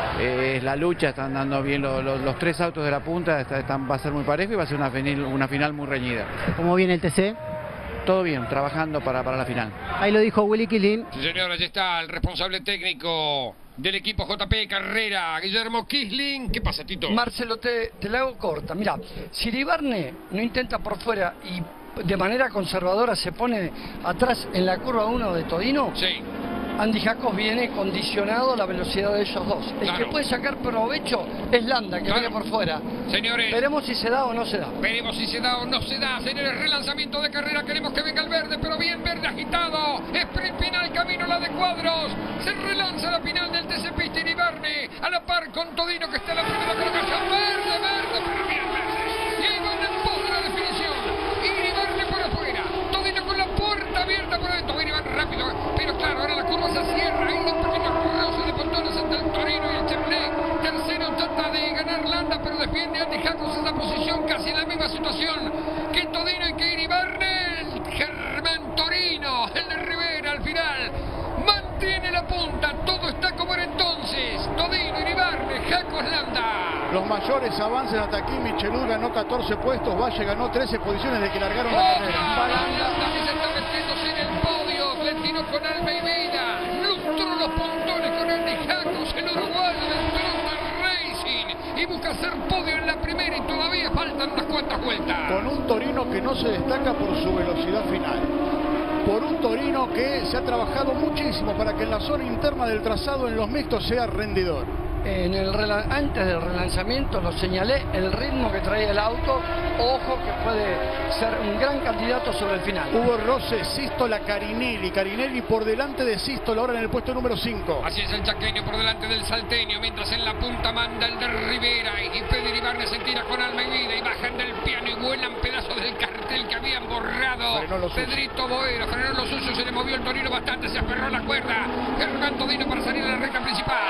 es la lucha, están dando bien los 3 autos de la punta, va a ser muy parejo y va a ser una final muy reñida. ¿Cómo viene el TC? Todo bien, trabajando para la final. Ahí lo dijo Willy Kisling. Sí, señor, allí está el responsable técnico del equipo JP Carrera, Guillermo Kisling. ¿Qué pasa, Tito? Marcelo, te la hago corta. Mira, si Iribarne no intenta por fuera y de manera conservadora se pone atrás en la curva 1 de Todino, sí, Andy Jacos viene condicionado a la velocidad de ellos dos. El que puede sacar provecho es Landa, que viene por fuera. Señores, veremos si se da o no se da. Veremos si se da o no se da. Señores, relanzamiento de carrera. Queremos que venga el verde, pero bien verde agitado. Sprint final, camino la de cuadros. Se relanza la final del TC Pista Iribarne, a la par con Todino, que está en la primera colocación. Verde, pero bien verde. Y ahí van en pos de la definición. Iribarne por afuera. Todino con la puerta abierta por adentro. Iribarne rápido, pero claro, ahora la curva se cierra. Hay un pequeño roce de pontones entre el Torino y el Chevrolet. Tercero trata de ganar Landa, pero defiende Andy Jacos esa posición, casi en la misma situación que Todino y que Iribarne. Germán Torino, el de Rivera al final, mantiene la punta. Todo está como era entonces. Todino, Iribarne, Jacos, Landa. Los mayores avancen hasta aquí. Michelud ganó 14 puestos, Valle ganó 13 posiciones de que largaron la carrera. Landa que se está metiéndose en el podio, le tiró con alma y vida, lustró los puntones con Andy Jacos, el uruguayo del Toyota Racing, y busca hacer podio en la primera y todavía faltan unas cuantas vueltas. Con un Torino que no se destaca por su velocidad final. Por un Torino que se ha trabajado muchísimo para que en la zona interna del trazado en los mixtos sea rendidor. Antes del relanzamiento lo señalé, el ritmo que traía el auto, ojo que puede ser un gran candidato sobre el final. Hubo roce, Sístola, Carinelli por delante de Sístola, ahora en el puesto número 5. Así es el chaqueño por delante del salteño, mientras en la punta manda el de Rivera y Fede Iribarne se tira con alma y vida y bajan del piano y vuelan pedazos del cartel que habían borrado. Pedrito Boera frenó lo suyo, se le movió el Torino bastante, se aferró a la cuerda. Germán Todino para salir a la recta principal.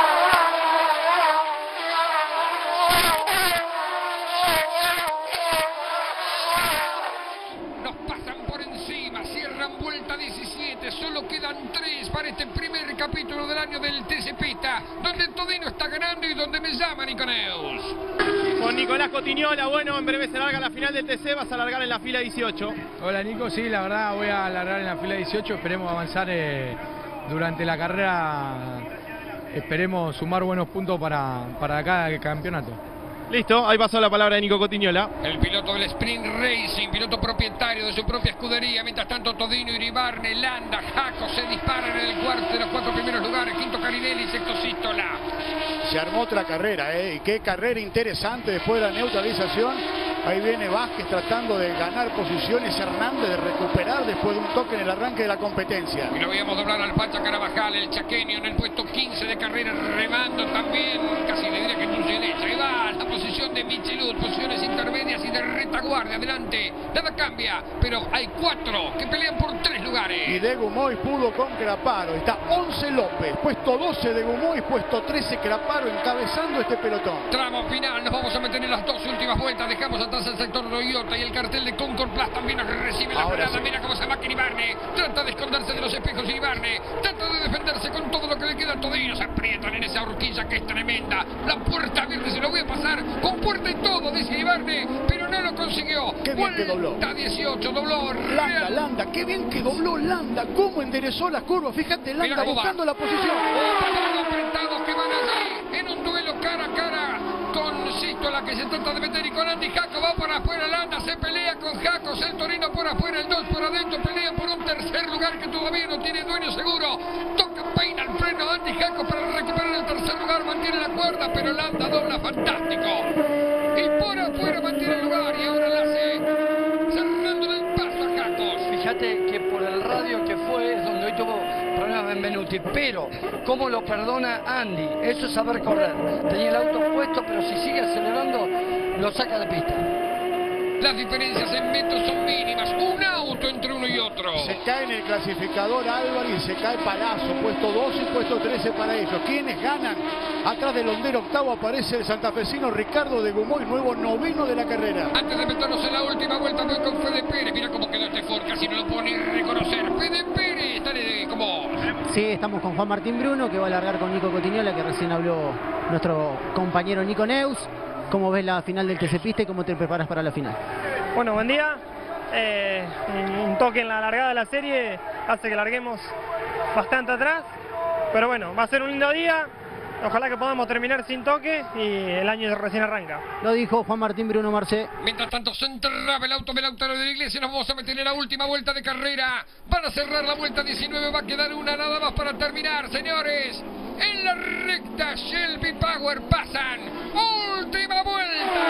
Vuelta 17, solo quedan 3 para este primer capítulo del año del TC Pista, donde Todino está ganando y donde me llama Nico Neus. Con Nicolás Cotignola, bueno, en breve se larga la final del TC, vas a largar en la fila 18. Hola Nico, sí, la verdad voy a largar en la fila 18, esperemos avanzar durante la carrera, esperemos sumar buenos puntos para cada campeonato. Listo, ahí pasó la palabra de Nico Cotignola. El piloto del Sprint Racing, piloto propietario de su propia escudería. Mientras tanto, Todino, Iribarne, Landa, Jaco se disparan en el cuarto de los 4 primeros lugares. Quinto Carinelli, sexto Sístola. Se armó otra carrera, y qué carrera interesante después de la neutralización. Ahí viene Vázquez tratando de ganar posiciones, Hernández de recuperar después de un toque en el arranque de la competencia. Y lo veíamos doblar al Pacha Carabajal, el chaqueño en el puesto 15 de carrera, remando también, casi le diría que en dulce de leche. Ahí va la posición de Michelud, posiciones intermedias y de retaguardia, adelante, nada cambia, pero hay 4 que pelean por 3 lugares. Y de Gumoy pudo con Craparo, está 11 López, puesto 12 de Gumoy, puesto 13 Craparo encabezando este pelotón. Tramo final, nos vamos a meter en las 2 últimas vueltas, dejamos atrás el sector Toyota y el cartel de Concord Plus también nos recibe la frenada. Sí. Mira cómo se va Iribarne, trata de esconderse de los espejos Iribarne, trata de defenderse con todo lo que le queda a Todino, se aprietan en esa horquilla que es tremenda, la puerta abierta, se lo voy a pasar con puerta y todo, dice Iribarne, pero no lo consiguió. Qué bien que dobló. 18, dobló. Landa, qué bien que dobló Landa, cómo enderezó las curvas, fíjate Landa buscando la posición. Los enfrentados que van allí en un duelo cara a cara con Sístola que se trata de meter y con Andy Jaco va por afuera, Landa se pelea con Jacos, el Torino por afuera, el 2 por adentro, pelean por un tercer lugar que todavía no tiene dueño seguro, toca, peina el freno Andy Jaco para recuperar el tercer lugar, mantiene la cuerda, pero Landa dobla fantástico y por afuera mantiene el lugar y ahora la hace cerrando el paso a Jacos. Fíjate que por el radio que fue es donde hoy tuvo problemas Benvenuti, pero cómo lo perdona Andy, eso es saber correr, tenía el auto puesto pero si sigue acelerando lo saca de pista. Las diferencias en metros son mínimas, un auto entre uno y otro. Se cae en el clasificador Álvarez y se cae Palazzo, puesto 12 y puesto 13 para ellos. ¿Quiénes ganan? Atrás del hondero octavo aparece el santafesino Ricardo de Gumoy, nuevo noveno de la carrera. Antes de meternos en la última vuelta voy con Fede Pérez, mira cómo quedó este Ford, casi no lo puedo ni reconocer. Fede Pérez, dale, como... Sí, estamos con Juan Martín Bruno, que va a largar con Nico Cotignola, que recién habló nuestro compañero Nico Neus. ¿Cómo ves la final del TC Pista y cómo te preparas para la final? Bueno, buen día. Un toque en la largada de la serie hace que larguemos bastante atrás. Pero bueno, va a ser un lindo día. Ojalá que podamos terminar sin toque y el año recién arranca. Lo dijo Juan Martín Bruno Marcé. Mientras tanto se enterraba el auto del Lautaro de la Iglesia. Nos vamos a meter en la última vuelta de carrera. Van a cerrar la vuelta 19. Va a quedar una nada más para terminar, señores. En la recta Shelby Power pasan. Última vuelta.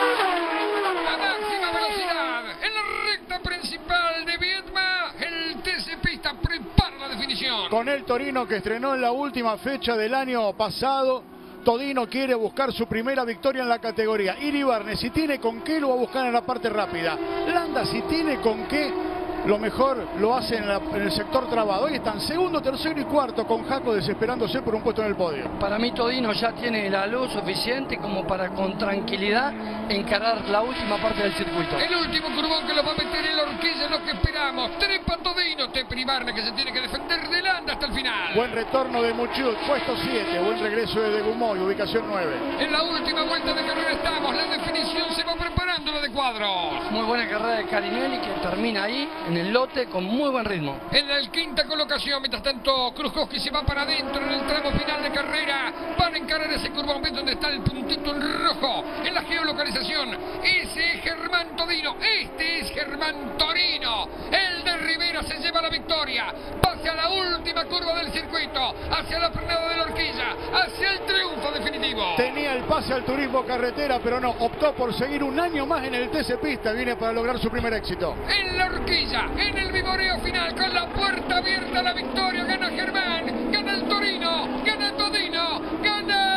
A máxima velocidad. En la recta principal de Viedma, el TC Pista prepara la definición. Con el Torino que estrenó en la última fecha del año pasado, Todino quiere buscar su primera victoria en la categoría. Iribarne, si tiene con qué, lo va a buscar en la parte rápida. Landa, si tiene con qué, lo mejor lo hace en el sector trabado. Hoy están segundo, tercero y cuarto con Jaco desesperándose por un puesto en el podio. Para mí Todino ya tiene la luz suficiente como para con tranquilidad encarar la última parte del circuito. El último curvón que lo va a meter en la horquilla, lo que esperamos. Trepa Todino, Tepribarne que se tiene que defender de Landa hasta el final. Buen retorno de Muchut, puesto 7, buen regreso de Gumoy, ubicación 9. En la última vuelta de carrera estamos, la definición se va preparando la de Cuadros. Muy buena carrera de Carinelli que termina ahí en el lote con muy buen ritmo. En la quinta colocación, mientras tanto Krujowski se va para adentro en el tramo final de carrera. Van a encarar ese curvón, ven donde está el puntito en rojo en la geolocalización. Ese es Germán Todino, este es Germán Torino. El de Rivera se lleva la victoria. Hacia la última curva del circuito, hacia la frenada de la horquilla, hacia el triunfo definitivo. Tenía el pase al turismo carretera, pero no, optó por seguir un año más en el TC Pista. Viene para lograr su primer éxito. En la horquilla, en el vigoreo final, con la puerta abierta a la victoria, gana Germán, gana el Torino, gana Todino, gana...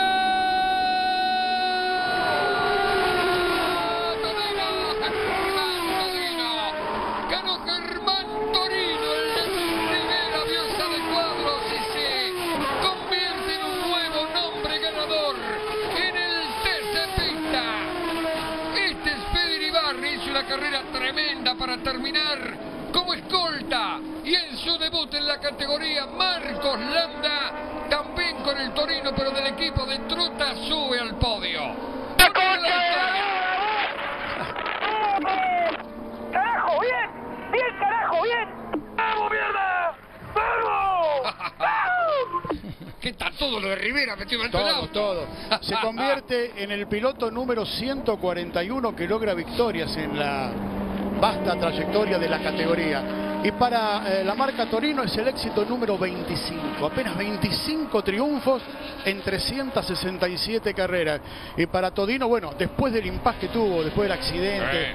Ganó Germán Torino, el de Rivera Biosa de Cuadros, y se convierte en un nuevo nombre ganador en el TC Pista. Este es Fede Iribarne, hizo una carrera tremenda para terminar como escolta, y en su debut en la categoría Marcos Landa, también con el Torino, pero del equipo de Truta, sube al podio. ¡Carajo, bien! ¡Bien, carajo, bien! ¡Vamos, mierda! ¡Vamos! ¿Qué tal todo lo de Rivera metido en el auto? Todo. Se convierte en el piloto número 141 que logra victorias en la vasta trayectoria de la categoría. Y para la marca Torino es el éxito número 25. Apenas 25 triunfos en 367 carreras. Y para Todino, bueno, después del impasse que tuvo, después del accidente,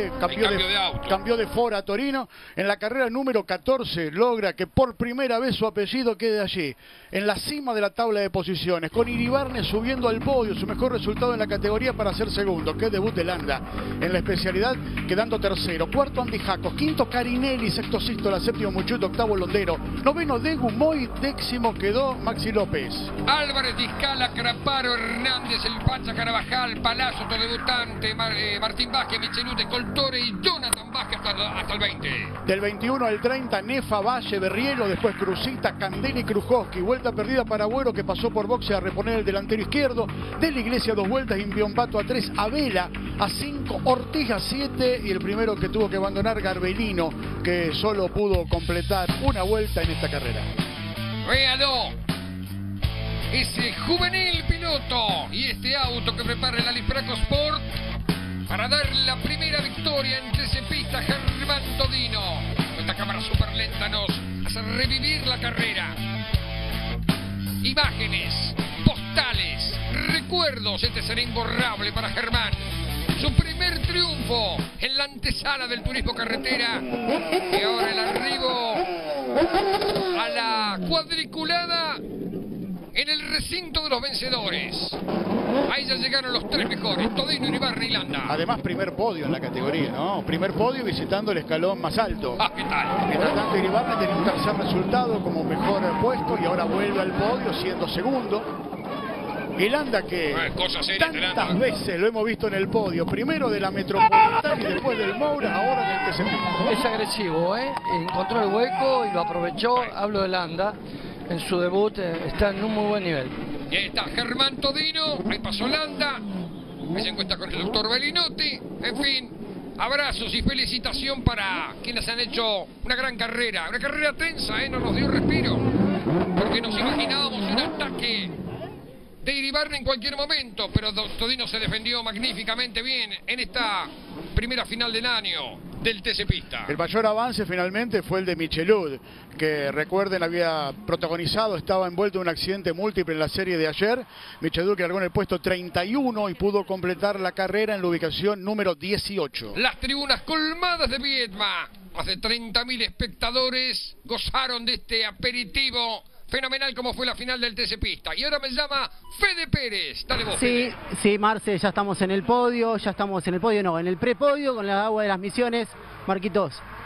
cambió de fora a Torino. En la carrera número 14 logra que por primera vez su apellido quede allí, en la cima de la tabla de posiciones, con Iribarne subiendo al podio, su mejor resultado en la categoría para ser segundo, que es debut de Landa. En la especialidad quedando tercero, cuarto Andy Jaco, quinto Carinelli, sexto Sístola, séptimo Muchut, octavo Londero, noveno de Gumoy, décimo quedó Maxi López. Álvarez, Discala, Craparo, Hernández, el Pancha, Carabajal, Palazzo, otro debutante, Martín Vázquez, Michelute, Coltore y Jonathan Vázquez hasta el 20. Del 21 al 30, Nefa, Valle, Berrielo, después Cruzita, Candeli, Krujowski, vuelta perdida para Agüero que pasó por boxe a reponer el delantero izquierdo, de la Iglesia 2 vueltas, Impiombato a 3, Abela a 5, Ortiz a 7 y el primero que tuvo que abandonar Garbelino, que solo pudo completar una vuelta en esta carrera. Véalo, ese juvenil piloto y este auto que prepara el Alipraco Sport para dar la primera victoria en TC Pista, Germán Todino. Esta cámara super lenta nos hace revivir la carrera. Imágenes, postales, recuerdos, este será imborrable para Germán. Su primer triunfo en la antesala del turismo carretera y ahora el arribo a la cuadriculada en el recinto de los vencedores. Ahí ya llegaron los tres mejores, Todino, Iribarne y Landa. Además, primer podio en la categoría, ¿no? Primer podio visitando el escalón más alto. ¿Qué tal? Mientras tanto, Iribarne tenía un tercer resultado como mejor puesto y ahora vuelve al podio siendo segundo. Y Landa que tantas veces lo hemos visto en el podio, primero de la Metropolitana y después del Moura, ahora del TC. Es agresivo, encontró el hueco y lo aprovechó. Hablo de Landa, en su debut está en un muy buen nivel. Y ahí está Germán Todino, ahí pasó Landa, ahí se encuentra con el doctor Belinotti. En fin, abrazos y felicitación para quienes han hecho una gran carrera, una carrera tensa, no nos dio respiro, porque nos imaginábamos un ataque de Iribarne en cualquier momento, pero Todino se defendió magníficamente bien en esta primera final del año del TC Pista. El mayor avance finalmente fue el de Michelud, que recuerden había protagonizado, estaba envuelto en un accidente múltiple en la serie de ayer. Michelud que largó en el puesto 31 y pudo completar la carrera en la ubicación número 18. Las tribunas colmadas de Viedma, más de 30.000 espectadores gozaron de este aperitivo fenomenal como fue la final del TC Pista. Y ahora me llama Fede Pérez. Dale vos, Fede. Sí, Marce, ya estamos en el podio, en el prepodio con la agua de las Misiones. Marquitos,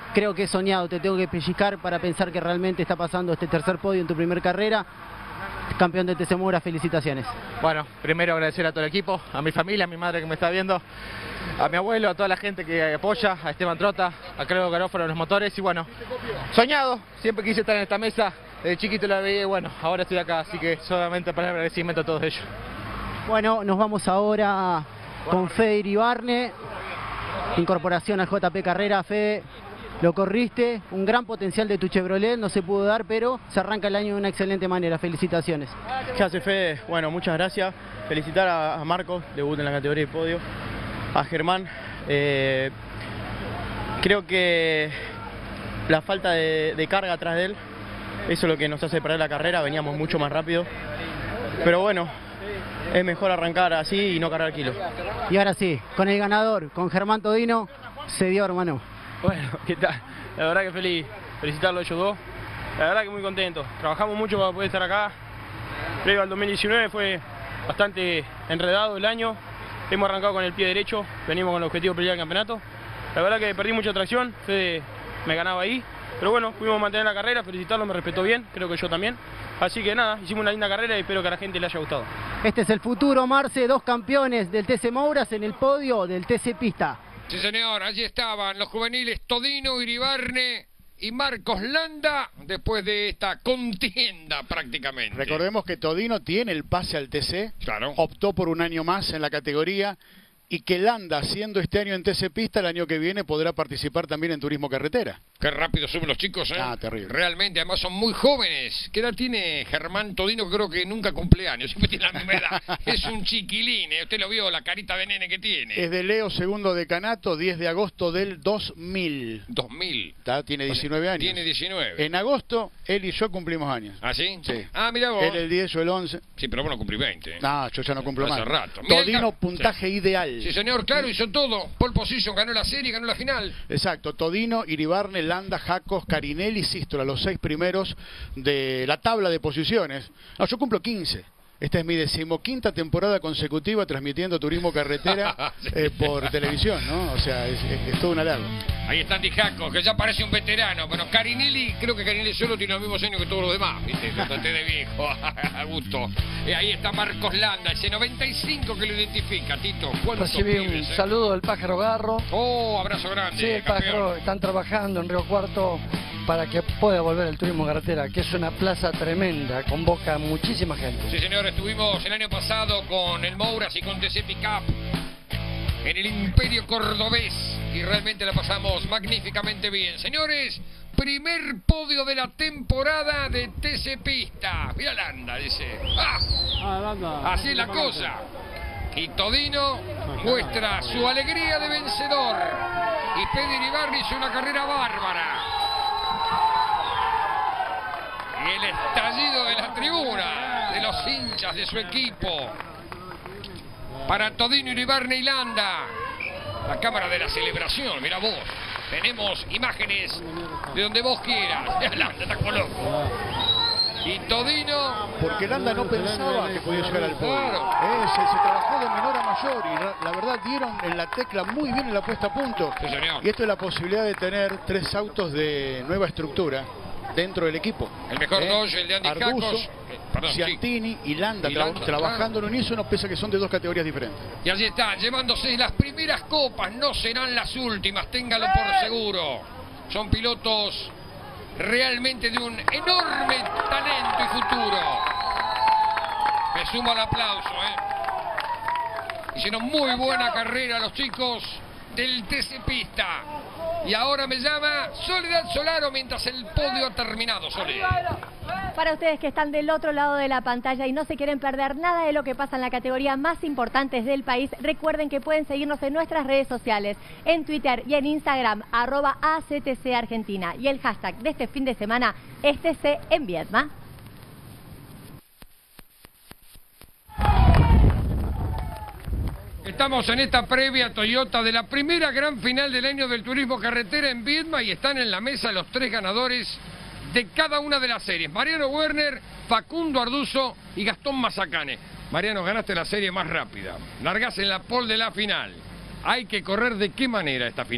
creo que he soñado, te tengo que pellizcar para pensar que realmente está pasando este tercer podio en tu primer carrera. Campeón de TC Moura, felicitaciones. Bueno, primero agradecer a todo el equipo, a mi familia, a mi madre que me está viendo, a mi abuelo, a toda la gente que apoya, a Esteban Trota, a Claudio Garófalo de los motores y bueno, soñado, siempre quise estar en esta mesa, desde chiquito la veía y bueno, ahora estoy acá, así que solamente para el agradecimiento a todos ellos. Bueno, nos vamos ahora con Fede Iribarne, incorporación al JP Carrera. Fede, lo corriste, un gran potencial de tu Chevrolet, no se pudo dar, pero se arranca el año de una excelente manera. Felicitaciones. ¿Qué hace, Fede? Bueno, muchas gracias. Felicitar a Marco, debut en la categoría de podio. A Germán. Creo que la falta de carga atrás de él, eso es lo que nos hace perder la carrera. Veníamos mucho más rápido. Pero bueno, es mejor arrancar así y no cargar kilos. Y ahora sí, con el ganador, con Germán Todino, se dio, hermano. Bueno, ¿qué tal? La verdad que feliz, felicitarlo a ellos dos. La verdad que muy contento. Trabajamos mucho para poder estar acá. Previo al 2019 fue bastante enredado el año. Hemos arrancado con el pie derecho, venimos con el objetivo de pelear el campeonato. La verdad que perdí mucha tracción, Fede me ganaba ahí. Pero bueno, pudimos mantener la carrera, felicitarlo, me respetó bien, creo que yo también. Así que nada, hicimos una linda carrera y espero que a la gente le haya gustado. Este es el futuro, Marce, 2 campeones del TC Mouras en el podio del TC Pista. Sí, señor, allí estaban los juveniles Todino, Iribarne y Marcos Landa después de esta contienda prácticamente. Recordemos que Todino tiene el pase al TC, claro, optó por un año más en la categoría y que Landa, siendo este año en TC Pista, el año que viene podrá participar también en turismo carretera. Qué rápido suben los chicos, ¿eh? Ah, terrible. Realmente, además son muy jóvenes. ¿Qué edad tiene Germán Todino? Creo que nunca cumpleaños, siempre tiene la misma edad. Es un chiquilín, ¿eh? Usted lo vio, la carita de nene que tiene. Es de Leo, segundo decanato, 10 de agosto del 2000. 2000. Tiene 19 años. Tiene 19. En agosto, él y yo cumplimos años. ¿Ah, sí? Sí. Ah, mira vos. Él el 10, yo el 11. Sí, pero vos no cumplí 20. No, yo ya no cumplo más. Hace rato. Todino, puntaje ideal. Sí, señor, claro, hizo todo. Pole position, ganó la serie, ganó la final. Exacto, Todino, Iribarne, Landa, Jacos, Carinelli, Sístola, los 6 primeros de la tabla de posiciones. No, yo cumplo 15. Esta es mi 15ª temporada consecutiva transmitiendo turismo carretera por televisión, ¿no? O sea, es todo un halago. Ahí está Andy Jacos, que ya parece un veterano. Bueno, Carinelli, creo que Carinelli solo tiene los mismos años que todos los demás, ¿viste? Lo traté de viejo, a gusto. Ahí está Marcos Landa, ese 95 que lo identifica, Tito. Recibí un saludo del Pájaro Garro. Oh, abrazo grande. Sí, el Pájaro, están trabajando en Río Cuarto para que pueda volver el turismo carretera, que es una plaza tremenda, convoca a muchísima gente. Sí, señor, estuvimos el año pasado con el Mouras y con TC Pickup en el Imperio Cordobés y realmente la pasamos magníficamente bien. Señores, primer podio de la temporada de TC Pista. Mira Landa, dice. ¡Ah! Así es la cosa. Y Todino muestra su alegría de vencedor. Y Fede Iribarne hizo una carrera bárbara. Y el estallido de la tribuna, de los hinchas de su equipo. Para Todino, Iribarne y Landa. La cámara de la celebración, mira vos. Tenemos imágenes de donde vos quieras. Landa está como loco. Y Todino... Porque Landa no pensaba que podía llegar al podio. Claro. Se trabajó de menor a mayor y la verdad dieron en la tecla muy bien en la puesta a punto. Sí, señor. Y esto es la posibilidad de tener 3 autos de nueva estructura dentro del equipo. El mejor Dodge, el de Andy Arguso, Jacos. Ciantini y Landa, trabajando en unísono, pese a que son de 2 categorías diferentes. Y allí está, llevándose las primeras copas, no serán las últimas, téngalo por seguro. Son pilotos realmente de un enorme talento y futuro. Me sumo al aplauso, Hicieron muy buena carrera los chicos del TC Pista. Y ahora me llama Soledad Solaro mientras el podio ha terminado. Soledad. Para ustedes que están del otro lado de la pantalla y no se quieren perder nada de lo que pasa en la categoría más importantes del país, recuerden que pueden seguirnos en nuestras redes sociales, en Twitter y en Instagram, @ACTC Argentina. Y el hashtag de este fin de semana es TC en Viedma. Estamos en esta previa Toyota de la primera gran final del año del turismo carretera en Viedma y están en la mesa los 3 ganadores de cada una de las series. Mariano Werner, Facundo Arduzo y Gastón Mazacane. Mariano, ganaste la serie más rápida. Largás en la pole de la final. Hay que correr de qué manera esta final.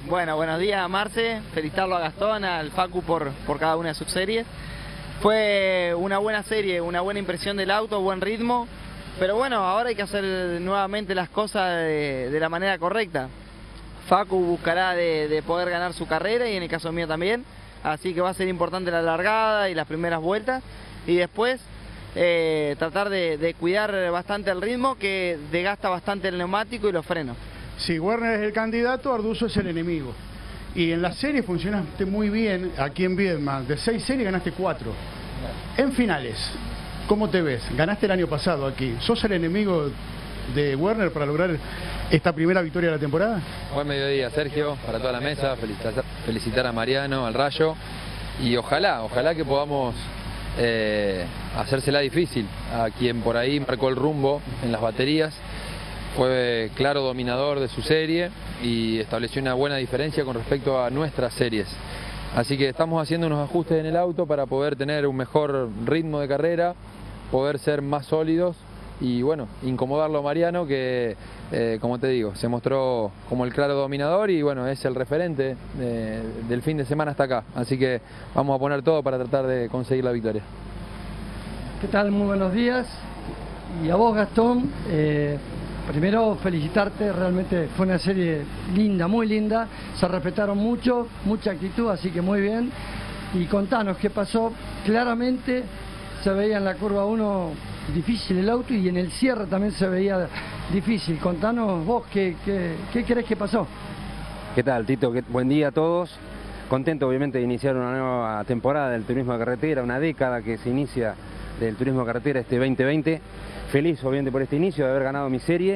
Bueno, buenos días, Marce. Felicitarlo a Gastón, al Facu por cada una de sus series. Fue una buena serie, una buena impresión del auto, buen ritmo. Pero bueno, ahora hay que hacer nuevamente las cosas de la manera correcta. Facu buscará de poder ganar su carrera y en el caso mío también. Así que va a ser importante la largada y las primeras vueltas. Y después tratar de cuidar bastante el ritmo, que desgasta bastante el neumático y los frenos. Si Werner es el candidato, Arduzo es el enemigo. Y en la serie funcionaste muy bien aquí en Viedma. De 6 series ganaste 4. En finales, ¿cómo te ves? Ganaste el año pasado aquí. ¿Sos el enemigo de Werner para lograr esta primera victoria de la temporada? Buen mediodía, Sergio, para toda la mesa. Felicitar a Mariano, al Rayo. Y ojalá que podamos hacérsela difícil a quien por ahí marcó el rumbo en las baterías. Fue claro dominador de su serie y estableció una buena diferencia con respecto a nuestras series. Así que estamos haciendo unos ajustes en el auto para poder tener un mejor ritmo de carrera, poder ser más sólidos y bueno, incomodarlo a Mariano, que como te digo, se mostró como el claro dominador y bueno, es el referente del fin de semana hasta acá. Así que vamos a poner todo para tratar de conseguir la victoria. ¿Qué tal? Muy buenos días. Y a vos, Gastón, primero felicitarte, realmente fue una serie linda, muy linda, se respetaron mucho, mucha actitud, así que muy bien. Y contanos qué pasó. Claramente se veía en la curva 1 difícil el auto y en el cierre también se veía difícil. Contanos vos qué crees que pasó. ¿Qué tal, Tito? Buen día a todos. Contento obviamente de iniciar una nueva temporada del turismo de carretera, una década que se inicia del turismo de carretera este 2020. Feliz obviamente por este inicio, de haber ganado mi serie,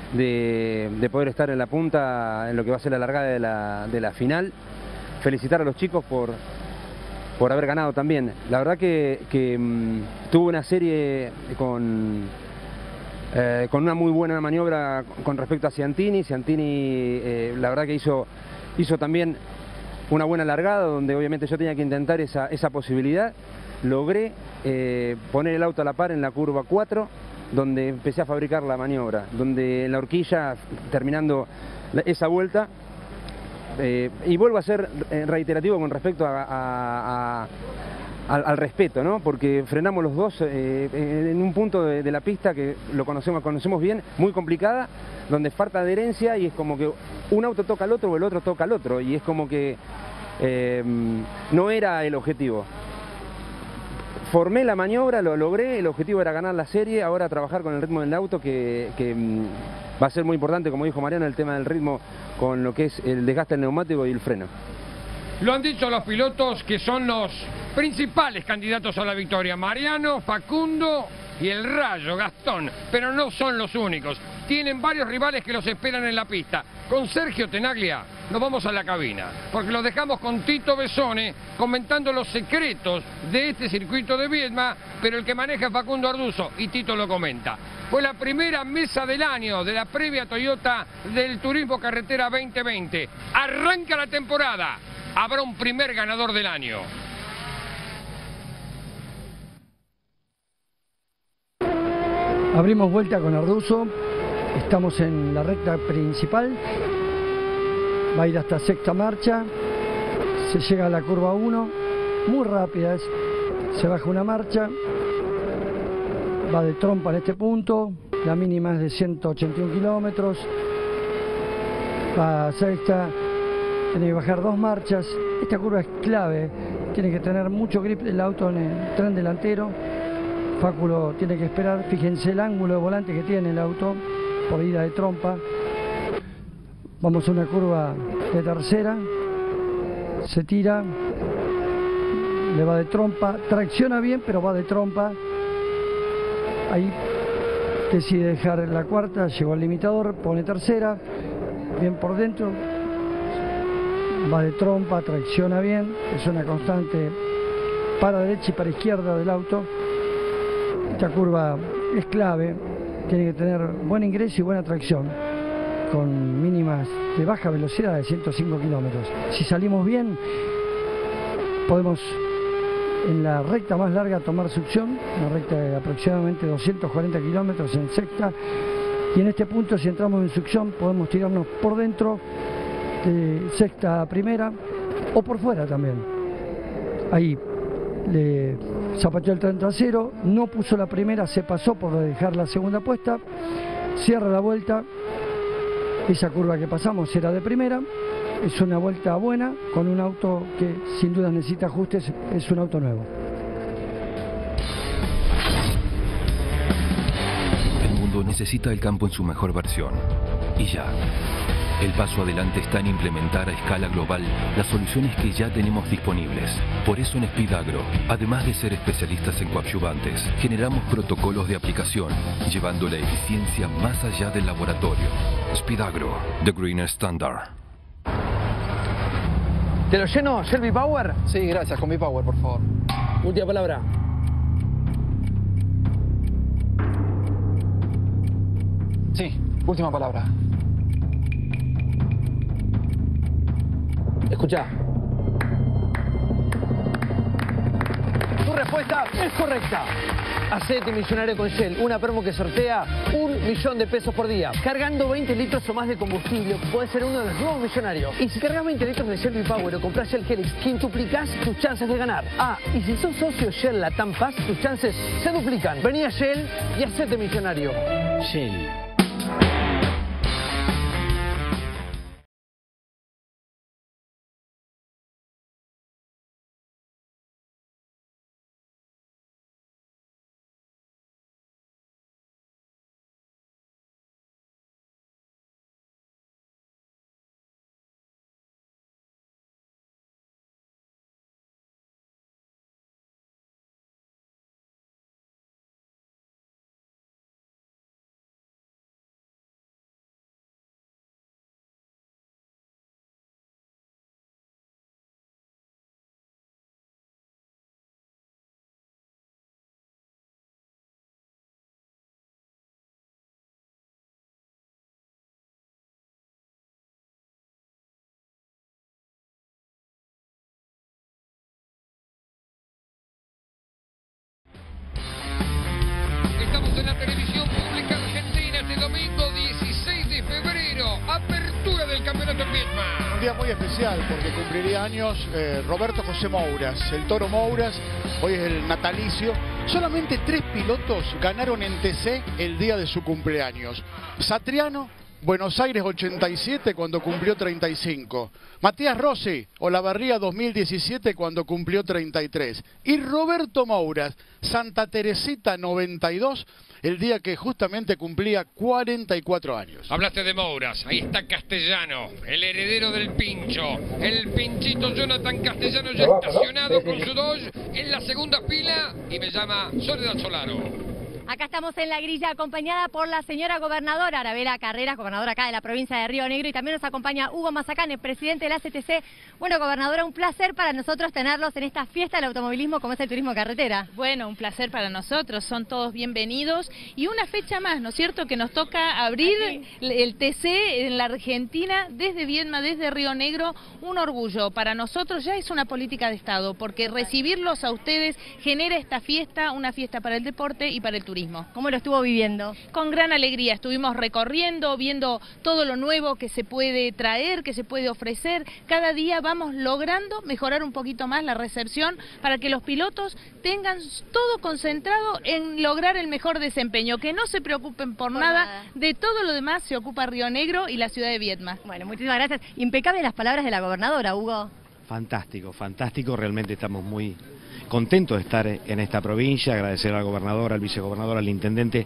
de poder estar en la punta en lo que va a ser la largada de la final. Felicitar a los chicos por haber ganado también. La verdad que tuvo una serie con una muy buena maniobra con respecto a Ciantini. Ciantini la verdad que hizo también una buena largada, donde obviamente yo tenía que intentar esa posibilidad. Logré poner el auto a la par en la curva 4, donde empecé a fabricar la maniobra, donde en la horquilla, terminando esa vuelta, y vuelvo a ser reiterativo con respecto al respeto, ¿no? Porque frenamos los dos en un punto de la pista que lo conocemos bien, muy complicada, donde falta adherencia y es como que un auto toca al otro o el otro toca al otro, y es como que no era el objetivo. Formé la maniobra, lo logré, el objetivo era ganar la serie, ahora trabajar con el ritmo del auto que va a ser muy importante, como dijo Mariano, el tema del ritmo con lo que es el desgaste del neumático y el freno. Lo han dicho los pilotos que son los principales candidatos a la victoria, Mariano, Facundo y el Rayo, Gastón, pero no son los únicos. Tienen varios rivales que los esperan en la pista. Con Sergio Tenaglia nos vamos a la cabina, porque los dejamos con Tito Besone comentando los secretos de este circuito de Viedma, pero el que maneja es Facundo Arduzo y Tito lo comenta. Fue la primera mesa del año de la previa Toyota del Turismo Carretera 2020. Arranca la temporada. Habrá un primer ganador del año. Abrimos vuelta con Arduzo, estamos en la recta principal, va a ir hasta sexta marcha, se llega a la curva 1, muy rápida es, se baja una marcha, va de trompa en este punto, la mínima es de 181 kilómetros, va a sexta, tiene que bajar 2 marchas, esta curva es clave, tiene que tener mucho grip el auto en el tren delantero. Fáculo tiene que esperar, fíjense el ángulo de volante que tiene el auto por ida de trompa. Vamos a una curva de tercera, se tira, le va de trompa, tracciona bien pero va de trompa. Ahí decide dejar la cuarta, llegó al limitador, pone tercera, bien por dentro, va de trompa, tracciona bien, es una constante para derecha y para izquierda del auto. Esta curva es clave, tiene que tener buen ingreso y buena tracción, con mínimas de baja velocidad de 105 kilómetros. Si salimos bien, podemos en la recta más larga tomar succión, una recta de aproximadamente 240 kilómetros en sexta, y en este punto si entramos en succión podemos tirarnos por dentro sexta primera o por fuera también. Ahí le zapateó el tren trasero, no puso la primera, se pasó por dejar la segunda puesta, cierra la vuelta, esa curva que pasamos era de primera, es una vuelta buena con un auto que sin duda necesita ajustes, es un auto nuevo. El mundo necesita el campo en su mejor versión, y ya. El paso adelante está en implementar a escala global las soluciones que ya tenemos disponibles. Por eso en Speedagro, además de ser especialistas en coadyuvantes, generamos protocolos de aplicación, llevando la eficiencia más allá del laboratorio. Speedagro, the greener standard. ¿Te lo lleno, Shelby Power? Sí, gracias, con mi Power, por favor. Última palabra. Sí, última palabra. Escuchá. Tu respuesta es correcta. Hacete millonario con Shell, una promo que sortea 1 millón de pesos por día. Cargando 20 litros o más de combustible, puedes ser uno de los nuevos millonarios. Y si cargas 20 litros de Shell Power o compras Shell Helix, quintuplicás tus chances de ganar. Ah, y si sos socio Shell Latam Pass, tus chances se duplican. Vení a Shell y hacete millonario. Shell. Estamos en la televisión pública argentina este domingo 16 de febrero, apertura del campeonato en Viedma. Un día muy especial porque cumpliría años Roberto José Mouras, el Toro Mouras, hoy es el natalicio. Solamente 3 pilotos ganaron en TC el día de su cumpleaños. Satriano, Buenos Aires 87 cuando cumplió 35. Matías Rossi, Olavarría 2017 cuando cumplió 33. Y Roberto Mouras, Santa Teresita 92, el día que justamente cumplía 44 años. Hablaste de Mouras, ahí está Castellano, el heredero del Pincho. El Pinchito Jonathan Castellano ya estacionado con su Dodge en la segunda fila y me llama Soledad Solaro. Acá estamos en la grilla acompañada por la señora gobernadora Arabela Carreras, gobernadora acá de la provincia de Río Negro, y también nos acompaña Hugo Mazacane, presidente de la CTC. Bueno, gobernadora, un placer para nosotros tenerlos en esta fiesta del automovilismo como es el turismo carretera. Bueno, un placer para nosotros, son todos bienvenidos y una fecha más, ¿no es cierto?, que nos toca abrir el TC en la Argentina desde Viedma, desde Río Negro, un orgullo. Para nosotros ya es una política de Estado, porque recibirlos a ustedes genera esta fiesta, una fiesta para el deporte y para el turismo. ¿Cómo lo estuvo viviendo? Con gran alegría, estuvimos recorriendo, viendo todo lo nuevo que se puede traer, que se puede ofrecer. Cada día vamos logrando mejorar un poquito más la recepción para que los pilotos tengan todo concentrado en lograr el mejor desempeño, que no se preocupen por nada, de todo lo demás se ocupa Río Negro y la ciudad de Viedma. Bueno, muchísimas gracias. Impecables las palabras de la gobernadora, Hugo. Fantástico, fantástico, realmente estamos muy contentos de estar en esta provincia, agradecer al gobernador, al vicegobernador, al intendente,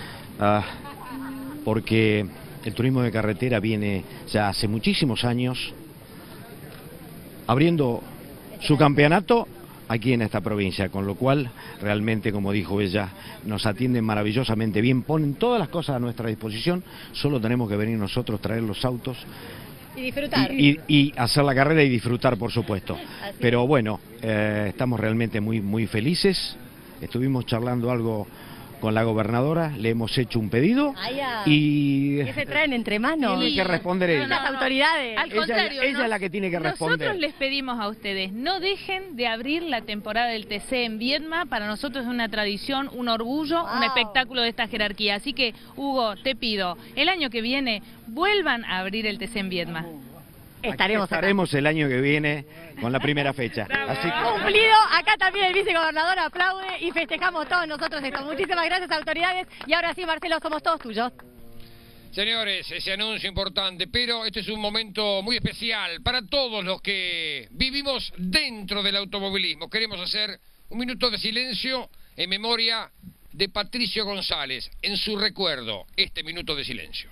porque el turismo de carretera viene ya hace muchísimos años abriendo su campeonato aquí en esta provincia, con lo cual realmente, como dijo ella, nos atienden maravillosamente bien, ponen todas las cosas a nuestra disposición, solo tenemos que venir nosotros, traer los autos y disfrutar. Y hacer la carrera y disfrutar, por supuesto. Pero bueno, estamos realmente muy felices. Estuvimos charlando algo con la gobernadora, le hemos hecho un pedido y... ¿Qué se traen entre manos? Tiene que responder ella. Las autoridades. Al contrario, ella es la que tiene que responder. Nosotros les pedimos a ustedes, no dejen de abrir la temporada del TC en Viedma. Para nosotros es una tradición, un orgullo, un espectáculo de esta jerarquía. Así que, Hugo, te pido, el año que viene vuelvan a abrir el TC en Viedma. estaremos el año que viene con la primera fecha. Así que... Cumplido, acá también el vicegobernador aplaude y festejamos todos nosotros esto. Muchísimas gracias, autoridades, y ahora sí, Marcelo, somos todos tuyos. Señores, ese anuncio importante, pero este es un momento muy especial para todos los que vivimos dentro del automovilismo. Queremos hacer un minuto de silencio en memoria de Patricio González, en su recuerdo, este minuto de silencio.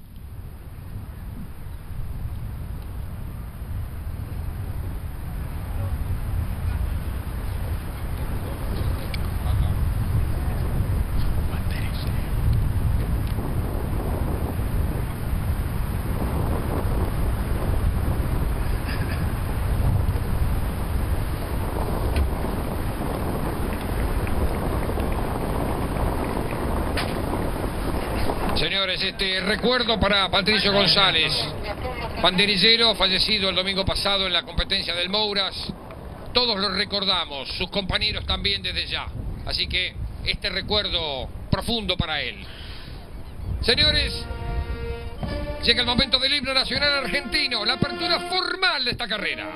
Señores, este recuerdo para Patricio González, banderillero fallecido el domingo pasado en la competencia del Mouras. Todos lo recordamos, sus compañeros también desde ya. Así que este recuerdo profundo para él. Señores, llega el momento del himno nacional argentino, la apertura formal de esta carrera.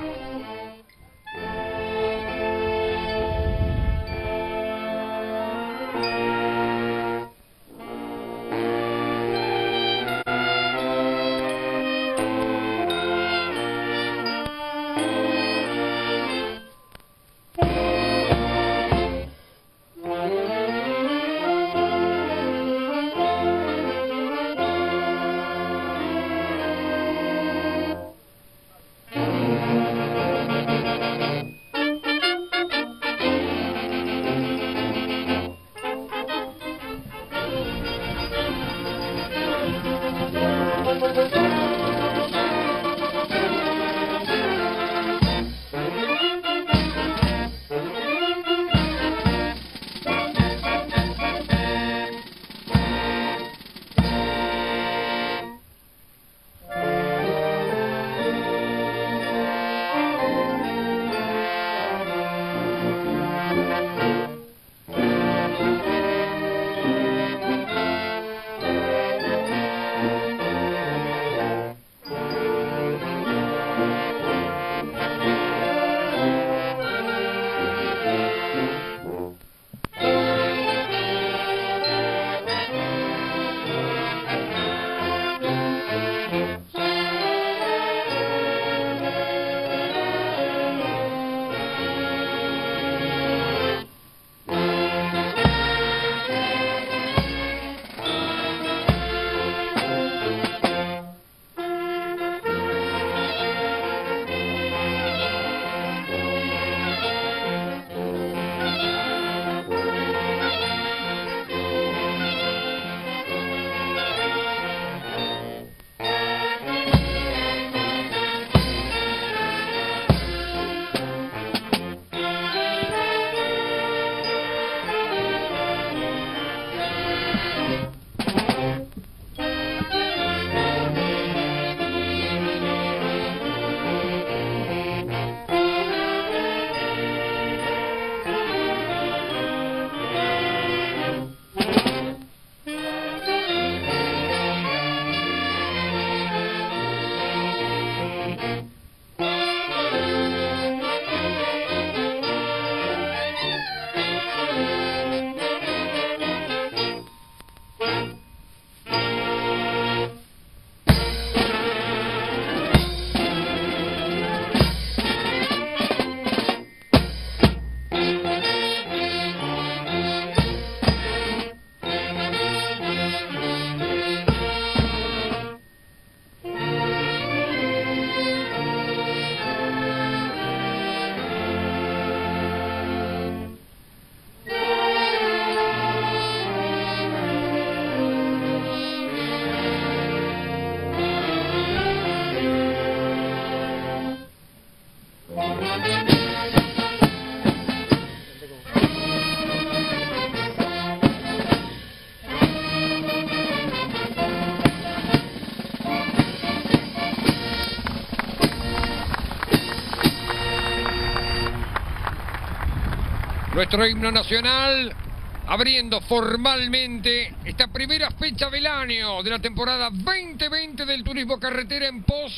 Nuestro himno nacional, abriendo formalmente esta primera fecha del año de la temporada 2020 del turismo carretera en pos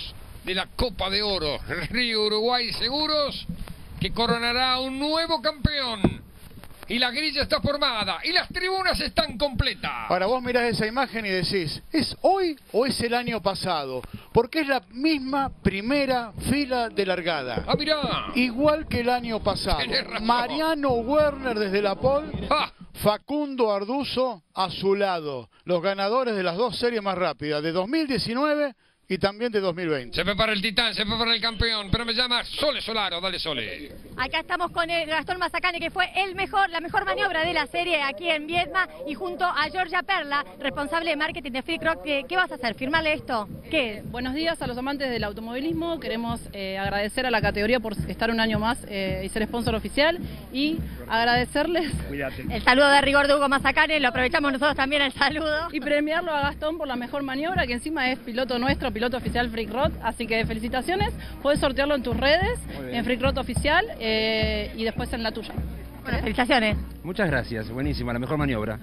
de la Copa de Oro. Río Uruguay Seguros, que coronará un nuevo campeón. Y la grilla está formada y las tribunas están completas. Ahora vos mirás esa imagen y decís, ¿es hoy o es el año pasado? Porque es la misma primera fila de largada. Ah, mirá. Igual que el año pasado. Mariano Werner desde la pole, Facundo Arduzo a su lado. Los ganadores de las dos series más rápidas, de 2019 y también de 2020. Se prepara el titán, se prepara el campeón, pero me llama Sole Solaro, dale Sole. Acá estamos con el Gastón Mazacane, que fue la mejor maniobra de la serie aquí en Viedma, y junto a Georgia Perla, responsable de marketing de Freak Rock. ¿Qué vas a hacer? ¿Firmarle esto? ¿Qué? Buenos días a los amantes del automovilismo. Queremos agradecer a la categoría por estar un año más y ser sponsor oficial, y agradecerles el saludo de rigor de Hugo Mazacane, lo aprovechamos nosotros también el saludo. Y premiarlo a Gastón por la mejor maniobra, que encima es piloto nuestro, piloto oficial Freak Rock, así que felicitaciones. Puedes sortearlo en tus redes, en Freak Rock Oficial, y después en la tuya. Bueno, felicitaciones. Muchas gracias, buenísima, la mejor maniobra.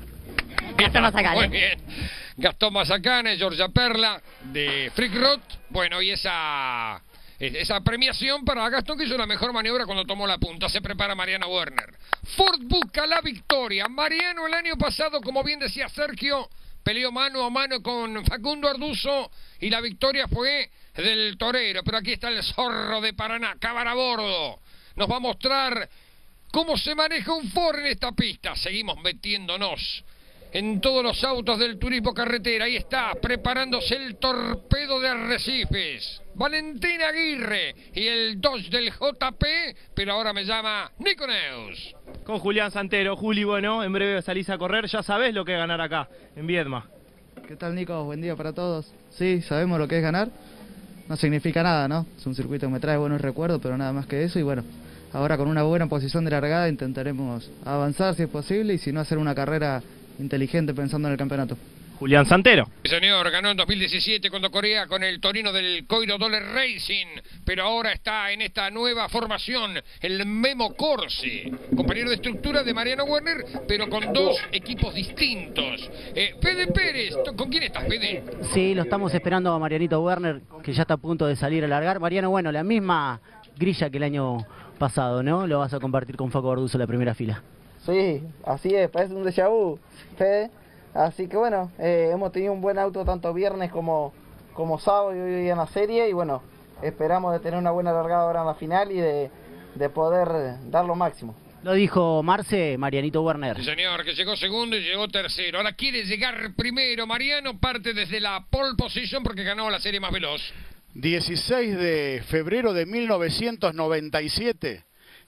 Gastón Mazacane. Muy bien. Gastón Mazacane, Georgia Perla de Freak Rock. Bueno, y esa premiación para Gastón, que hizo la mejor maniobra cuando tomó la punta. Se prepara Mariano Werner. Ford busca la victoria. Mariano el año pasado, como bien decía Sergio, peleó mano a mano con Facundo Arduzo y la victoria fue del torero. Pero aquí está el zorro de Paraná, cámara a bordo. Nos va a mostrar cómo se maneja un Ford en esta pista. Seguimos metiéndonos en todos los autos del turismo carretera. Ahí está, preparándose el torpedo de Arrecifes. Valentín Aguirre y el Dodge del JP, pero ahora me llama Nico Neus. Con Julián Santero. Juli, bueno, en breve salís a correr. Ya sabés lo que es ganar acá, en Viedma. ¿Qué tal, Nico? Buen día para todos. Sí, sabemos lo que es ganar. No significa nada, ¿no? Es un circuito que me trae buenos recuerdos, pero nada más que eso. Y bueno, ahora con una buena posición de largada intentaremos avanzar si es posible, y si no, hacer una carrera inteligente pensando en el campeonato. Julián Santero. Señor, ganó en 2017 cuando corría con el Torino del Coiro Dollar Racing, pero ahora está en esta nueva formación, el Memo Corsi, compañero de estructura de Mariano Werner, pero con dos equipos distintos. Fede Pérez, ¿con quién estás, Fede? Sí, lo estamos esperando a Marianito Werner, que ya está a punto de salir a largar. Mariano, bueno, la misma grilla que el año pasado, ¿no? Lo vas a compartir con Faco Arduzo en la primera fila. Sí, así es, parece un déjà vu, Fede. Así que bueno, hemos tenido un buen auto tanto viernes como sábado y hoy en la serie, y bueno, esperamos de tener una buena largada ahora en la final y de poder dar lo máximo. Lo dijo Marianito Werner. Sí, señor, que llegó segundo y llegó tercero. Ahora quiere llegar primero. Mariano parte desde la pole position porque ganó la serie más veloz. 16 de febrero de 1997,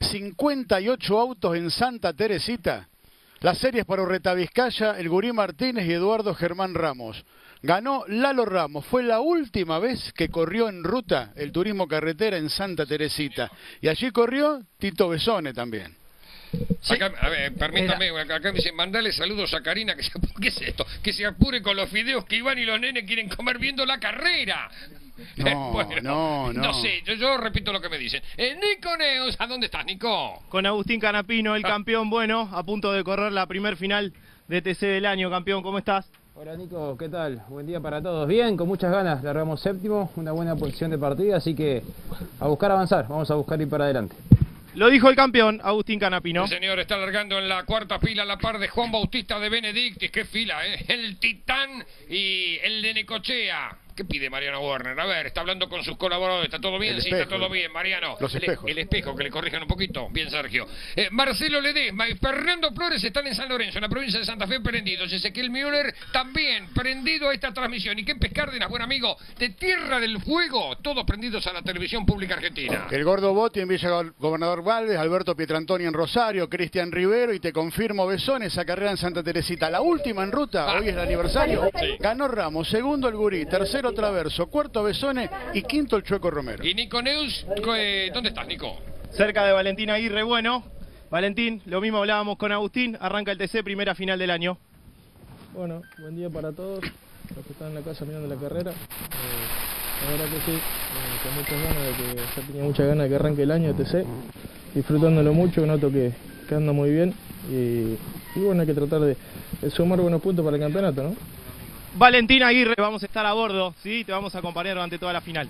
58 autos en Santa Teresita. Las series para Urreta Vizcaya, el Gurí Martínez y Eduardo Germán Ramos. Ganó Lalo Ramos. Fue la última vez que corrió en ruta el turismo carretera en Santa Teresita. Y allí corrió Tito Besone también. Sí. Acá, a ver, permítame, acá me dicen, mandale saludos a Karina, ¿qué es esto? Que se apure con los fideos que Iván y los nenes quieren comer viendo la carrera. No, bueno, no sé, yo repito lo que me dicen. Nico Neus, ¿a dónde estás, Nico? Con Agustín Canapino, el campeón, bueno, a punto de correr la primer final de TC del año. Campeón, ¿cómo estás? Hola Nico, ¿qué tal? Buen día para todos. Bien, con muchas ganas, largamos séptimo, una buena posición de partida, así que a buscar avanzar, vamos a buscar ir para adelante. Lo dijo el campeón, Agustín Canapino. El señor está largando en la cuarta fila a la par de Juan Bautista de Benedictis. ¡Qué fila, eh! El Titán y el de Necochea. ¿Qué pide Mariano Werner? A ver, está hablando con sus colaboradores. ¿Está todo bien? Sí, está todo bien, Mariano. Los espejos. El espejo, que le corrijan un poquito. Bien, Sergio. Marcelo Ledesma y Fernando Flores están en San Lorenzo, en la provincia de Santa Fe, prendidos. Ezequiel Müller también prendido a esta transmisión. Y Kempes Cárdenas, buen amigo de Tierra del Fuego, todos prendidos a la televisión pública argentina. El Gordo Botti en Villa Gobernador Valdés, Alberto Pietrantoni en Rosario, Cristian Rivero, y te confirmo, Besón, esa carrera en Santa Teresita. La última en ruta, hoy es el aniversario. Sí. Ganó Ramos, segundo el Gurí, tercero Traverso, cuarto Besone y quinto el Chueco Romero. Y Nico Neus, ¿dónde estás, Nico? Cerca de Valentín Aguirre, bueno. Valentín, lo mismo hablábamos con Agustín, arranca el TC, primera final del año. Bueno, buen día para todos los que están en la casa mirando la carrera. La verdad que sí, con muchas ganas de que ya tenía muchas ganas de que arranque el año TC, disfrutándolo mucho, noto que anda muy bien y bueno, hay que tratar de sumar buenos puntos para el campeonato, ¿no? Valentín Aguirre, vamos a estar a bordo, ¿sí? Te vamos a acompañar durante toda la final.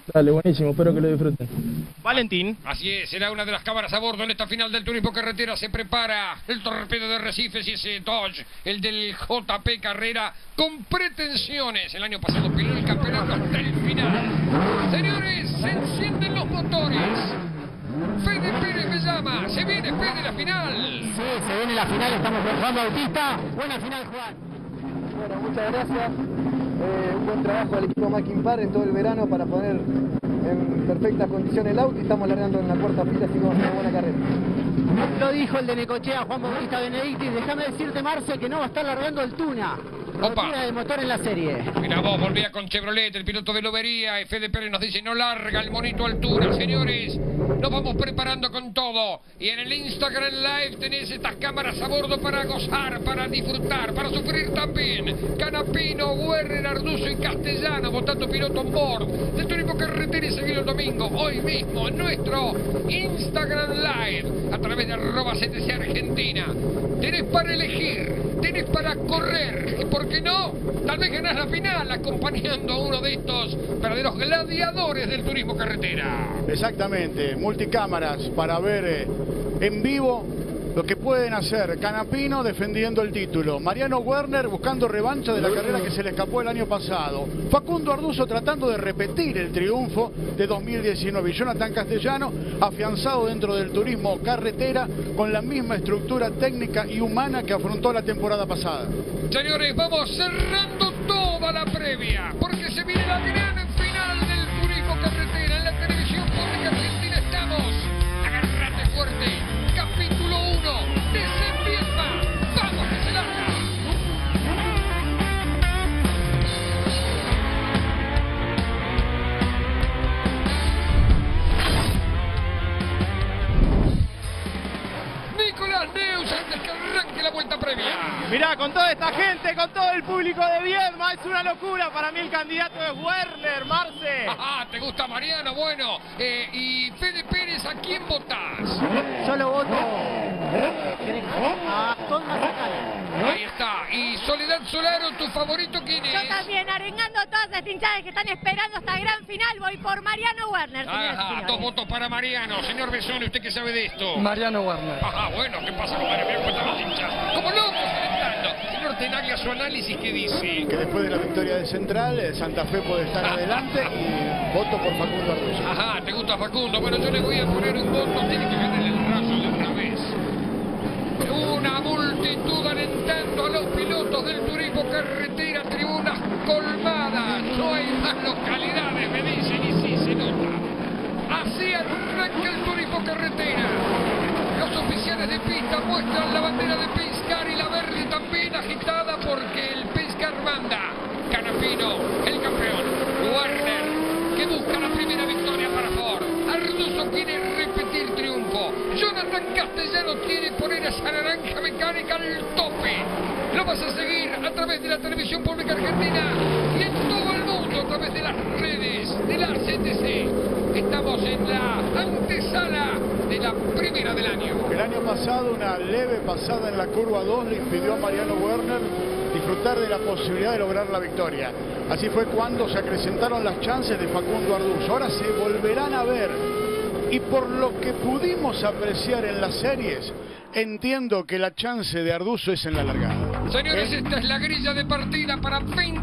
Dale, buenísimo, espero que lo disfruten. Valentín. Así es, será una de las cámaras a bordo en esta final del Turismo Carretera. Se prepara el torpedo de Recifes y ese Dodge, el del JP Carrera, con pretensiones. El año pasado peleó el campeonato hasta el final. Señores, se encienden los motores. Fede Pérez me llama. Se viene Fede la final. Sí, se viene la final. Estamos con Juan Bautista. Buena final, Juan. Bueno, muchas gracias. Un buen trabajo al equipo Mackin Par en todo el verano para poner en perfectas condiciones el auto y estamos largando en la cuarta fila, así que vamos a una buena carrera. Lo dijo el de Necochea, Juan Bautista Benedictis. Déjame decirte, Marce, que no va a estar largando el Tuna. Rotura de motor en la serie. Mira vos, volvía con Chevrolet, el piloto de Lobería, y Fede Pérez nos dice, no larga el monito altura. Señores, nos vamos preparando con todo. Y en el Instagram Live tenés estas cámaras a bordo para gozar, para disfrutar, para sufrir también. Canapino, Werner, Arduzo y Castellano, votando piloto on board del Turismo Carretera y seguilo el domingo, hoy mismo, en nuestro Instagram Live, a través de @CTC Argentina. Tenés para elegir, tenés para correr, y por qué no, tal vez ganás la final acompañando a uno de estos verdaderos gladiadores del Turismo Carretera. Exactamente, multicámaras para ver en vivo lo que pueden hacer. Canapino defendiendo el título, Mariano Werner buscando revancha de la carrera que se le escapó el año pasado, Facundo Arduzo tratando de repetir el triunfo de 2019 y Jonathan Castellano afianzado dentro del Turismo Carretera con la misma estructura técnica y humana que afrontó la temporada pasada. Señores, vamos cerrando toda la previa, porque se viene la gran final del Turismo Carretera en la televisión pública argentina. Estamos, agárrate fuerte, capítulo 1, Descendienta, vamos que se larga. Nicolás Neus antes que arranque la vuelta previa. Mirá, con toda esta gente, con todo el público de Viedma, es una locura. Para mí el candidato es Werner, Marce. Ajá, ¿te gusta Mariano? Bueno, y Fede Pérez, ¿a quién votás? Yo lo voto a Tom Mazacane. Ahí está. Y Soledad Solaro, ¿tu favorito quién es? Yo también, arengando a todas las hinchadas que están esperando esta gran final, voy por Mariano Werner, señoras y Ajá, señores. 2 votos para Mariano. Señor Besone, ¿usted qué sabe de esto? Mariano Werner. Ajá, bueno, ¿qué pasa con Mariano? Cuentan los hinchas. Como locos calentando. Señor Tenaglia, su análisis, ¿qué dice? Que después de la victoria de Central, Santa Fe puede estar adelante y voto por Facundo Arduzo. Ajá, ¿te gusta Facundo? Bueno, yo le voy a poner un voto, tiene que ganar el Rayo de una vez. Una multitud alentando a los pilotos del Turismo Carretera, tribunas colmadas, no hay más localidades, me dicen, y sí se nota. Así arranca el Turismo Carretera. Los oficiales de pista muestran la bandera de Penske y la verde también agitada porque el Penske manda. Canapino, el campeón. Werner, que busca la primera victoria para Ford. Arduzo quiere repetir triunfo. Jonathan Castellano quiere poner a esa naranja mecánica al tope. Lo vas a seguir a través de la televisión pública argentina y en todo el mundo a través de las redes de la CTC. Estamos en la antesala de la primera del año. El año pasado una leve pasada en la curva 2 le impidió a Mariano Werner disfrutar de la posibilidad de lograr la victoria. Así fue cuando se acrecentaron las chances de Facundo Arduzo. Ahora se volverán a ver. Y por lo que pudimos apreciar en las series, entiendo que la chance de Arduzo es en la largada. Señores, esta es la grilla de partida para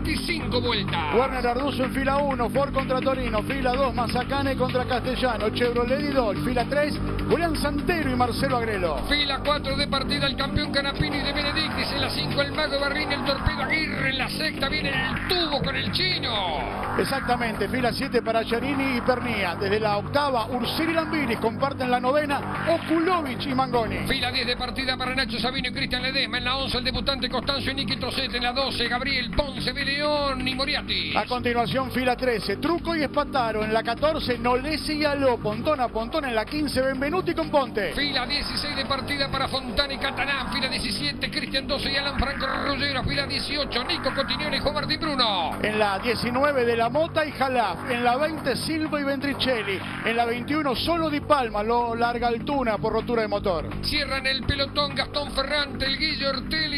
25 vueltas. Werner Arduzo en fila 1, Ford contra Torino, fila 2, Mazacane contra Castellano, Chevrolet y Dodge, fila 3, Julián Santero y Marcelo Agrelo. Fila 4 de partida el campeón Canapino y de Benedictis, en la 5 el Mago Barrini, el Torpedo Aguirre, en la sexta viene el tubo con el chino. Exactamente, fila 7 para Giannini y Pernía, desde la octava Ursini Lambiris comparten la novena, Okulovic y Mangoni. Fila 10 de partida para Nacho Sabino y Cristian Ledesma, en la 11 el debutante Constancio y Niki Trocet, en la 12 Gabriel Ponce de León y Moriarty. A continuación fila 13, Truco y Espataro, en la 14 Nolesi y Aló, Pontón a Pontón, en la 15 Benvenuti con Ponte. Fila 16 de partida para Fontana y Catalán, fila 17 Cristian 12 y Alan Franco Ruggiero, fila 18 Nico Cotignone y Juan Martín Bruno. En la 19 de la Mota y Jalaf, en la 20 Silva y Ventricelli, en la 21 solo Di Palma, lo larga Altuna por rotura de motor. Cierran el pelotón Gastón Ferrante, el Guillo Ortelli y Nico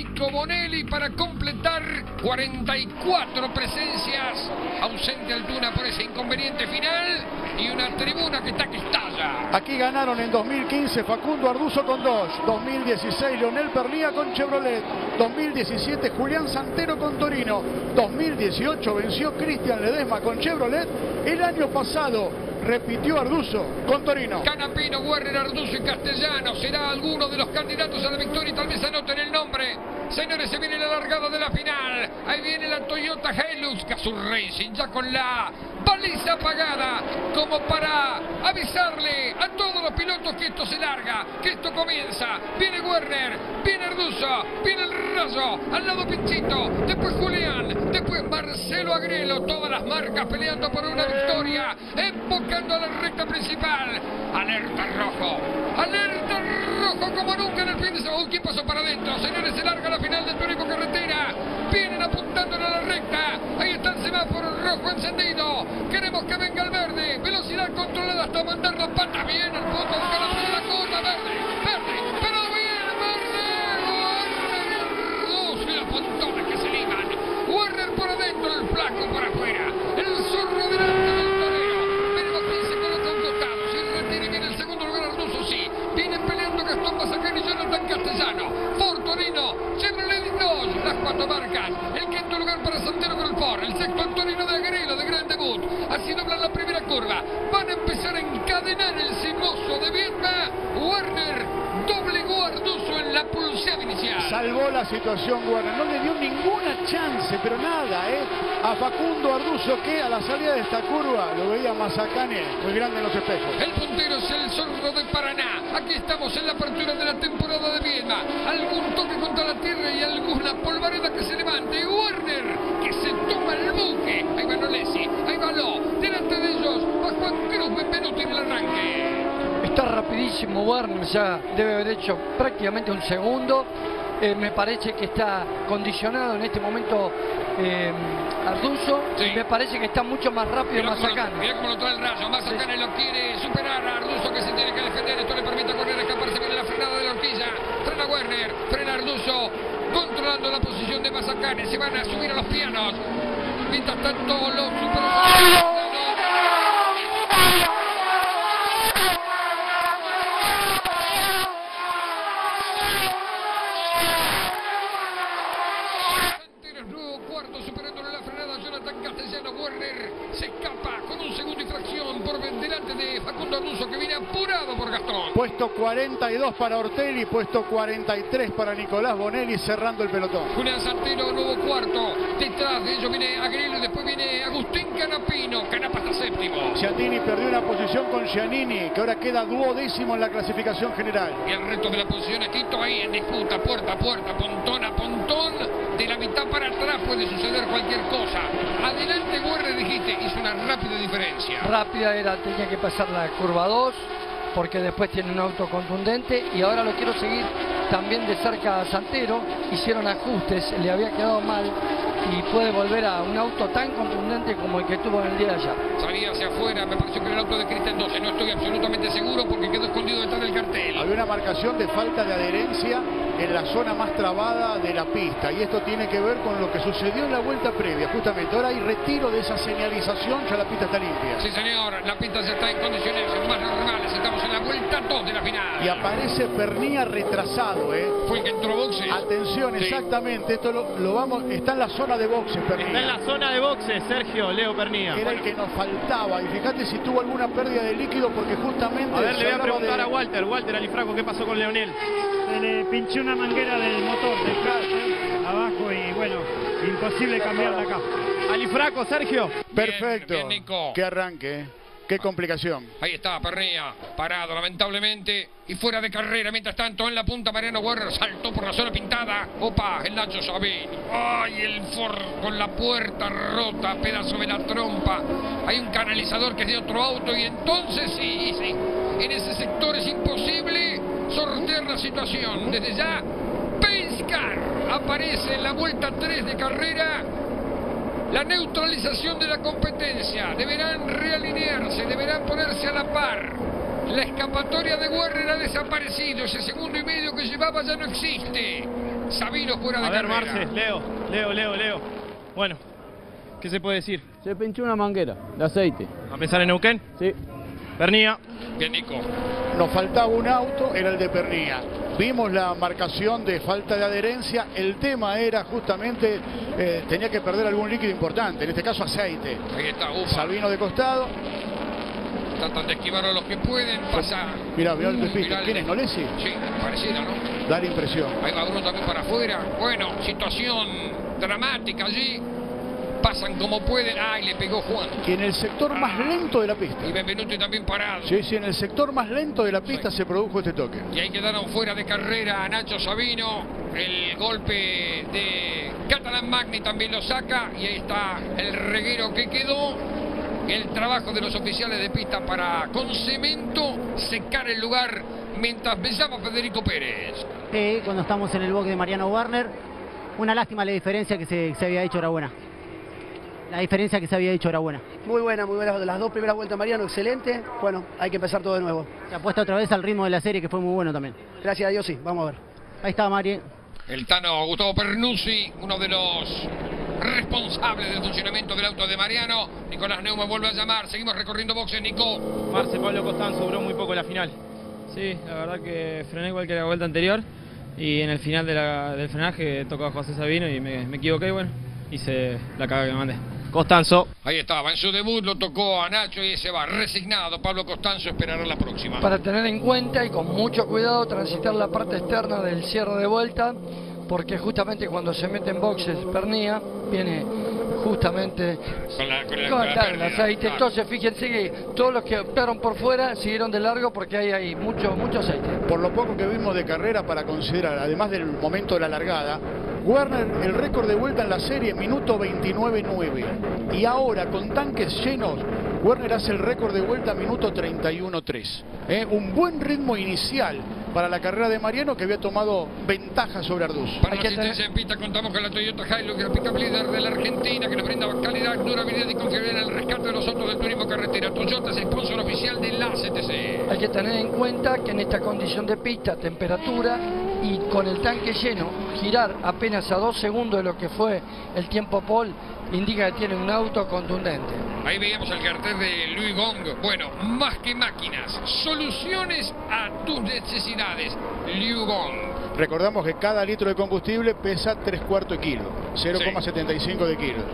Nico Bonelli para completar 44 presencias. Ausente Altuna por ese inconveniente final y una tribuna que está que estalla. Aquí ganaron en 2015 Facundo Arduzo con Dodge, 2016 Leonel Pernía con Chevrolet, 2017 Julián Santero con Torino, 2018 venció Cristian Ledesma con Chevrolet, el año pasado repitió Arduzo con Torino. Canapino, Werner, Arduzo y Castellano. ¿Será alguno de los candidatos a la victoria? Tal vez anoten el nombre. Señores, se viene la largada de la final. Ahí viene la Toyota Hilux Gazoo Racing, ya con la baliza apagada, como para avisarle a todos los pilotos que esto se larga, que esto comienza. Viene Werner, viene Arduzo, viene el Rayo, al lado Pinchito, después Julián, después Marcelo Agrelo, todas las marcas peleando por una victoria, enfocando a la recta principal. Alerta rojo como nunca en el fin de semana. ¿Quién pasó para adentro? Señores, se larga la final del Turismo Carretera. Vienen apuntándole a la recta. Ahí está el semáforo rojo encendido. Queremos que venga el verde. Velocidad controlada hasta mandar la pata bien al fondo. Busca la primera curva. Verde. Pero bien, verde. Y las pontones que se liman. Werner por adentro, el flaco por afuera. El zorro delante del torero. Veremos quién se coloca a un costado. Si retira y viene el segundo lugar, Arduzo sí. Vienen peleando Gastón Mazacán y Jonathan Castellano. Ford, Torino, Chevrolet y Dodge, las cuatro marcas. El quinto lugar para Santero con el Ford. El sexto el Torino de Agrelo, de gran debut. Así doblan la primera curva. Van a empezar a encadenar el sinuoso de Vietma. Werner doblegó a Arduzo en la pulseada inicial. Salvó la situación Werner, no le dio ninguna chance, pero nada, a Facundo Arduzo, que a la salida de esta curva lo veía Mazacane muy grande en los espejos. El puntero es el Zorro de Paraná. Aquí estamos en la apertura de la temporada de Viedma. Algún toque contra la tierra y alguna polvareda que se levante. Y Werner, que se toma el buque. Ahí va Nolesi, ahí va Ló. Delante de ellos va Juan Cruz Benvenuti en el arranque. Está rapidísimo Werner, ya debe haber hecho prácticamente un segundo. Me parece que está condicionado en este momento Arduzo. Sí. Y me parece que está mucho más rápido Mazacane. Mira cómo lo trae el Rayo. Mazacane lo quiere superar a Arduzo, que se tiene que defender. Esto le permite correr, escaparse. Viene la frenada de la horquilla. Frena Werner, frena Arduzo, controlando la posición de Mazacane. Se van a subir a los pianos. Mientras tanto, los superadores. Arduzo, que viene apurado por Gastón. Puesto 42 para Ortelli, puesto 43 para Nicolás Bonelli, cerrando el pelotón. Julián Santero, nuevo cuarto. Detrás de ellos viene Agrelo y después viene Agustín Canapino. Canapa está séptimo. Giannini perdió una posición con Giannini, que ahora queda duodécimo en la clasificación general. Y el resto de la posición es Tito ahí en disputa, puerta a puerta, pontón a pontón. De la mitad para atrás puede suceder cualquier cosa. Adelante Werner, dijiste, hizo una rápida diferencia. Rápida era, tenía que pasar la curva 2, porque después tiene un auto contundente, y ahora lo quiero seguir también de cerca a Santero. Hicieron ajustes, le había quedado mal y puede volver a un auto tan contundente como el que tuvo en el día de ayer. Salía hacia afuera, me pareció que era el auto de Cristian 12, no estoy absolutamente seguro porque quedó escondido detrás del cartel. Había una marcación de falta de adherencia en la zona más trabada de la pista, y esto tiene que ver con lo que sucedió en la vuelta previa. Justamente ahora hay retiro de esa señalización, ya la pista está limpia. Sí señor, la pista ya está en condiciones más normales, estamos en la vuelta 2 de la final. Y aparece Pernía retrasado, Fue el que entró boxes. Atención, sí. Exactamente, esto lo vamos, está en la zona de boxes, Pernía. Está en la zona de boxes, Sergio, Leo Pernía. Era el que nos faltaba, y fíjate si tuvo alguna pérdida de líquido, porque justamente... A ver, le voy a preguntar a Walter Alifraco, ¿qué pasó con Leonel? Se le pinchó una manguera del motor del carro abajo y bueno, imposible cambiarla acá. Alifraco, Sergio. Perfecto. Bien, Nico. Qué arranque, qué complicación. Ahí está Pernía, parado lamentablemente y fuera de carrera. Mientras tanto en la punta Mariano Werner saltó por la zona pintada. Opa, el Nacho Sabini. Ay, el Ford con la puerta rota, pedazo de la trompa. Hay un canalizador que es de otro auto y entonces sí, en ese sector es imposible sortear la situación. Desde ya, Pace Car aparece en la vuelta 3 de carrera. La neutralización de la competencia. Deberán realinearse, deberán ponerse a la par. La escapatoria de Werner ha desaparecido. Ese segundo y medio que llevaba ya no existe. Sabino fuera de A ver, carrera. Marce, Leo. Bueno, ¿qué se puede decir? Se pinchó una manguera de aceite. ¿A pensar en Neuquén? Sí. Pernía. Bien, Nico. Nos faltaba un auto, era el de Pernía. Vimos la marcación de falta de adherencia. El tema era justamente, tenía que perder algún líquido importante, en este caso aceite. Ahí está, Sabino de costado. Tratan de esquivar a los que pueden pasar. Mirá el pepito. Mirá ¿Quién es, Nolesi? Sí, parecida, ¿no? Da la impresión. Ahí va Bruno también para afuera. Bueno, situación dramática allí. Pasan como pueden. Ay, le pegó Juan. Y en el sector más lento de la pista. Y Benvenuti también parado. Sí, en el sector más lento de la pista se produjo este toque. Y ahí quedaron fuera de carrera a Nacho Sabino. El golpe de Catalán Magni también lo saca. Y ahí está el reguero que quedó. El trabajo de los oficiales de pista para con cemento secar el lugar mientras besaba a Federico Pérez. Cuando estamos en el box de Mariano Werner, una lástima la diferencia que se había hecho, era buena. La diferencia que se había hecho era buena. Muy buena. Las dos primeras vueltas Mariano, excelente. Bueno, hay que empezar todo de nuevo. Se apuesta otra vez al ritmo de la serie, que fue muy bueno también. Gracias a Dios, sí. Vamos a ver. Ahí está Mari. El Tano Gustavo Pernuzzi, uno de los responsables del funcionamiento del auto de Mariano. Nicolás Neumann vuelve a llamar. Seguimos recorriendo boxes, Nico. Marce, Pablo Costanzo, duró muy poco la final. Sí, la verdad que frené igual que la vuelta anterior. Y en el final del frenaje tocó a José Sabino y me equivoqué y bueno, hice la cagada que me mandé. Costanzo. Ahí estaba, en su debut lo tocó a Nacho y se va resignado. Pablo Costanzo esperará la próxima. Para tener en cuenta y con mucho cuidado transitar la parte externa del cierre de vuelta, porque justamente cuando se mete en boxes Pernía, viene justamente con el aceite. Claro. Entonces fíjense que todos los que optaron por fuera siguieron de largo porque hay mucho aceite. Por lo poco que vimos de carrera para considerar, además del momento de la largada, Werner, el récord de vuelta en la serie, minuto 29.9. Y ahora, con tanques llenos, Werner hace el récord de vuelta, minuto 31.3. Un buen ritmo inicial para la carrera de Mariano, que había tomado ventaja sobre Arduz. Para la asistencia en pista contamos con la Toyota Hilux, el pick-up líder de la Argentina, que nos brinda calidad, durabilidad y confiabilidad en el rescate de los autos del turismo carretera. Toyota es el sponsor oficial de la CTC. Hay que tener en cuenta que en esta condición de pista, temperatura y con el tanque lleno, girar apenas a 2 segundos de lo que fue el tiempo pole, indica que tiene un auto contundente. Ahí veíamos el cartel de Louis Gong. Bueno, más que máquinas, soluciones a tus necesidades. Louis Gong. Recordamos que cada litro de combustible pesa 3/4 de kilo, 0,75 de kilo.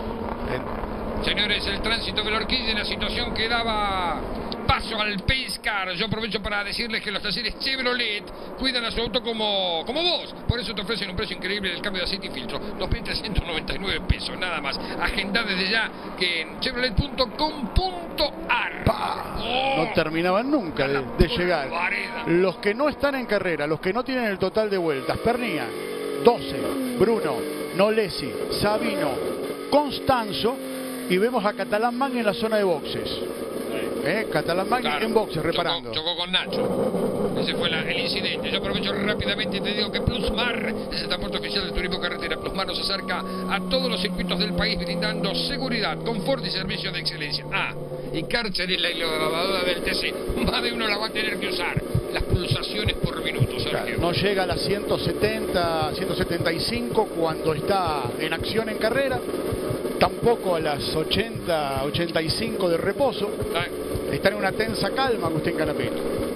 Señores, el tránsito de la horquilla en la situación que daba paso al Pace Car. Yo aprovecho para decirles que los talleres Chevrolet cuidan a su auto como vos. Por eso te ofrecen un precio increíble del cambio de aceite y filtro. 2.399 pesos, nada más. Agenda desde ya que en chevrolet.com.ar. No terminaban nunca de llegar. Los que no están en carrera, los que no tienen el total de vueltas: Pernía, 12, Bruno, Nolesi, Sabino, Costanzo, y vemos a Catalán Magni en la zona de boxes. Catalán Magni en boxes, reparando. Chocó con Nacho. Ese fue el incidente. Yo aprovecho rápidamente y te digo que Plusmar es el transporte oficial del turismo carretera. Plusmar nos acerca a todos los circuitos del país brindando seguridad, confort y servicio de excelencia. Y Karcher es la elevadora del TC. Más de uno la va a tener que usar. Las pulsaciones por minuto, Sergio. Claro, no llega a las 170, 175 cuando está en acción en carrera. Tampoco a las 80, 85 de reposo. Está en una tensa calma Agustín Canapino.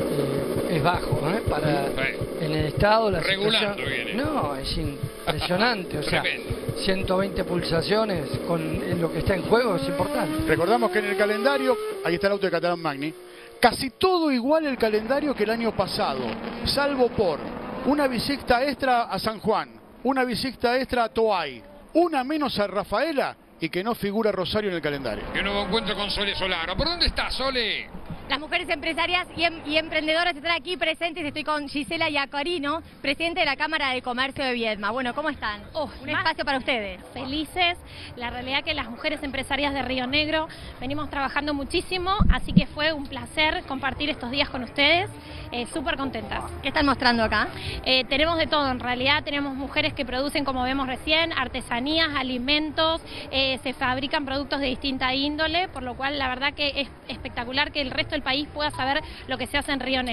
Es bajo, para en el estado la regulando situación, viene. No, es impresionante. O sea, 120 pulsaciones con lo que está en juego es importante. Recordamos que en el calendario, ahí está el auto de Catalán Magni, casi todo igual el calendario que el año pasado, salvo por una visita extra a San Juan, una visita extra a Toay, una menos a Rafaela, y que no figura Rosario en el calendario. Y un nuevo encuentro con Sole Solano. ¿Por dónde está, Sole? Las mujeres empresarias y emprendedoras están aquí presentes. Estoy con Gisela Iacarino, presidente de la Cámara de Comercio de Viedma. Bueno, ¿cómo están? Un espacio para ustedes. Felices. La realidad que las mujeres empresarias de Río Negro venimos trabajando muchísimo, así que fue un placer compartir estos días con ustedes. Súper contentas. ¿Qué están mostrando acá? Tenemos de todo, en realidad tenemos mujeres que producen, como vemos recién, artesanías, alimentos, se fabrican productos de distinta índole, por lo cual la verdad que es espectacular que el resto del país pueda saber lo que se hace en Río Negro.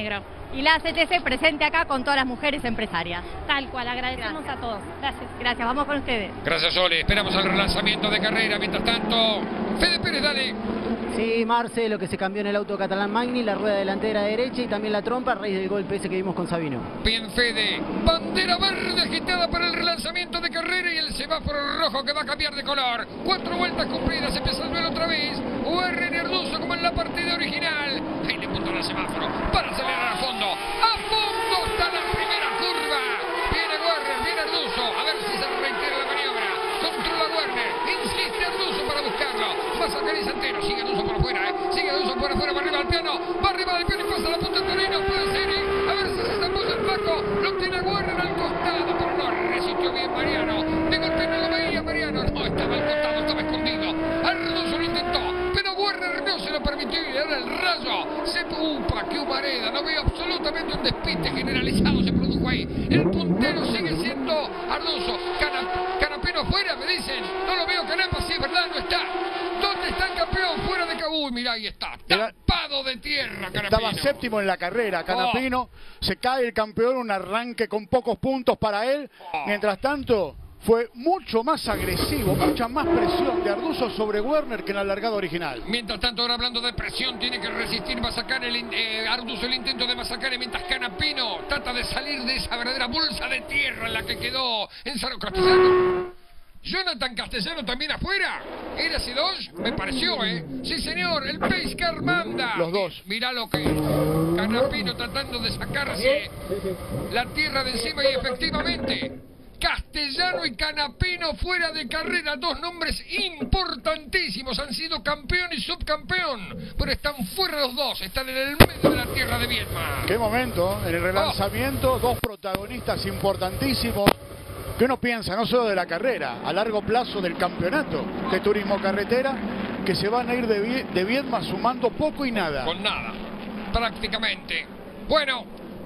Y la ACTC presente acá con todas las mujeres empresarias. Tal cual, agradecemos a todos. Gracias. Gracias, vamos con ustedes. Gracias, Sole. Esperamos el relanzamiento de carrera. Mientras tanto, Fede Pérez, dale. Sí, Marce, lo que se cambió en el auto Catalán Magni, la rueda delantera derecha y también la trompa a raíz del golpe ese que vimos con Sabino. Bien, Fede. Bandera verde agitada para el relanzamiento de carrera y el semáforo rojo que va a cambiar de color. 4 vueltas cumplidas, empieza el duelo otra vez. Werner y Arduzo como en la partida original. Ahí le puntó el semáforo para acelerar a fondo. ¡A fondo está la primera curva! Viene Werner, viene Arduzo. A ver si se reitera la maniobra. Controla Werner. Insiste Arduzo para buscarlo. Va a sacar y Santero. Sigue Arduzo por afuera, Sigue Arduzo por afuera, va arriba del piano. Va arriba del piano y pasa la punta de Torino. Puede ser, A ver si se zambulla el flaco. Lo tiene Werner al costado, pero no resistió bien Mariano. De golpe no lo veía Mariano. No, estaba al costado, estaba escondido. Arduzo lo intentó, pero Werner no se lo permitió y ahora el rayo se pupa, qué humareda. No veo absolutamente un despiste generalizado se produjo ahí. El puntero sigue siendo Arduzo. Canapino fuera, me dicen. No lo veo Canapa, sí, es verdad, no está. ¿Dónde está el campeón? Fuera de Uy, mirá, ahí está. Tapado de tierra, Canapino. Estaba séptimo en la carrera, Canapino. Se cae el campeón, un arranque con pocos puntos para él. Mientras tanto, fue mucho más agresivo, mucha más presión de Arduzo sobre Werner que en la largada original. Mientras tanto, ahora hablando de presión, tiene que resistir Mazacane, Arduzo el intento de Mazacane, mientras Canapino trata de salir de esa verdadera bolsa de tierra en la que quedó en Saro Castellano. Jonathan Castellano también afuera. ¿Era C2? Me pareció, Sí, señor, el Pace Car manda. Los dos. Mirá lo que Canapino tratando de sacarse la tierra de encima y efectivamente Castellano y Canapino fuera de carrera, dos nombres importantísimos, han sido campeón y subcampeón, pero están fuera los dos, están en el medio de la tierra de Viedma. Qué momento, en el relanzamiento, dos protagonistas importantísimos, que uno piensa no solo de la carrera, a largo plazo del campeonato de turismo carretera, que se van a ir de Viedma sumando poco y nada. Con nada, prácticamente. Bueno,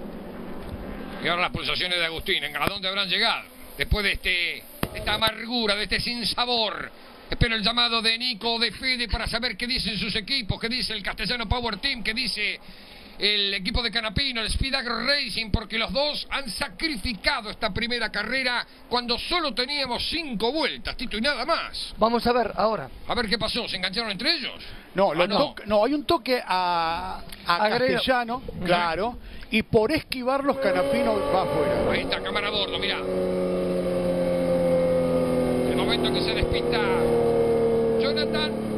y ahora las pulsaciones de Agustín, ¿a dónde habrán llegado? Después de esta amargura, de este sinsabor. Espero el llamado de Nico, de Fede, para saber qué dicen sus equipos, qué dice el Castellano Power Team, qué dice el equipo de Canapino, el Speed Agro Racing, porque los dos han sacrificado esta primera carrera cuando solo teníamos 5 vueltas, Tito, y nada más. Vamos a ver ahora. A ver qué pasó, ¿se engancharon entre ellos? No, no, hay un toque a Castellano, claro, y por esquivarlos Canapino va afuera. Ahí está, cámara a bordo, mirá. El momento que se despista Jonathan.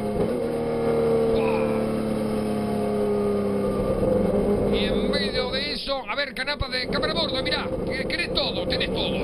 Y en medio de eso, a ver, Canapa de cámara a bordo, mirá, querés todo, tenés todo.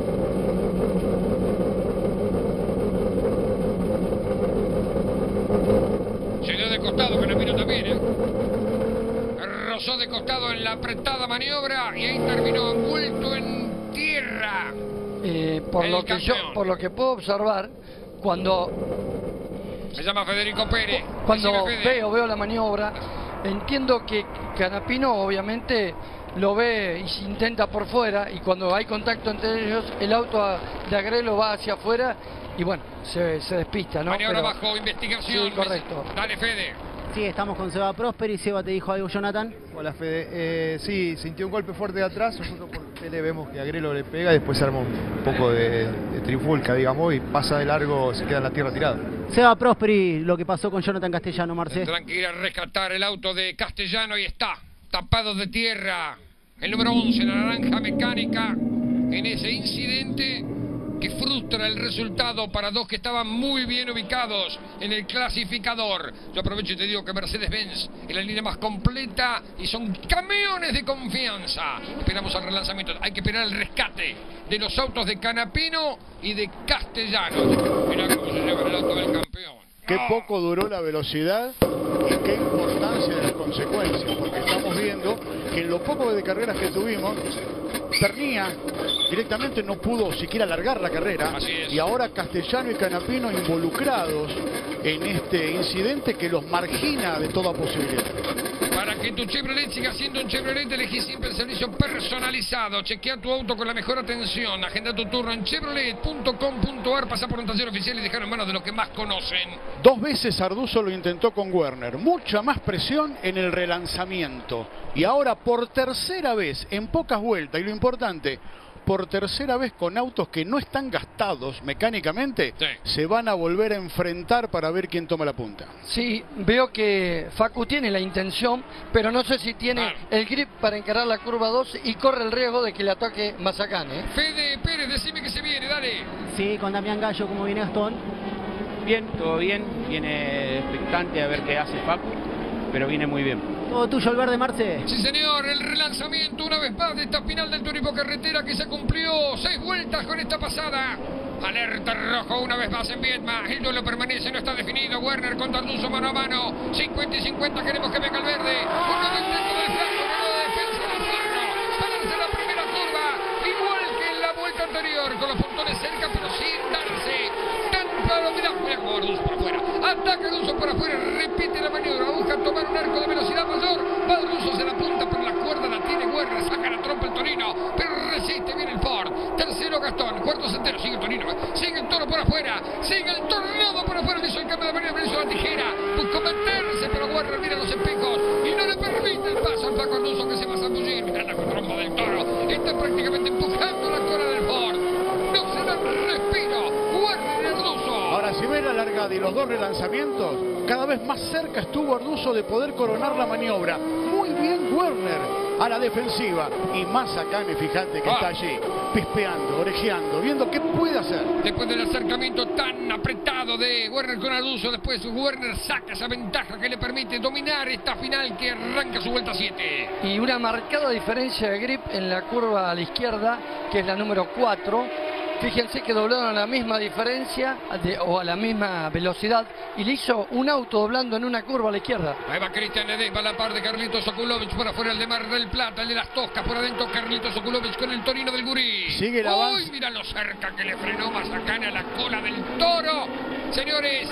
Se dio de costado Canapino también, rozó de costado en la apretada maniobra y ahí terminó envuelto en tierra. Por lo que puedo observar, cuando se llama Federico Pérez. Cuando veo la maniobra, entiendo que Canapino obviamente lo ve y se intenta por fuera, y cuando hay contacto entre ellos, el auto de Agrelo va hacia afuera y bueno, se despista, ¿no? Maniobra bajo investigación. Sí, correcto. Dale, Fede. Sí, estamos con Seba Prosperi. Seba, ¿te dijo algo, Jonathan? Hola, Fede. Sí, sintió un golpe fuerte de atrás. Nosotros por tele vemos que Agrelo le pega y después se arma un poco de trifulca, digamos, y pasa de largo, se queda en la tierra tirado. Seba Prosperi, lo que pasó con Jonathan Castellano, Marcés. Tendrán que ir a rescatar el auto de Castellano y está tapado de tierra. El número 11, la naranja mecánica, en ese incidente que frustra el resultado para dos que estaban muy bien ubicados en el clasificador. Yo aprovecho y te digo que Mercedes-Benz es la línea más completa y son camiones de confianza. Esperamos al relanzamiento, hay que esperar el rescate de los autos de Canapino y de Castellano. Mirá cómo se lleva el auto del campeón. Qué poco duró la velocidad y qué importancia de las consecuencias, porque estamos viendo que en lo poco de carreras que tuvimos, Pernía directamente no pudo siquiera largar la carrera, y ahora Castellano y Canapino involucrados en este incidente que los margina de toda posibilidad. Para Para que tu Chevrolet siga siendo un Chevrolet, elegí siempre el servicio personalizado. Chequea tu auto con la mejor atención. Agenda tu turno en chevrolet.com.ar. Pasa por un taller oficial y dejar en manos de los que más conocen. 2 veces Arduzo lo intentó con Werner. Mucha más presión en el relanzamiento. Y ahora por tercera vez, en pocas vueltas, y lo importante, por tercera vez con autos que no están gastados mecánicamente, se van a volver a enfrentar para ver quién toma la punta. Sí, veo que Facu tiene la intención, pero no sé si tiene el grip para encarar la curva 2 y corre el riesgo de que le ataque Mazacán, ¿eh? Fede Pérez, decime que se viene, dale. Sí, con Damián Gallo, ¿cómo viene Gastón? Bien, todo bien, viene expectante a ver qué hace Facu, pero viene muy bien. Todo tuyo el verde, Marce. Sí, señor, el relanzamiento una vez más de esta final del Turismo Carretera que se cumplió 6 vueltas con esta pasada. Alerta rojo una vez más en Viedma. El duelo permanece, no está definido. Werner contra Arduzo mano a mano. 50 y 50, queremos que venga el verde. Uno de intento del flanco, uno de defensa del fierro. Para hacer la primera curva, igual que en la vuelta anterior, con los puntones cerca, pero sin darse. Mira como Arduzo por afuera. Ataca Arduzo por afuera, repite la maniobra, busca tomar un arco de velocidad mayor. Va Arduzo hacia la punta, pero la cuerda la tiene Werner, saca la trompa el Torino, pero resiste bien el Ford. Tercero Gastón, cuarto Santero, sigue el Torino, sigue el Toro por afuera, sigue el Tornado por afuera, le hizo el cambio de maniobra, le hizo la tijera, buscó meterse, pero Werner mira los espejos y no le permite el paso al Paco Arduzo que se va a zambullir. Mirá la trompa del Toro, está prácticamente empujando la cola del Ford. No se da respiro. Werner Arduzo. Ahora, si ven la largada y los 2 relanzamientos, cada vez más cerca estuvo Arduzo de poder coronar la maniobra. Muy bien Werner a la defensiva. Y Mazacane, fíjate que está allí, pispeando, orejeando, viendo qué puede hacer. Después del acercamiento tan apretado de Werner con Arduzo, después Werner saca esa ventaja que le permite dominar esta final que arranca su vuelta 7. Y una marcada diferencia de grip en la curva a la izquierda, que es la número 4. Fíjense que doblaron a la misma diferencia o a la misma velocidad y le hizo un auto doblando en una curva a la izquierda. Ahí va Cristian Ledesma a la par de Carlitos Okulovic por afuera, el de Mar del Plata, el de las Toscas por adentro, Carlitos Okulovic con el Torino del Gurí. Sigue el avance. Uy, mira lo cerca que le frenó Mazacane a la cola del Toro. Señores.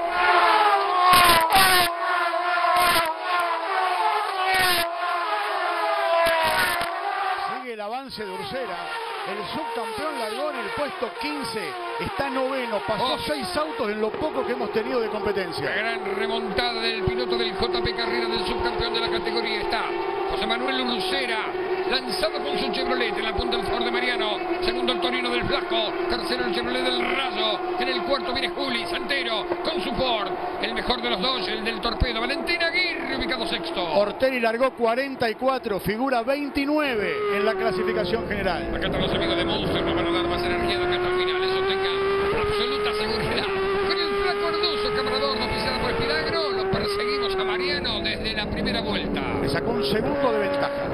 Sigue el avance de Ursera. El subcampeón largó en el puesto 15, está noveno, pasó 6 autos en lo poco que hemos tenido de competencia. La gran remontada del piloto del JP Carrera, del subcampeón de la categoría. Está José Manuel Ursera, lanzado con su Chevrolet en la punta del Ford de Mariano. Segundo el Torino del Flaco, tercero el Chevrolet del Rayo. En el cuarto viene Juli Santero con su Ford. El mejor de los dos, el del Torpedo, Valentín Aguirre, ubicado sexto. Ortelli largó 44, figura 29 en la clasificación general. Acá están los amigos de Monster, no van a dar más energía de que hasta el final, eso tenga absoluta seguridad. Con el Flaco Arduzo, Camarador, pisada por Espinagro, lo perseguimos a Mariano desde la primera vuelta. Le sacó un segundo de ventaja.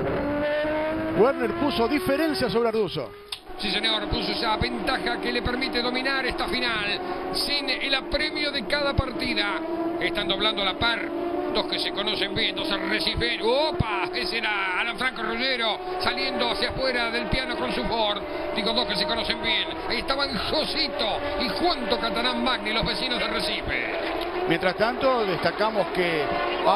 Werner puso diferencia sobre Arduzo. Sí, señor, puso esa ventaja que le permite dominar esta final sin el apremio de cada partida. Están doblando a la par. Dos que se conocen bien, dos reciben. ¡Opa! Ese era Alan Franco Ruggiero saliendo hacia afuera del piano con su Ford. Digo, dos que se conocen bien. Ahí estaban Josito y Juan Catanán Magni, los vecinos de Recife. Mientras tanto, destacamos que...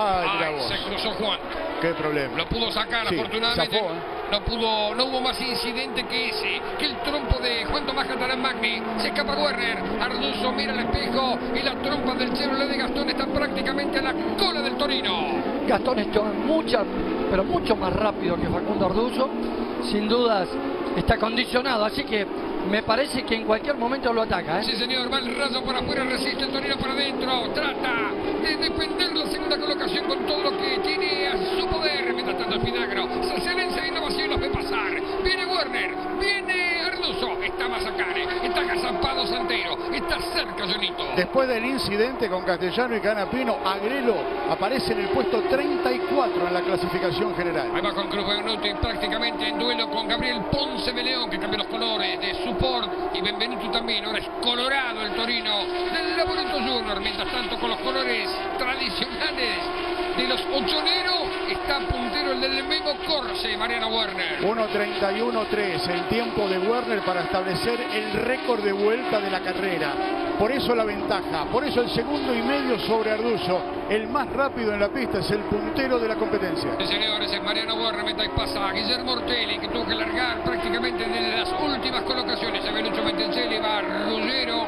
se cruzó Juan. Qué problema. Lo pudo sacar, sí, afortunadamente. Zafó, no hubo más incidente que ese. Que el trompo de Juan Tomás Catanán Magni. Se escapa Werner. Arduzo mira al espejo y la trompa del Chevrolet de Gastón está prácticamente a la cola del Torino. Gastón está pero mucho más rápido que Facundo Arduzo. Sin dudas está condicionado, así que me parece que en cualquier momento lo ataca, ¿eh? Sí, señor, va el Rayo por afuera, resiste el Torino para adentro, trata de defender la segunda colocación con todo lo que tiene a su poder. Mientras tanto el Pinagro se silencia de innovación y los ve pasar. Viene Werner, viene Arduzo, está Mazacane, está agazapado Santero, está cerca Jonito. Después del incidente con Castellano y Canapino, Agrelo aparece en el puesto 34 en la clasificación general. Ahí va con Cruz Benvenuti prácticamente en duelo con Gabriel Ponce de León, que cambió los colores de su Ford, y Benvenuto también. Ahora es colorado el Torino del Laborito Junior. Mientras tanto, con los colores tradicionales de los ochoneros, está puntero el del Memo Corse, Mariano Werner. 1:31.3, el tiempo de Werner para establecer el récord de vuelta de la carrera. Por eso la ventaja, por eso el 2,5 sobre Arduzo. El más rápido en la pista es el puntero de la competencia. Sí, señores, es Mariano Borra, meta y pasa a Guillermo Ortelli, que tuvo que largar prácticamente desde las últimas colocaciones. Se ve Lucho Mentencelli, va Ruggero,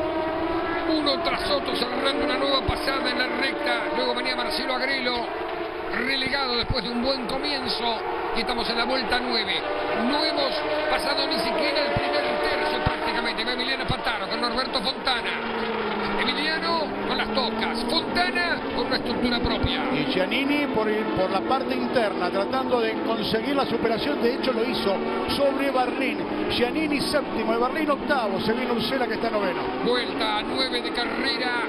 uno tras otro, cerrando una nueva pasada en la recta. Luego venía Marcelo Agrelo, relegado después de un buen comienzo. Y estamos en la vuelta 9. No hemos pasado ni siquiera el primer tercio prácticamente. Va Emiliano Pataro con Norberto Fontana. Emiliano con las tocas, Fontana con una estructura propia. Y Giannini por la parte interna, tratando de conseguir la superación. De hecho lo hizo sobre Barlín. Giannini séptimo, Barlín octavo. Se viene Ursera, que está noveno. Vuelta 9 de carrera.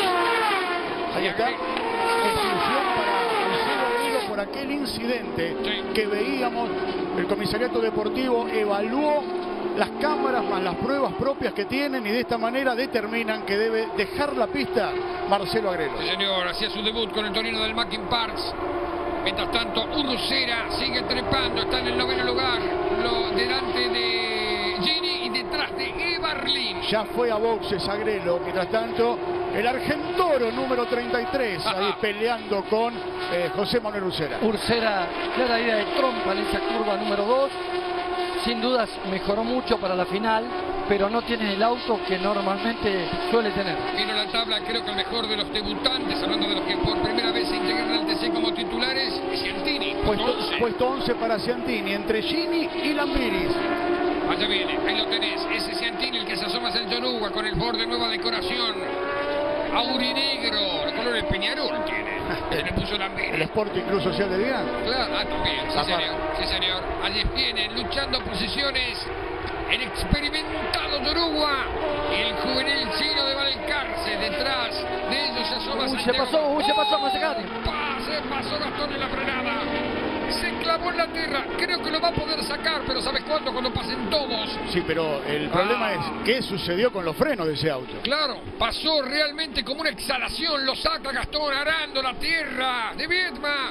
Ahí está. Expulsión para Ursera por aquel incidente que veíamos. El comisariato deportivo evaluó las cámaras más las pruebas propias que tienen y de esta manera determinan que debe dejar la pista Marcelo Agrelo. Sí, señor, hacía su debut con el Torino del Mackin Parks. Mientras tanto, Ursera sigue trepando, está en el 9º lugar, delante de Gini y detrás de Evarlin. Ya fue a boxes Agrelo, mientras tanto, el Argentoro número 33, ahí peleando con José Manuel Ursera. Ursera, clara idea de trompa en esa curva número 2. Sin dudas mejoró mucho para la final, pero no tiene el auto que normalmente suele tener. Vino la tabla, creo que el mejor de los debutantes, hablando de los que por primera vez se integran al TC como titulares, es Ciantini. Puesto 11 para Ciantini, entre Gini y Lambiris. Allá viene, ahí lo tenés, ese Ciantini, el que se asoma hacia el Yoruba con el borde nueva decoración. Aurinegro, el color del Peñarol tiene. Se le puso Lambiris. El Sporting Club Social de Vigan. Claro, también, sí señor, sí señor. Allí vienen luchando posiciones el experimentado Yoruba y el juvenil chino de Valcarce. Detrás de ellos se asoma se pasó Mazacane. Se pasó Gastón en la frenada. Se clavó en la tierra. Creo que lo va a poder sacar, pero ¿sabes cuándo? Cuando pasen todos. Sí, pero el problema es qué sucedió con los frenos de ese auto. Claro, pasó realmente como una exhalación. Lo saca Gastón arando la tierra de Viedma.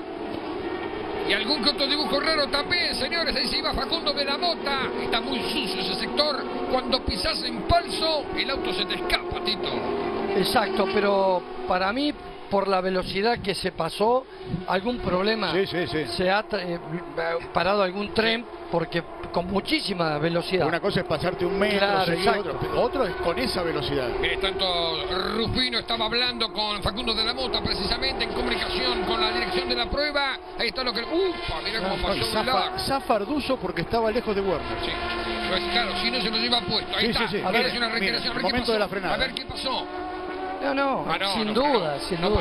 Y algún que otro dibujo raro también, señores. Ahí se iba Facundo de la Mota. Está muy sucio ese sector. Cuando pisas en falso, el auto se te escapa, Tito. Exacto, pero para mí, por la velocidad que se pasó, algún problema. Se ha parado algún tren, porque con muchísima velocidad. Una cosa es pasarte un metro, claro, otro es con esa velocidad. Mientras tanto, Rufino estaba hablando con Facundo de la Mota, precisamente en comunicación con la dirección de la prueba. Ahí está lo que... ¡Upa! Mirá cómo pasó. Zafa Arduzo porque estaba lejos de Werner. Sí. Pues claro, si no se lo lleva puesto. Ahí está. A ver, es una recreación. Momento de la frenada. A ver qué pasó. No, sin duda.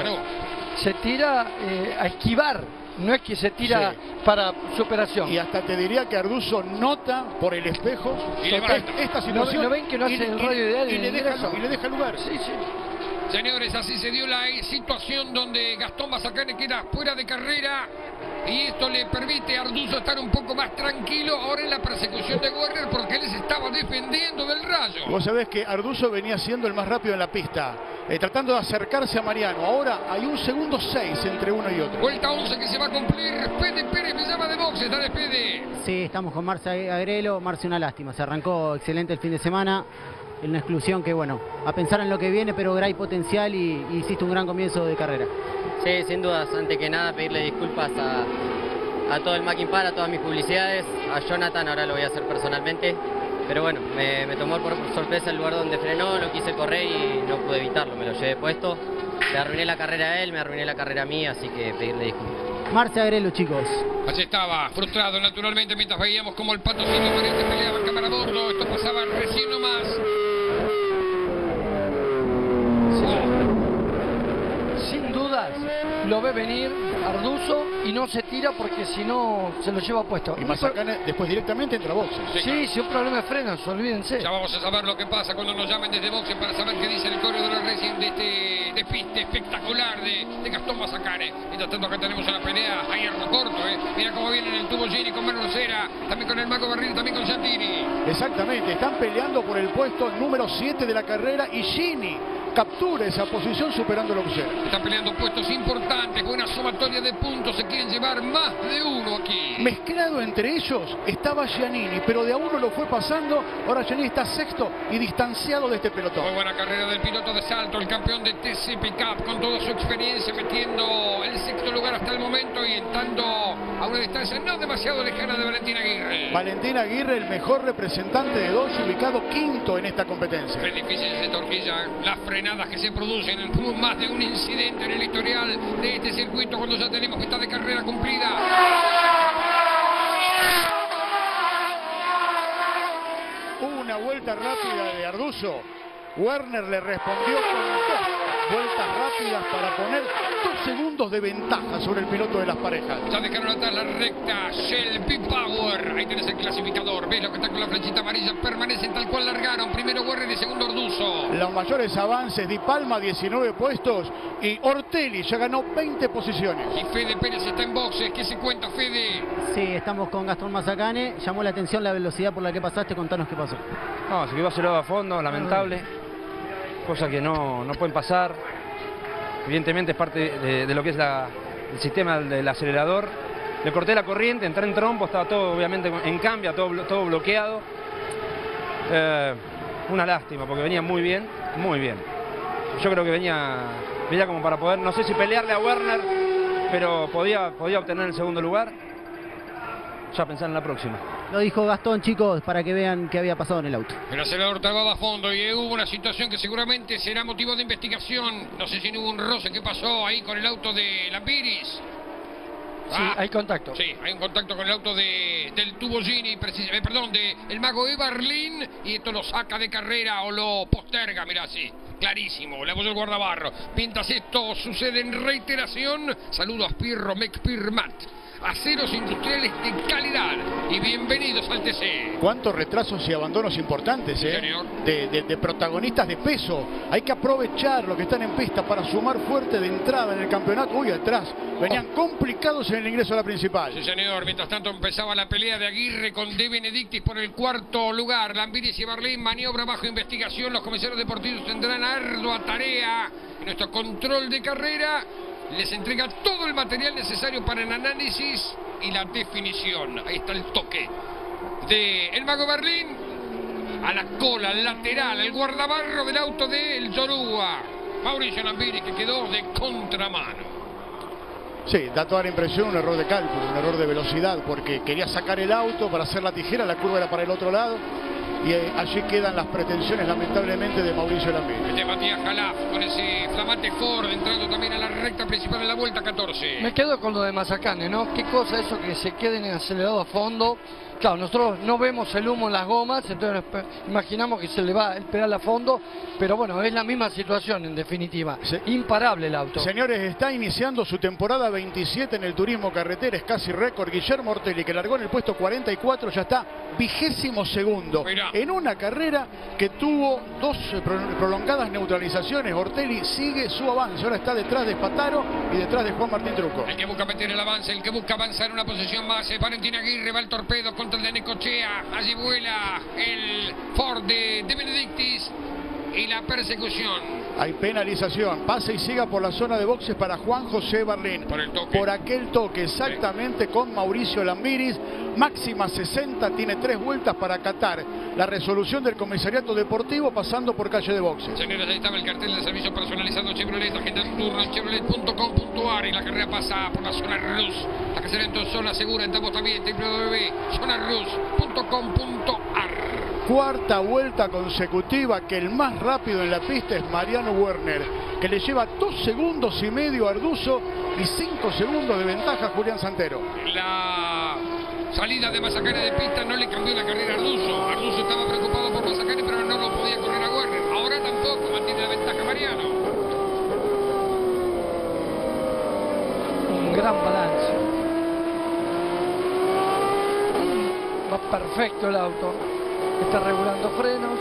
Se tira a esquivar, no es que se tira para superación. Y hasta te diría que Arduzo nota por el espejo esta situación. ¿No ven que no hace el radio ideal? Y le deja lugar. Sí. Señores, así se dio la situación donde Gastón Mazacane queda fuera de carrera. Y esto le permite a Arduzo estar un poco más tranquilo ahora en la persecución de Werner, porque él se estaba defendiendo del rayo. Vos sabés que Arduzo venía siendo el más rápido en la pista, tratando de acercarse a Mariano. Ahora hay 1 segundo 6 entre uno y otro. Vuelta 11 que se va a cumplir. Pede Pérez me llama de boxe, está de Pede. Sí, estamos con Marce Agrelo. Marce, una lástima, se arrancó excelente el fin de semana. En una exclusión que, bueno, a pensar en lo que viene, pero hay potencial y hiciste un gran comienzo de carrera. Sí, sin dudas. Antes que nada, pedirle disculpas a todo el Mackin Park, a todas mis publicidades, a Jonathan, ahora lo voy a hacer personalmente. Pero bueno, me tomó por sorpresa el lugar donde frenó, no quise correr y no pude evitarlo, me lo llevé puesto. Le arruiné la carrera a él, me arruiné la carrera a mí, así que pedirle disculpas. Marce Agrelo, chicos. Allí estaba, frustrado naturalmente, mientras veíamos como el Pato Silva y Mariante peleaban cámara a bordo. Esto pasaba recién nomás. Sin dudas, lo ve venir Arduzo y no se tira porque si no se lo lleva puesto. Y Mazacane después directamente entra a boxes. Sí, si un problema de frenos, olvídense. Ya vamos a saber lo que pasa cuando nos llamen desde boxes para saber qué dice el correo de la Racing de pista espectacular de Gastón Mazacane. Mientras tanto acá tenemos una pelea a hierro corto, Mira cómo viene en el tubo Gini con Manu Rosera, también con el Mago Barril, también con Santini. Exactamente, están peleando por el puesto número 7 de la carrera y Gini captura esa posición superando el boxeo. Están peleando puestos importantes, buena sumatoria de puntos, se quieren llevar más de uno aquí. Mezclado entre ellos estaba Giannini, pero de a uno lo fue pasando. Ahora Giannini está sexto y distanciado de este pelotón. Muy buena carrera del piloto de salto, el campeón de TC Pickup, con toda su experiencia, metiendo el sexto lugar hasta el momento y estando a una distancia no demasiado lejana de Valentín Aguirre. Valentín Aguirre, el mejor representante de Dodge, ubicado quinto en esta competencia. Qué difícil se torquilla las frenadas que se producen, más de un incidente en el historial de este circuito cuando ya tenemos mitad de carrera cumplida. Una vuelta rápida de Arduzo. Werner le respondió con 2 vueltas rápidas para poner 2 segundos de ventaja sobre el piloto de las parejas. Ya dejaron atrás la recta Shell B-Power. Ahí tenés el clasificador. ¿Ves lo que está con la flechita amarilla? Permanecen tal cual largaron. Primero Werner y segundo Arduzo. Los mayores avances, Di Palma 19 puestos y Ortelli ya ganó 20 posiciones. Y Fede Pérez está en boxes. ¿Qué se cuenta, Fede? Sí, estamos con Gastón Mazacane. Llamó la atención la velocidad por la que pasaste. Contanos qué pasó. No, se quedó acelerado a fondo, lamentable. Cosa que no pueden pasar. Evidentemente es parte de lo que es el sistema del acelerador. Le corté la corriente, entré en trompo, estaba todo obviamente en cambio, todo bloqueado. Una lástima porque venía muy bien, muy bien. Yo creo que venía como para poder, no sé si pelearle a Werner, pero podía obtener el segundo lugar. Ya pensar en la próxima. Lo dijo Gastón, chicos, para que vean qué había pasado en el auto. El acelerador trababa a fondo y hubo una situación que seguramente será motivo de investigación. No sé si hubo un roce que pasó ahí con el auto de Lambiris. Sí, hay contacto. Sí, hay un contacto con el auto del Tubo Gini, perdón, del Mago Eberlin, y esto lo saca de carrera o lo posterga, mirá, sí, clarísimo, le apoyó el guardabarro. Mientras esto sucede en reiteración, saludo a Spirro Mecpirmat. Aceros industriales de calidad y bienvenidos al TC. Cuántos retrasos y abandonos importantes, de protagonistas de peso. Hay que aprovechar lo que están en pista para sumar fuerte de entrada en el campeonato. Uy, atrás venían complicados en el ingreso a la principal. Sí, señor. Mientras tanto empezaba la pelea de Aguirre con De Benedictis por el cuarto lugar. Lambiris y Berlín, maniobra bajo investigación. Los comisarios deportivos tendrán ardua tarea en nuestro control de carrera. Les entrega todo el material necesario para el análisis y la definición. Ahí está el toque de el Mago Berlín a la cola, al lateral, el guardabarro del auto del Zorúa. Mauricio Lambiris, que quedó de contramano. Sí, da toda la impresión, un error de cálculo, un error de velocidad, porque quería sacar el auto para hacer la tijera, la curva era para el otro lado. Y allí quedan las pretensiones, lamentablemente, de Mauricio Lambiris. De Matías Jalaf, con ese flamante Ford, entrando también a la recta principal de la vuelta 14. Me quedo con lo de Mazacane, ¿no? Qué cosa eso que se queden acelerado a fondo. Claro, nosotros no vemos el humo en las gomas, entonces imaginamos que se le va el pedal a fondo, pero bueno, es la misma situación en definitiva. Sí. Imparable el auto. Señores, está iniciando su temporada 27 en el turismo carretera, es casi récord. Guillermo Ortelli, que largó en el puesto 44, ya está 22º. Mirá. En una carrera que tuvo 2 prolongadas neutralizaciones. Ortelli sigue su avance, ahora está detrás de Spataro y detrás de Juan Martín Truco. El que busca meter el avance, el que busca avanzar una posición más, Valentín Aguirre, va el torpedo contra el de Necochea, allí vuela el Ford de Benedictis y la persecución. Hay penalización, pase y siga por la zona de boxes para Juan José Berlín. Por el toque. Por aquel toque, exactamente, con Mauricio Lambiris. Máxima 60, tiene 3 vueltas para acatar la resolución del comisariato deportivo pasando por calle de boxes. Señores, ahí estaba el cartel de servicio personalizado Chevrolet, agenda el turno en chevrolet.com.ar y la carrera pasa por la zona Rus. La que será entonces zona segura, entramos también www.zonarus.com.ar. Cuarta vuelta consecutiva que el más rápido en la pista es Mariano Werner, que le lleva 2 segundos y medio a Arduzo y 5 segundos de ventaja a Julián Santero. La salida de Mazacane de pista no le cambió la carrera a Arduzo. Arduzo estaba preocupado por Mazacane, pero no lo podía correr a Werner. Ahora tampoco mantiene la ventaja Mariano. Un gran balance. Va perfecto el auto. Está regulando frenos.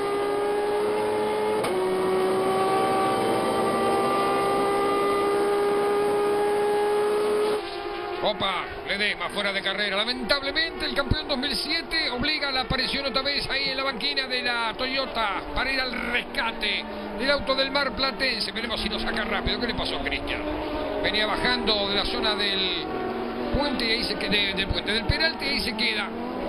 Opa, Ledesma fuera de carrera. Lamentablemente el campeón 2007 obliga a la aparición otra vez ahí en la banquina de la Toyota para ir al rescate del auto del Mar Platense. Veremos si lo saca rápido. ¿Qué le pasó a Cristian? Venía bajando de la zona del puente y ahí se queda, del puente del Peralta y ahí se queda.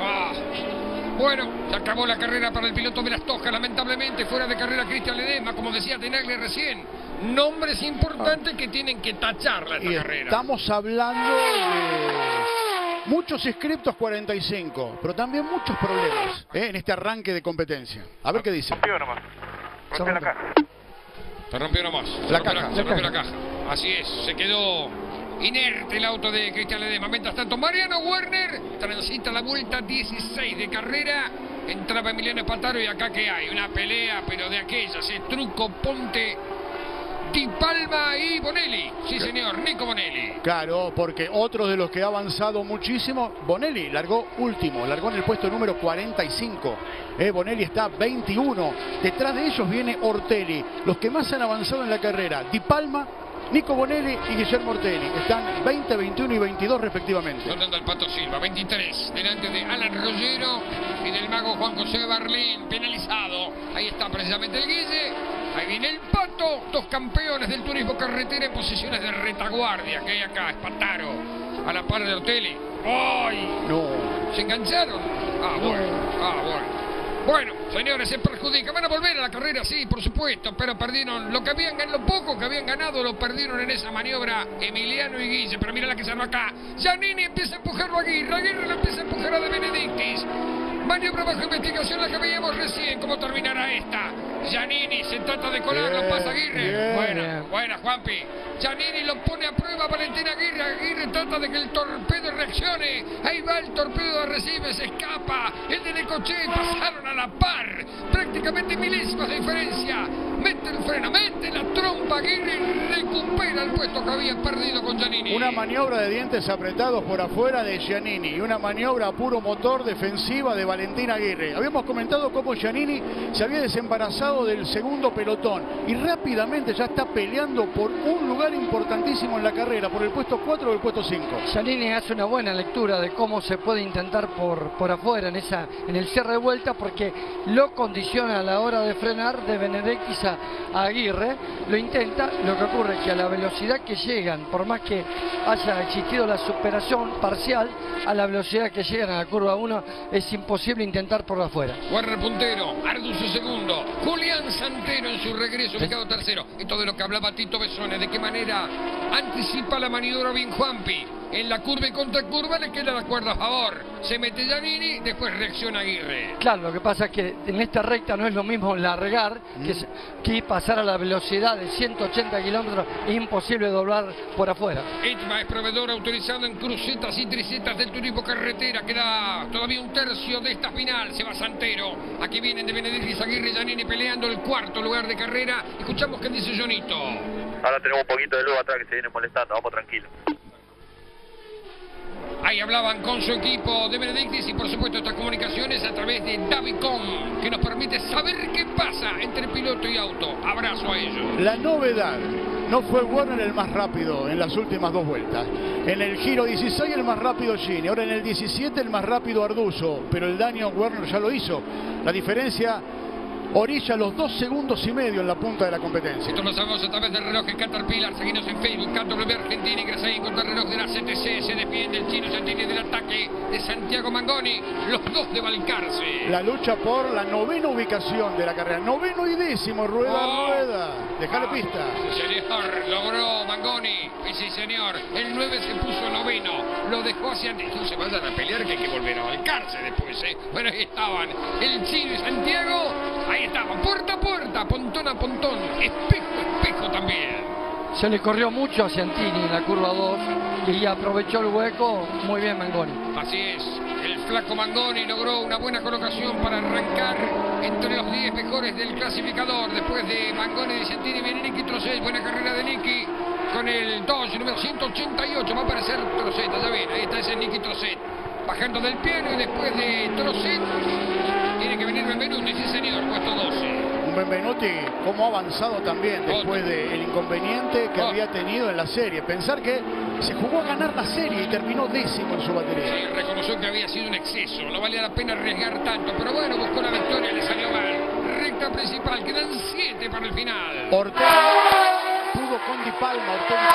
Bueno, se acabó la carrera para el piloto de las Tojas. Lamentablemente fuera de carrera Cristian Ledesma, como decía Tenaglia recién. Nombres importantes que tienen que tacharla esta carrera. Estamos hablando de muchos scriptos 45, pero también muchos problemas en este arranque de competencia. A ver qué dice. Rompió nomás. Rompió la caja. Se rompió nomás. Se rompió la caja. Así es, se quedó inerte el auto de Cristian Ledesma. Mientras tanto, Mariano Werner transita la vuelta 16 de carrera. Entraba Emiliano Espataro y acá que hay una pelea, pero de aquellas, Truco, Ponte, Di Palma y Bonelli. Sí, señor, Nico Bonelli. Claro, porque otro de los que ha avanzado muchísimo, Bonelli largó último, largó en el puesto número 45. Bonelli está 21. Detrás de ellos viene Ortelli. Los que más han avanzado en la carrera, Di Palma, Nico Bonelli y Guillermo Ortelli. Están 20, 21 y 22 respectivamente. ¿Dónde anda el Pato Silva? 23. Delante de Alan Rogero y del mago Juan José Barlín. Penalizado. Ahí está precisamente el Guille. Ahí viene el Pato. Dos campeones del turismo carretera en posiciones de retaguardia. Que hay acá. Espataro. A la par de Ortelli. ¡Ay! No. ¿Se engancharon? Bueno. Bueno, señores, se perjudica. Van a volver a la carrera, sí, por supuesto, pero perdieron lo poco que habían ganado, lo perdieron en esa maniobra Emiliano y Guille. Pero mira la que se arma acá. Giannini empieza a empujarlo a Aguirre. Aguirre le empieza a empujar a De Benedictis. Maniobra bajo investigación, la que veíamos recién. ¿Cómo terminará esta? Giannini se trata de colarlo, pasa Aguirre. Buena, Juanpi. Giannini lo pone a prueba, Valentín Aguirre. Aguirre trata de que el torpedo reaccione. Ahí va el torpedo de Recife, se escapa. El de Necochea pasaron a la par. Prácticamente milésimas de diferencia. Mete el freno, mete la trompa Aguirre y recupera el puesto que había perdido con Giannini. Una maniobra de dientes apretados por afuera de Giannini y una maniobra a puro motor defensiva de Valentín Aguirre. Habíamos comentado cómo Giannini se había desembarazado del segundo pelotón y rápidamente ya está peleando por un lugar importantísimo en la carrera, por el puesto 4 o el puesto 5. Giannini hace una buena lectura de cómo se puede intentar por afuera en el cierre de vuelta, porque lo condiciona a la hora de frenar De Benedictis a Aguirre. Lo intenta, lo que ocurre es que a la velocidad que llegan, por más que haya existido la superación parcial, a la velocidad que llegan a la curva 1 es imposible intentar por afuera. Werner puntero, Arduzo segundo, Julián Santero en su regreso ubicado tercero. Esto de lo que hablaba Tito Besone, de qué manera anticipa la maniobra bien Juanpi. En la curva y contracurva le queda la cuerda a favor. Se mete Giannini, después reacciona Aguirre. Claro, lo que pasa es que en esta recta no es lo mismo largar que pasar a la velocidad de 180 kilómetros. Es imposible doblar por afuera. Itma es proveedor autorizado en crucetas y tricetas del turismo carretera. Queda todavía un tercio de esta final. Se va Santero. Aquí vienen De Benedictis, Aguirre y Giannini peleando el cuarto lugar de carrera. Escuchamos qué dice Jonito. Ahora tenemos un poquito de luz atrás que se viene molestando. Vamos tranquilos. Ahí hablaban con su equipo De Benedictis y por supuesto estas comunicaciones a través de Davicom, que nos permite saber qué pasa entre piloto y auto. Abrazo a ellos. La novedad, no fue Werner el más rápido en las últimas dos vueltas. En el giro 16 el más rápido Gini, ahora en el 17 el más rápido Arduzo, pero el daño Werner ya lo hizo. La diferencia orilla los 2 segundos y medio en la punta de la competencia. Esto lo sabemos a través del reloj en Caterpillar. Seguimos en Facebook, KW Argentina. Ingresa ahí contra el reloj de la CTC. Se defiende el chino Santini del ataque de Santiago Mangoni. Los dos de Balcarce. La lucha por la novena ubicación de la carrera. 9º y 10º, Rueda. Dejale pista. Sí, señor. Logró Mangoni. Y sí, señor. El 9 se puso 9º. Lo dejó hacia antes. No se vayan a pelear, que hay que volver a Balcarce después, Bueno, ahí estaban el chino y Santiago. Ahí estaban, puerta a puerta, pontón a pontón, espejo a espejo también. Se le corrió mucho a Santini en la curva 2 y aprovechó el hueco muy bien Mangoni. Así es, el flaco Mangoni logró una buena colocación para arrancar entre los 10 mejores del clasificador. Después de Mangoni y Santini viene Niki Trocet, buena carrera de Niki con el Dodge número 188, va a aparecer Trocet, ya ven, ahí está ese Niki Trocet. Bajando del piano y después de Trocet tiene que venir Benvenuti, sí señor, puesto 12. Un Benvenuti como ha avanzado también después del inconveniente que había tenido en la serie. Pensar que se jugó a ganar la serie y terminó 10º en su batería. Sí, reconoció que había sido un exceso, no valía la pena arriesgar tanto, pero bueno, buscó la victoria y le salió mal. Recta principal, quedan 7 para el final. Ortega pudo con Di Palma, Ortega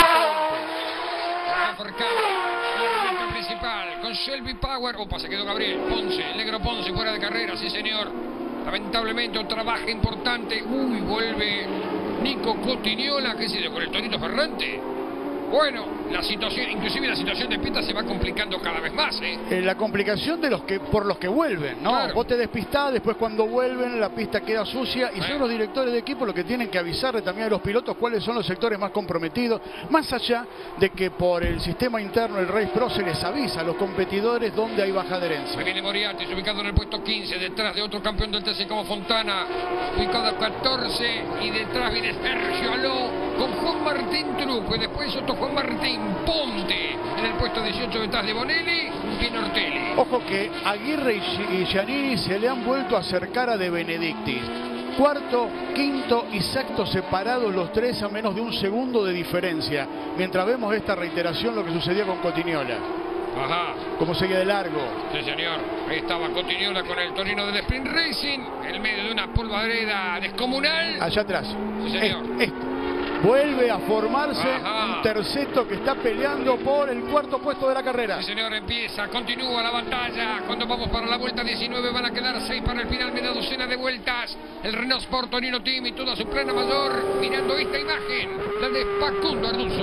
la recta principal con Shelby Power. Opa, se quedó Gabriel Ponce, el negro Ponce fuera de carrera, sí señor. Lamentablemente otra baja importante. Uy, vuelve Nico Cotignola, ¿qué se dio con el Torito Ferrante? Bueno, la situación, inclusive la situación de pista se va complicando cada vez más, ¿eh? La complicación de por los que vuelven, ¿no? Claro. Vos te despistás, después cuando vuelven la pista queda sucia y son los directores de equipo los que tienen que avisarle también a los pilotos cuáles son los sectores más comprometidos, más allá de que por el sistema interno del Race Pro se les avisa a los competidores dónde hay baja adherencia. Ahí viene Moriarty, ubicado en el puesto 15, detrás de otro campeón del TC como Fontana, ubicado a 14, y detrás viene Sergio Aló con Juan Martín Truco, y después otro Juan Martín Ponte en el puesto 18 detrás de Bonelli y Nortelli. Ojo que Aguirre y Giannini se le han vuelto a acercar a De Benedictis. Cuarto, quinto y sexto separados los tres a menos de un segundo de diferencia. Mientras vemos esta reiteración lo que sucedió con Cotignola. Ajá. Como seguía de largo. Sí, señor. Ahí estaba Cotignola con el Torino del Sprint Racing en medio de una polvadera descomunal. Allá atrás. Sí, señor. Vuelve a formarse un terceto que está peleando por el cuarto puesto de la carrera. Sí, señor, continúa la batalla. Cuando vamos para la vuelta 19 van a quedar 6 para el final, media docena de vueltas. El Renault Sport Torino Team y toda su plana mayor mirando esta imagen, la de Facundo Arduzo.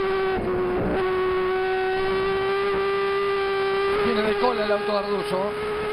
Viene de cola el auto de Arduzo.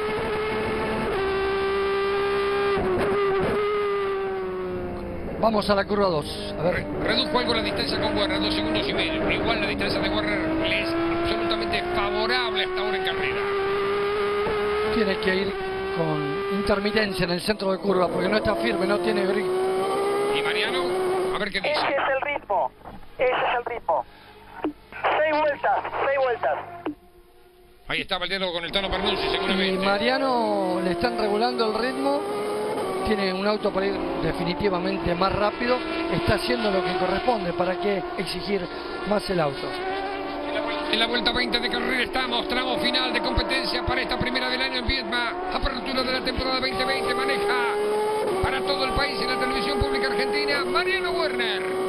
Vamos a la curva 2. A ver. Redujo algo la distancia con Werner, 2 segundos y medio. Igual la distancia de Werner le es absolutamente favorable hasta ahora en carrera. Tiene que ir con intermitencia en el centro de curva porque no está firme, no tiene grip. ¿Y Mariano? A ver qué dice. Ese es el ritmo. Ese es el ritmo. 6 vueltas, 6 vueltas. Ahí estaba el dedo con el Tano Pernuzzi, seguramente. Y Mariano le están regulando el ritmo. Tiene un auto para ir definitivamente más rápido. Está haciendo lo que corresponde. ¿Para qué exigir más el auto? En la vuelta 20 de carrera estamos. Tramo final de competencia para esta primera del año en Viedma. Apertura de la temporada 2020. Maneja para todo el país en la televisión pública argentina Mariano Werner.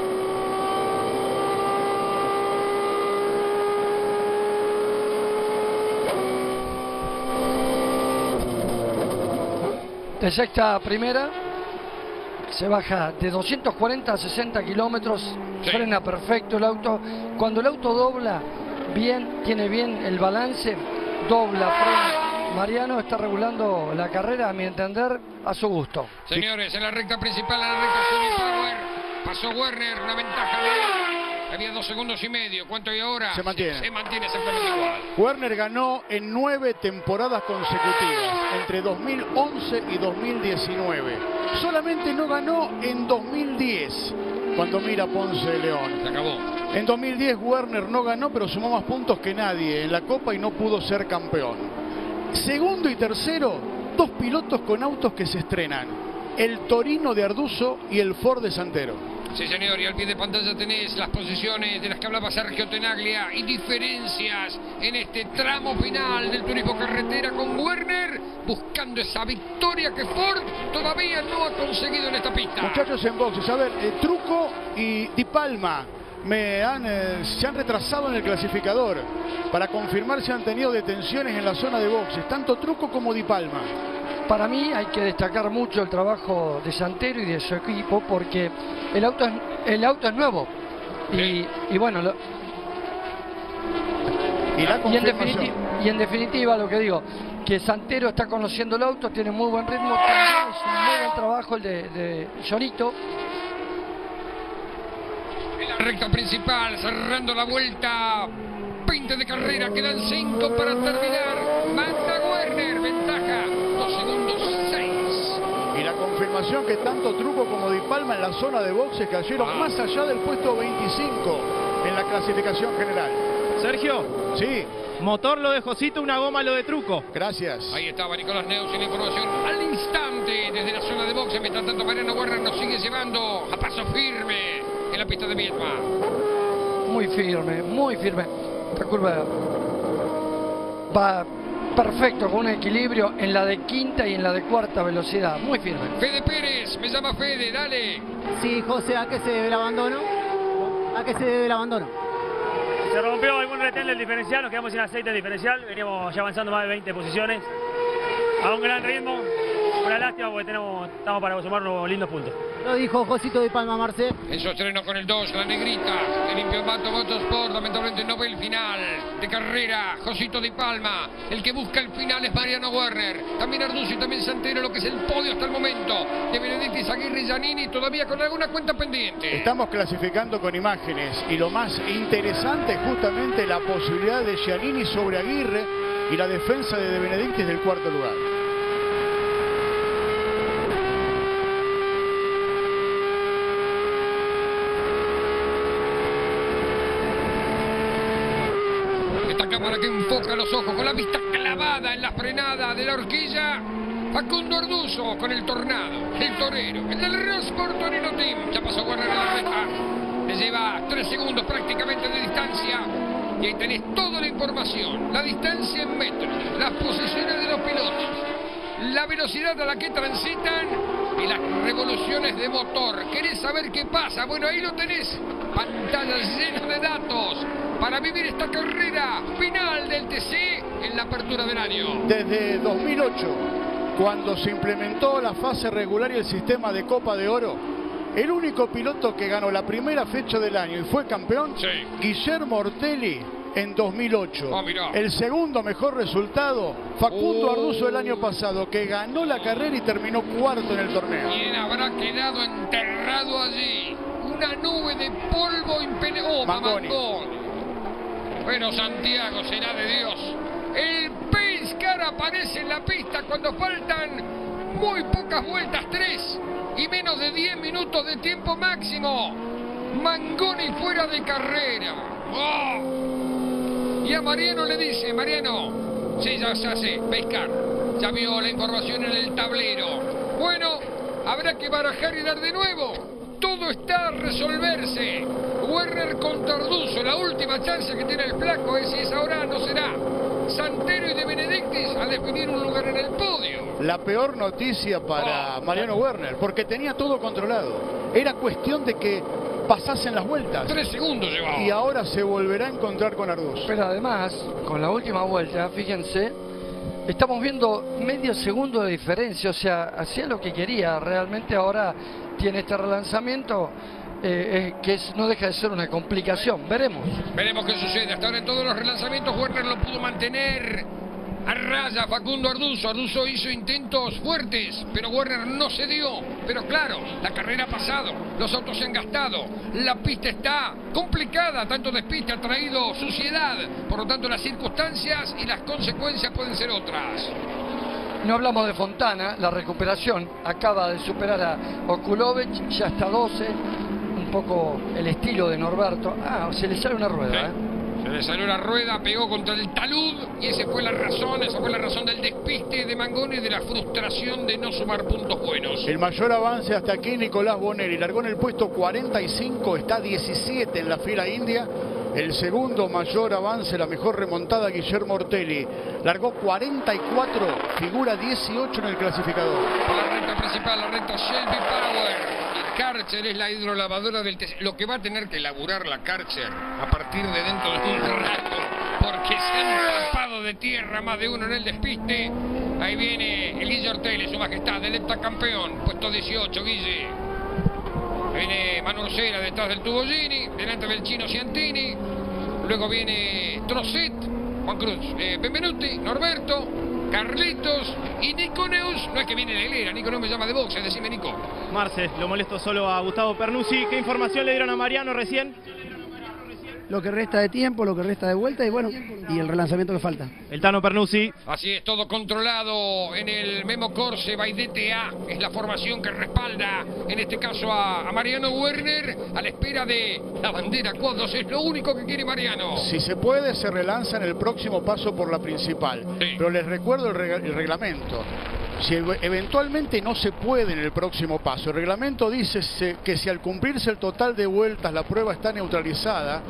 De sexta a primera, se baja de 240 a 60 kilómetros, frena perfecto el auto. Cuando el auto dobla bien, tiene bien el balance, dobla, frena. Mariano está regulando la carrera, a mi entender, a su gusto. Señores, en la recta principal, en la recta Shelby Power, pasó Werner, una ventaja de él. Había 2 segundos y medio. ¿Cuánto hay ahora? Se mantiene. Se mantiene exactamente igual. Werner ganó en 9 temporadas consecutivas, entre 2011 y 2019. Solamente no ganó en 2010, cuando mira Ponce de León. Se acabó. En 2010 Werner no ganó, pero sumó más puntos que nadie en la Copa y no pudo ser campeón. Segundo y tercero, 2 pilotos con autos que se estrenan. El Torino de Arduzo y el Ford de Santero. Sí, señor, y al pie de pantalla tenés las posiciones de las que hablaba Sergio Tenaglia y diferencias en este tramo final del turismo carretera con Werner buscando esa victoria que Ford todavía no ha conseguido en esta pista. Muchachos en boxes, a ver, Truco y Di Palma se han retrasado en el clasificador. Para confirmar si han tenido detenciones en la zona de boxes, tanto Truco como Di Palma. Para mí hay que destacar mucho el trabajo de Santero y de su equipo porque el auto es nuevo. Y bueno, y en definitiva lo que digo, que Santero está conociendo el auto, tiene muy buen ritmo, también es un muy buen trabajo el de Jonito. En la recta principal, cerrando la vuelta 20 de carrera, quedan 5 para terminar. Manda Werner, ventaja 2 segundos 6. Y la confirmación que tanto Truco como Di Palma en la zona de boxes cayeron más allá del puesto 25 en la clasificación general. Sergio. Sí. Motor lo de Josito, una goma lo de Truco. Gracias. Ahí estaba Nicolás Neus en la información al instante desde la zona de boxes. Mientras tanto Mariano Werner nos sigue llevando a paso firme en la pista de Viedma. muy firme, muy firme. Esta curva va perfecto, con un equilibrio en la de quinta y en la de cuarta velocidad, muy firme. Fede Pérez, me llama Fede, dale. Sí, José, ¿a qué se debe el abandono? ¿A qué se debe el abandono? Se rompió algún retén del diferencial, nos quedamos sin aceite del diferencial, veníamos ya avanzando más de 20 posiciones. A un gran ritmo, una lástima porque estamos para sumar unos lindos puntos. Lo dijo Josito Di Palma, Marcel. En su estreno con el 2, la negrita, el limpio mato Motorsport, lamentablemente no ve el final de carrera. Josito Di Palma, el que busca el final es Mariano Werner, también Arduzzo y también Santero, lo que es el podio hasta el momento de Benedetti, Aguirre y Giannini, todavía con alguna cuenta pendiente. Estamos clasificando con imágenes y lo más interesante es justamente la posibilidad de Giannini sobre Aguirre y la defensa de Benedetti del cuarto lugar. Cámara que enfoca los ojos con la vista clavada en la frenada de la horquilla. Facundo Arduzzo con el Tornado, el Torero, el del Rossport Torino Team. Ya pasó Werner en la recta, le lleva 3 segundos prácticamente de distancia. Y ahí tenés toda la información, la distancia en metros, las posiciones de los pilotos, la velocidad a la que transitan y las revoluciones de motor. ¿Querés saber qué pasa? Bueno, ahí lo tenés, pantallas llenas de datos para vivir esta carrera final del TC en la apertura del año. Desde 2008, cuando se implementó la fase regular y el sistema de Copa de Oro, el único piloto que ganó la primera fecha del año y fue campeón, Guillermo Ortelli, en 2008. El segundo mejor resultado, Facundo Arduzzo el año pasado, que ganó la carrera y terminó cuarto en el torneo. ¿Quién habrá quedado enterrado allí? Una nube de polvo impenetrable. Mangoni. Bueno, Santiago será de Dios. El Pace Car aparece en la pista cuando faltan muy pocas vueltas, 3 y menos de 10 minutos de tiempo máximo. Mangoni fuera de carrera. Y a Mariano le dice, Mariano, sí, ya se hace, Pace Car, ya vio la información en el tablero. Bueno, habrá que barajar y dar de nuevo. Todo está a resolverse. Werner contra Arduzzo, la última chance que tiene el flaco es si es ahora no será. Santero y De Benedictis a definir un lugar en el podio. La peor noticia para Mariano Werner, porque tenía todo controlado. Era cuestión de que pasasen las vueltas. 3 segundos llevaba. Y ahora se volverá a encontrar con Arduzzo. Pero además, con la última vuelta, fíjense, estamos viendo medio segundo de diferencia, o sea, hacía lo que quería. Realmente ahora tiene este relanzamiento que no deja de ser una complicación. Veremos qué sucede. Hasta ahora en todos los relanzamientos Werner lo pudo mantener a raya. Facundo Arduzzo hizo intentos fuertes, pero Werner no se dio. Pero claro, la carrera ha pasado, los autos se han gastado, la pista está complicada, tanto despiste ha traído suciedad, por lo tanto las circunstancias y las consecuencias pueden ser otras. No hablamos de Fontana, la recuperación acaba de superar a Okulovic, ya está 12, un poco el estilo de Norberto. Se le sale una rueda, Se le salió la rueda, pegó contra el talud y esa fue la razón del despiste de Mangoni y de la frustración de no sumar puntos buenos. El mayor avance hasta aquí, Nicolás Bonelli, largó en el puesto 45, está 17 en la fila india. El segundo mayor avance, la mejor remontada, Guillermo Ortelli. Largó 44, figura 18 en el clasificador. La recta principal, la recta Shelby Power. Karcher es la hidrolavadora del TC. Lo que va a tener que laburar la Karcher a partir de dentro de un rato, porque se han tapado de tierra más de uno en el despiste. Ahí viene el Guille Ortelli, su majestad, el heptacampeón, puesto 18, Guille. Viene Manu Orcera detrás del Tubolini, delante del chino Ciantini. Luego viene Trosset, Juan Cruz, Benvenuti, Norberto, Carlitos y Nico Neus. No es que viene de hilera, Nico Neus me llama de boxe, decime Nico. Marce, lo molesto solo a Gustavo Pernuzzi. ¿Qué información le dieron a Mariano recién? Lo que resta de tiempo, lo que resta de vuelta y bueno, y el relanzamiento que falta. El Tano Pernuzzi. Así es, todo controlado en el Memo Corse by DTA. Es la formación que respalda, en este caso a Mariano Werner, a la espera de la bandera cuadros. Es lo único que quiere Mariano. Si se puede, se relanza en el próximo paso por la principal. Pero les recuerdo el reglamento. Si eventualmente no se puede en el próximo paso, el reglamento dice que si al cumplirse el total de vueltas la prueba está neutralizada,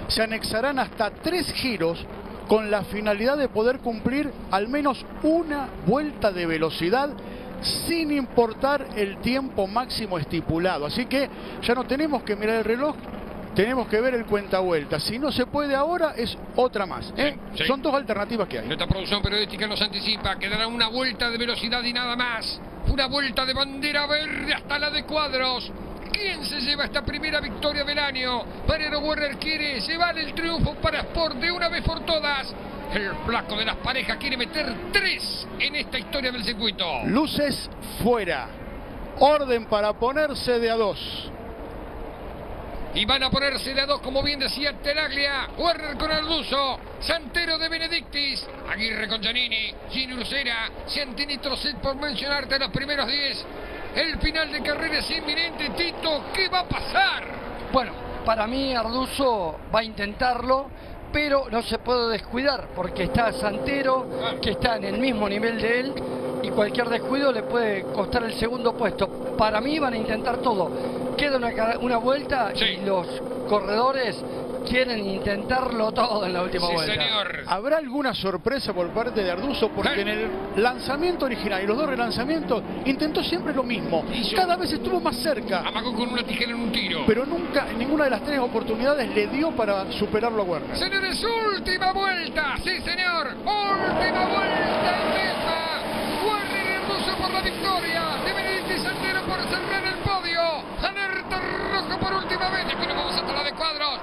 se anexarán hasta 3 giros con la finalidad de poder cumplir al menos una vuelta de velocidad sin importar el tiempo máximo estipulado. Así que ya no tenemos que mirar el reloj, tenemos que ver el cuentavuelta. Si no se puede ahora, es otra más. Sí. Son 2 alternativas que hay. Nuestra producción periodística nos anticipa que dará una vuelta de velocidad y nada más. Una vuelta de bandera verde hasta la de cuadros. ¿Quién se lleva esta primera victoria del año? Mariano Werner quiere llevar el triunfo para Sport de una vez por todas. El flaco de las parejas quiere meter 3 en esta historia del circuito. Luces fuera. Orden para ponerse de a 2. Y van a ponerse de a 2, como bien decía Teraglia. Werner con Arduzo, Santero de Benedictis, Aguirre con Giannini, Gini Lucera, Ciantini Trocet, por mencionarte los primeros 10. El final de carrera es inminente, Tito. ¿Qué va a pasar? Bueno, para mí Arduzo va a intentarlo, pero no se puede descuidar porque está Santero, que está en el mismo nivel de él, y cualquier descuido le puede costar el segundo puesto. Para mí van a intentar todo. Queda una vuelta y los corredores quieren intentarlo todo en la última vuelta. Señor. ¿Habrá alguna sorpresa por parte de Arduzo? Porque en el lanzamiento original y los 2 relanzamientos intentó siempre lo mismo. Cada vez estuvo más cerca. Amagó con una tijera en un tiro. Pero nunca, en ninguna de las 3 oportunidades le dio para superarlo a Werner. Señores, última vuelta. Sí, señor. Última vuelta en misma. Werner y Arduzo por la victoria. De Benedictis Santero por cerrar el podio. Alerta roja por última vez. Aquí nos vamos hasta la de cuadros.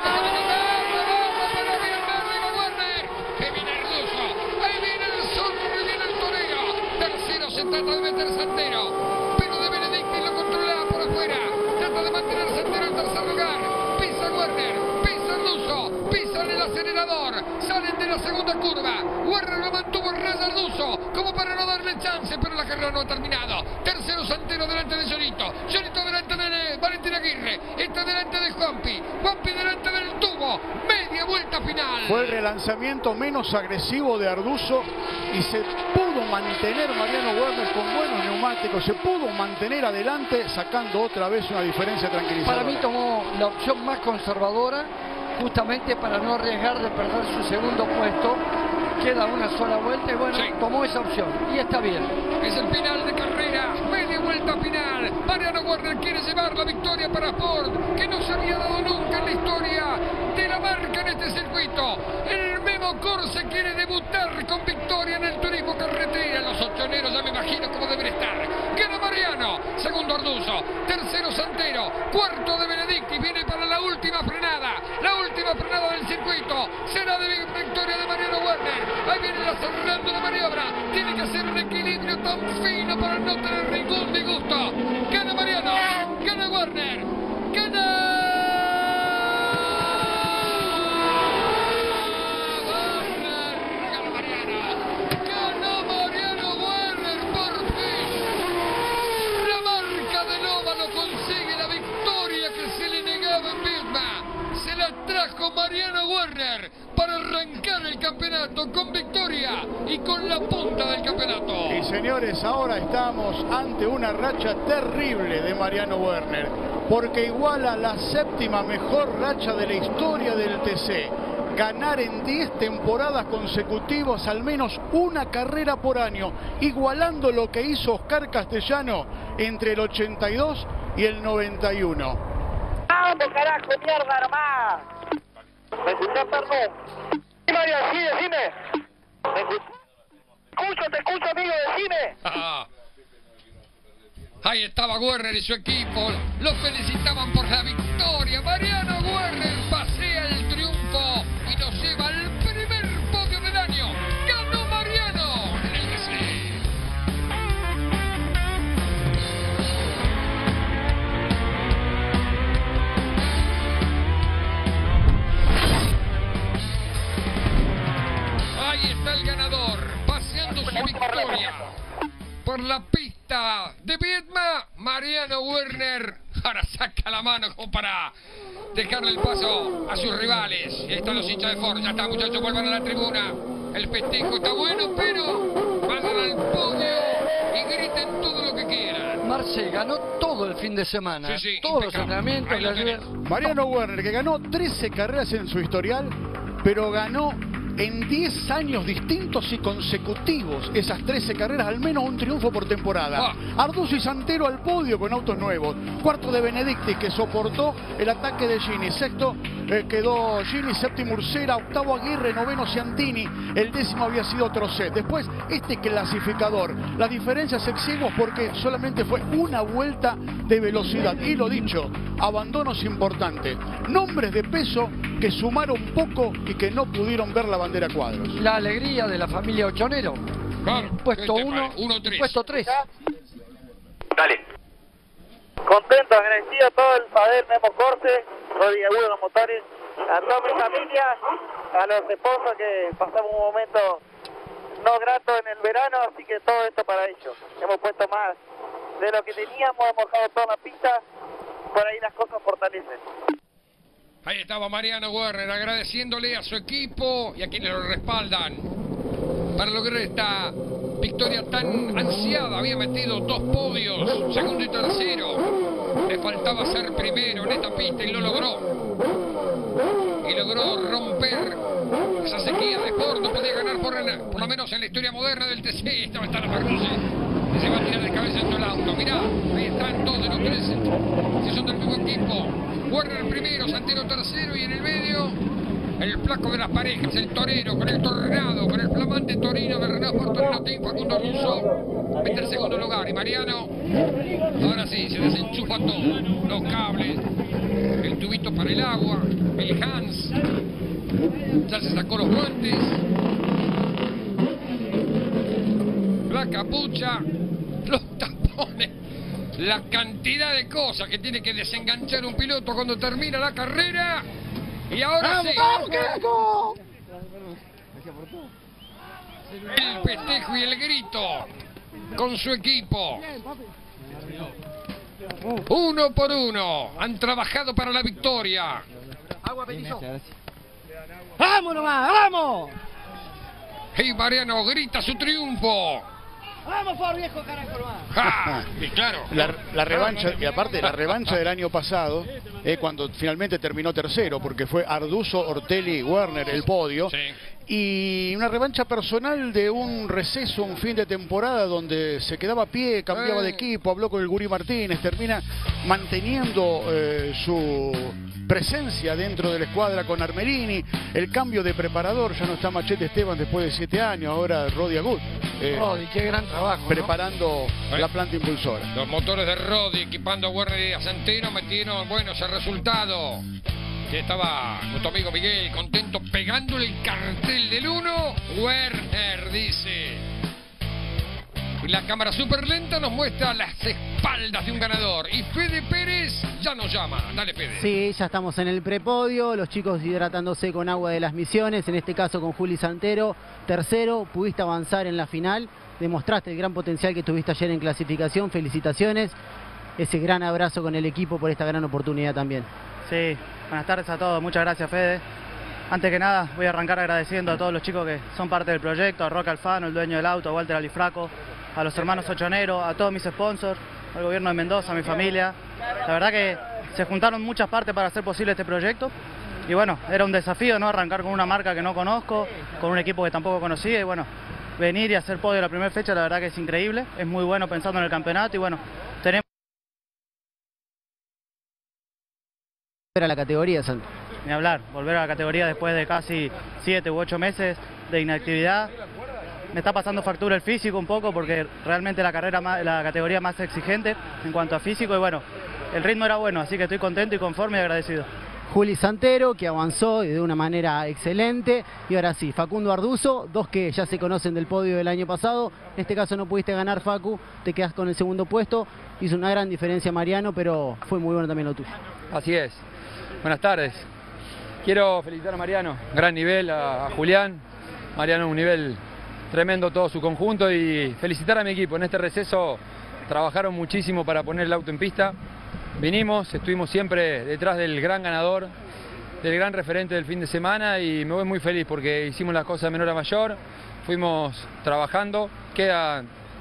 Se trata de meter Santero, pero de Benedictis lo controla por afuera. Trata de mantener Santero en tercer lugar. Pisa Werner, pisa Arduzo, pisan el acelerador. Salen de la segunda curva. Werner lo mantuvo en raya Arduzo, como para no darle chance, pero la carrera no ha terminado. Tercero Santero delante de Jonito. Jonito delante de Valentín Aguirre. Está delante de Juanpi. Juanpi delante del tubo. Media vuelta final. Fue el relanzamiento menos agresivo de Arduzo y se pudo mantener Mariano Werner con buenos neumáticos, se pudo mantener adelante sacando otra vez una diferencia tranquilizadora. Para mí tomó la opción más conservadora, justamente para no arriesgar de perder su segundo puesto. Queda una sola vuelta y bueno, tomó esa opción y está bien. Es el final de carrera, media vuelta final. Mariano Werner quiere llevar la victoria para Ford, que no se había dado nunca en la historia de la marca en este circuito. El Memo Corse quiere debutar con victoria en el turismo carretera. Los ochoneros ya me imagino cómo deben estar. Gana Mariano, segundo Arduzo, tercero Santero, cuarto de Benedictis. Viene para la última frenada del circuito. Será de victoria de Mariano Werner. Ahí viene la cerrando de maniobra. Tiene que hacer un equilibrio tan fino para no tener ningún disgusto. Gana Mariano, gana Werner, gana Mariano Werner por fin. La marca del óvalo consigue la victoria que se le negaba en Viedma. Se la trajo Mariano Werner para arrancar el campeonato con victoria y con la punta del campeonato. Y señores, ahora estamos ante una racha terrible de Mariano Werner, porque iguala la 7ª mejor racha de la historia del TC. Ganar en 10 temporadas consecutivas al menos una carrera por año, igualando lo que hizo Oscar Castellano entre el 82 y el 91. ¡Vamos, carajo, mierda, nomás! ¿Me escuchás, perdón? Sí, Mario, sí, decime. Te escucho, amigo, decime. Ahí estaba Werner y su equipo. Lo felicitaban por la victoria. Mariano Werner pasea el triunfo y nos lleva al primer podio del año. ¡Ganó Mariano en el TC! Ahí está el ganador, paseando su victoria por la pista de Viedma. Mariano Werner ahora saca la mano como para dejarle el paso a sus rivales. Y ahí están los hinchas de Ford. Ya está, muchachos, vuelvan a la tribuna. El festejo está bueno, pero vayan al podio y griten todo lo que quieran. Marce ganó todo el fin de semana. Sí, todos los entrenamientos. Mariano Werner, que ganó 13 carreras en su historial, pero ganó en 10 años distintos y consecutivos esas 13 carreras, al menos un triunfo por temporada. Arduzo y Santero al podio con autos nuevos. Cuarto de Benedicti, que soportó el ataque de Gini. Sexto quedó Gini, séptimo Ursera, octavo Aguirre, noveno Ciantini, el décimo había sido Trocet. Después, este clasificador, las diferencias exiguas porque solamente fue una vuelta de velocidad. Y lo dicho, abandonos importantes. Nombres de peso que sumaron poco y que no pudieron ver la bandera cuadros. La alegría de la familia Ochonero. Puesto 1, puesto 3. Dale. Contento, agradecido a todo el Padel Memo Corse, Rodríguez de los motores, a toda mi familia, a los esposos que pasamos un momento no grato en el verano, así que todo esto para ellos. Hemos puesto más de lo que teníamos, hemos dejado toda la pista, por ahí las cosas fortalecen. Ahí estaba Mariano Werner agradeciéndole a su equipo y a quienes lo respaldan para lograr esta victoria tan ansiada. Había metido 2 podios, segundo y tercero. Le faltaba ser primero en esta pista y lo logró. Y logró romper esa sequía de Ford. No podía ganar por lo menos en la historia moderna del TC. Estaba la Marluce. Se va a tirar de cabeza en todo el auto. Mirá, ahí están 2 de los 3. Si son del mismo equipo. Werner primero, Santero tercero y en el medio el flaco de las parejas, el torero, con el tornado, con el flamante Torino de Renault por Torino Team, Facundo Russo, mete el segundo lugar. Y Mariano, ahora sí, se desenchufa todo, los cables, el tubito para el agua, el Hans, ya se sacó los guantes, la capucha, los tapones. La cantidad de cosas que tiene que desenganchar un piloto cuando termina la carrera. Y ahora sí. ¡Vamos, carajo! El festejo y el grito con su equipo. 1 por 1. Han trabajado para la victoria. ¡Vamos nomás! ¡Vamos! Y Mariano grita su triunfo. ¡Vamos por viejo carajo nomás! Y claro. La revancha, y aparte la revancha del año pasado, cuando finalmente terminó tercero, porque fue Arduzo, Ortelli, Werner el podio. Sí. Y una revancha personal de un receso, un fin de temporada donde se quedaba a pie, cambiaba de equipo, habló con el Guri Martínez, termina manteniendo su presencia dentro de la escuadra con Armerini, el cambio de preparador, ya no está Machete Esteban después de 7 años, ahora Rodi Agut. Rodi, qué gran trabajo, preparando la planta impulsora. Los motores de Rodi equipando a Werner y a Santero metieron buenos el resultado. Que estaba nuestro amigo Miguel contento pegando el cartel del 1. Werner dice. Y la cámara súper lenta nos muestra las espaldas de un ganador. Y Fede Pérez ya nos llama. Dale, Fede. Sí, ya estamos en el prepodio. Los chicos hidratándose con agua de las Misiones. En este caso con Juli Santero. Tercero, pudiste avanzar en la final. Demostraste el gran potencial que tuviste ayer en clasificación. Felicitaciones. Ese gran abrazo con el equipo por esta gran oportunidad también. Sí, buenas tardes a todos, muchas gracias Fede. Antes que nada voy a arrancar agradeciendo a todos los chicos que son parte del proyecto, a Roque Alfano, el dueño del auto, a Walter Alifraco, a los hermanos Ochonero, a todos mis sponsors, al gobierno de Mendoza, a mi familia. La verdad que se juntaron muchas partes para hacer posible este proyecto. Y bueno, era un desafío, ¿no? Arrancar con una marca que no conozco, con un equipo que tampoco conocía y bueno, venir y hacer podio la primera fecha, la verdad que es increíble, es muy bueno pensando en el campeonato y bueno, tenemos a la categoría, Santo. Ni hablar, volver a la categoría después de casi 7 u 8 meses de inactividad. Me está pasando factura el físico un poco porque realmente la categoría más exigente en cuanto a físico y bueno, el ritmo era bueno, así que estoy contento y conforme y agradecido. Juli Santero, que avanzó de una manera excelente. Y ahora sí, Facundo Arduzo, 2 que ya se conocen del podio del año pasado. En este caso no pudiste ganar, Facu, te quedas con el segundo puesto. Hizo una gran diferencia Mariano, pero fue muy bueno también lo tuyo. Así es. Buenas tardes. Quiero felicitar a Mariano, gran nivel, a Julián. Mariano un nivel tremendo todo su conjunto y felicitar a mi equipo. En este receso trabajaron muchísimo para poner el auto en pista. Vinimos, estuvimos siempre detrás del gran ganador, del gran referente del fin de semana y me voy muy feliz porque hicimos las cosas de menor a mayor, fuimos trabajando, quedan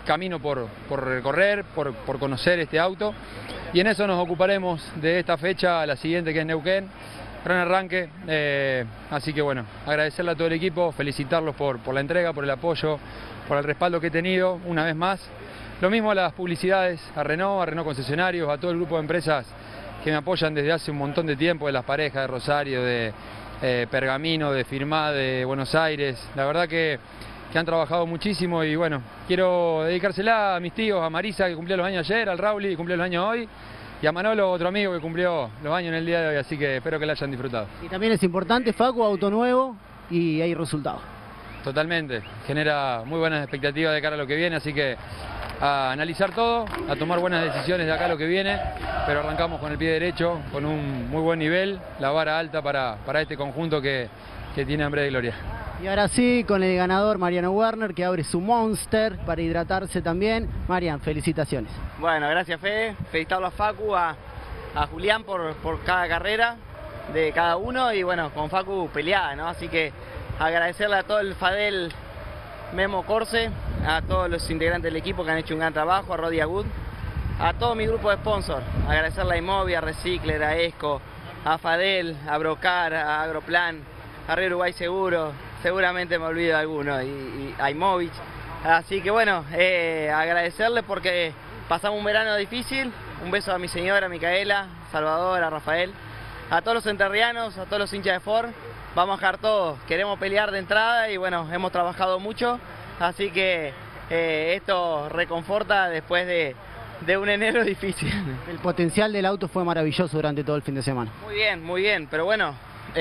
camino por recorrer, por conocer este auto, y en eso nos ocuparemos de esta fecha, la siguiente, que es Neuquén. Gran arranque, así que bueno, agradecerle a todo el equipo, felicitarlos por la entrega, por el apoyo, por el respaldo que he tenido una vez más. Lo mismo a las publicidades, a Renault Concesionarios, a todo el grupo de empresas que me apoyan desde hace un montón de tiempo, de Las Parejas, de Rosario, de Pergamino, de Firmá, de Buenos Aires. La verdad que han trabajado muchísimo y bueno, quiero dedicársela a mis tíos, a Marisa, que cumplió los años ayer, al Rauli, que cumplió los años hoy, y a Manolo, otro amigo que cumplió los años en el día de hoy, así que espero que la hayan disfrutado. Y también es importante, Facu, auto nuevo y hay resultados. Totalmente, genera muy buenas expectativas de cara a lo que viene, así que a analizar todo, a tomar buenas decisiones de acá a lo que viene, pero arrancamos con el pie derecho, con un muy buen nivel, la vara alta para este conjunto que tiene hambre de gloria. Y ahora sí, con el ganador Mariano Werner, que abre su Monster para hidratarse también. Marian, felicitaciones. Bueno, gracias Fede, felicitarlo a Facu, a Julián por cada carrera de cada uno, y bueno, con Facu peleada, ¿no? Así que agradecerle a todo el Fadel Memo Corse, a todos los integrantes del equipo que han hecho un gran trabajo, a Rodi Agud, a todo mi grupo de sponsors, agradecerle a Imovia, a Recicler, a Esco, a Fadel, a Brocar, a Agroplan, a Río Uruguay Seguro, seguramente me olvido de alguno, y a Imovich. Así que bueno, agradecerle porque pasamos un verano difícil. Un beso a mi señora, a Micaela, Salvador, a Rafael, a todos los enterrianos, a todos los hinchas de Ford. Vamos a dejar todo, queremos pelear de entrada y bueno, hemos trabajado mucho, así que esto reconforta después de un enero difícil. El potencial del auto fue maravilloso durante todo el fin de semana. Muy bien, pero bueno,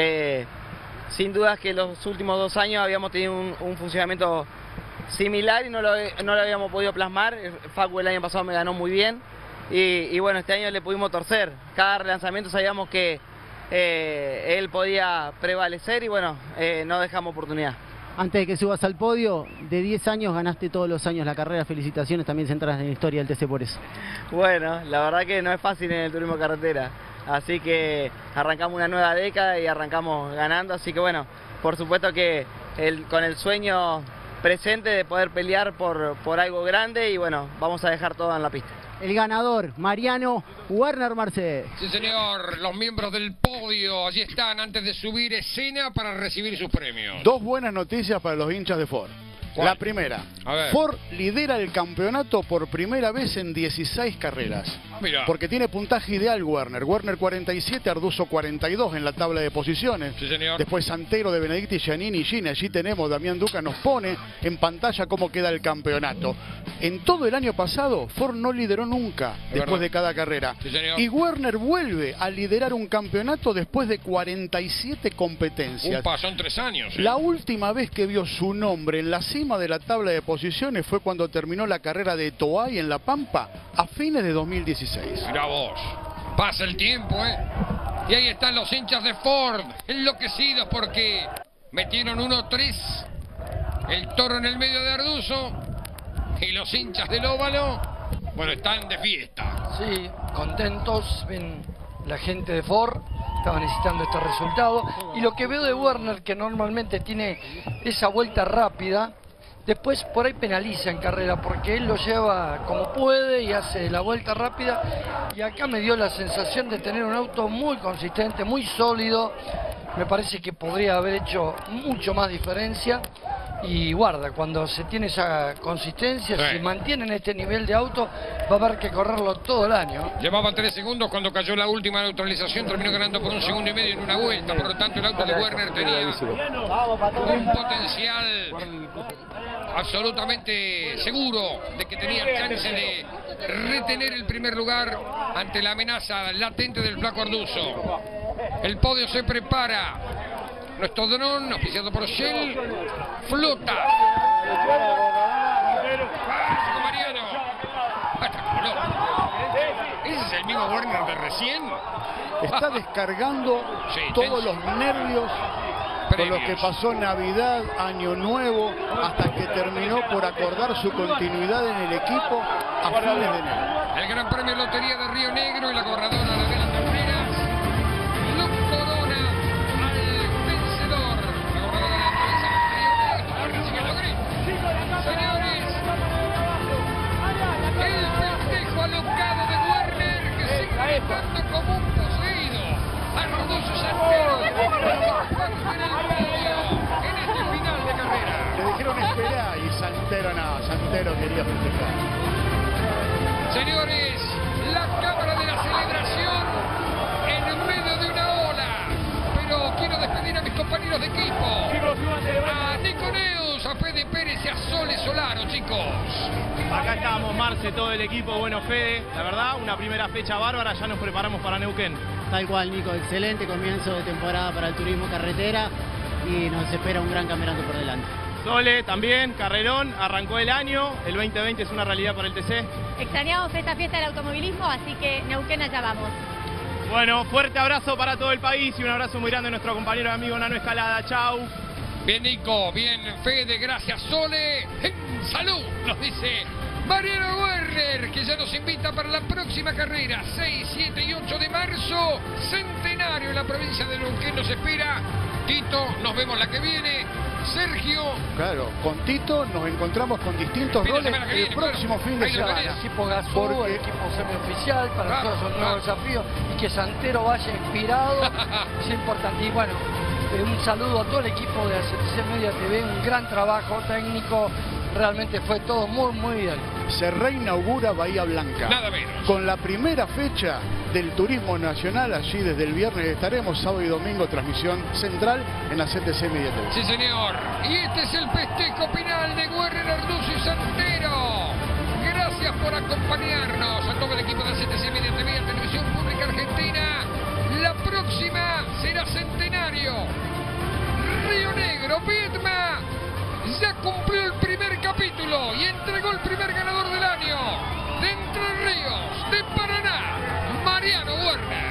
sin dudas que los últimos 2 años habíamos tenido un funcionamiento similar y no lo habíamos podido plasmar. Facu el año pasado me ganó muy bien y bueno, este año le pudimos torcer. Cada relanzamiento sabíamos que él podía prevalecer y bueno, no dejamos oportunidad. Antes de que subas al podio, de 10 años ganaste todos los años la carrera, felicitaciones, también se entras en la historia del TC por eso. Bueno, la verdad que no es fácil en el turismo carretera, así que arrancamos una nueva década y arrancamos ganando, así que bueno, por supuesto que con el sueño presente de poder pelear por algo grande y bueno, vamos a dejar todo en la pista. El ganador, Mariano Werner Mercedes. Sí, señor, los miembros del podio allí están antes de subir escena para recibir sus premios. 2 buenas noticias para los hinchas de Ford. ¿Cuál? La primera, Ford lidera el campeonato por primera vez en 16 carreras. Mirá. Porque tiene puntaje ideal Werner. Werner 47, Arduzo 42 en la tabla de posiciones. Sí, señor. Después Santero, De Benedicti, Giannini y Gini. Allí tenemos, Damián Duca nos pone en pantalla cómo queda el campeonato. En todo el año pasado, Ford no lideró nunca después de cada carrera. Sí, señor. Y Werner vuelve a liderar un campeonato después de 47 competencias. Son 3 años. La última vez que vio su nombre en la cima de la tabla de posiciones fue cuando terminó la carrera de Toay en La Pampa a fines de 2016. Mirá vos, pasa el tiempo, y ahí están los hinchas de Ford, enloquecidos porque metieron 1-3, el toro en el medio de Arduzo, y los hinchas del óvalo, bueno, están de fiesta. Sí, contentos, ven la gente de Ford, estaba necesitando este resultado, y lo que veo de Werner, que normalmente tiene esa vuelta rápida, después por ahí penaliza en carrera porque él lo lleva como puede y hace la vuelta rápida, y acá me dio la sensación de tener un auto muy consistente, muy sólido. Me parece que podría haber hecho mucho más diferencia y guarda, cuando se tiene esa consistencia, si mantienen este nivel de auto va a haber que correrlo todo el año. Llevaba 3 segundos cuando cayó la última neutralización, terminó ganando por 1,5 segundos en una vuelta, por lo tanto el auto de Werner tenía un potencial absolutamente seguro de que tenía chance de retener el primer lugar ante la amenaza latente del flaco Arduzo. El podio se prepara. Nuestro dron, auspiciado por Shell, flota. Mariano. ¿Ese es el mismo Werner de recién? Está descargando todos los nervios con los que pasó Navidad, Año Nuevo, hasta que terminó por acordar su continuidad en el equipo a fines de enero. El Gran Premio Lotería de Río Negro y la corredora de las Terneras lo corona al vencedor. La corredora de la empresa Río Negro. Señores, Centenero quería festejar. Señores, la cámara de la celebración en medio de una ola. Pero quiero despedir a mis compañeros de equipo. A Nico Neus, a Fede Pérez y a Sole Solaro, chicos. Acá estamos, Marce, todo el equipo. Bueno, Fede, la verdad, una primera fecha bárbara. Ya nos preparamos para Neuquén. Tal cual, Nico, excelente comienzo de temporada para el turismo carretera y nos espera un gran campeonato por delante. Sole, también, carrerón, arrancó el año, el 2020 es una realidad para el TC. Extrañamos esta fiesta del automovilismo, así que Neuquén allá vamos. Bueno, fuerte abrazo para todo el país y un abrazo muy grande a nuestro compañero y amigo Nano Escalada. Chau. Bien, Nico, bien, Fede, gracias, Sole. ¡Salud! Nos dice Mariano Werner, que ya nos invita para la próxima carrera, 6, 7 y 8 de marzo, Centenario en la provincia de Neuquén nos espera. Tito, nos vemos la que viene. Sergio. Claro, con Tito nos encontramos con distintos roles el próximo fin de semana. El equipo Gazú, el equipo semioficial, para nosotros es un nuevo desafío. Y que Santero vaya inspirado, es importante. Y bueno, un saludo a todo el equipo de ACTC Media TV, un gran trabajo técnico. Realmente fue todo muy bien. Se reinaugura Bahía Blanca. Nada menos. Con la primera fecha del turismo nacional, allí desde el viernes estaremos, sábado y domingo, transmisión central en la CTC Media TV. Sí, señor. Y este es el festejo final de Werner, Arduzo y Santero. Gracias por acompañarnos a todo el equipo de CTC Media TV, Televisión Pública Argentina. La próxima será Centenario. Río Negro, Viedma. Ya cumplió el primer capítulo y entregó el primer ganador del año. De Entre Ríos, de Paraná, Mariano Werner.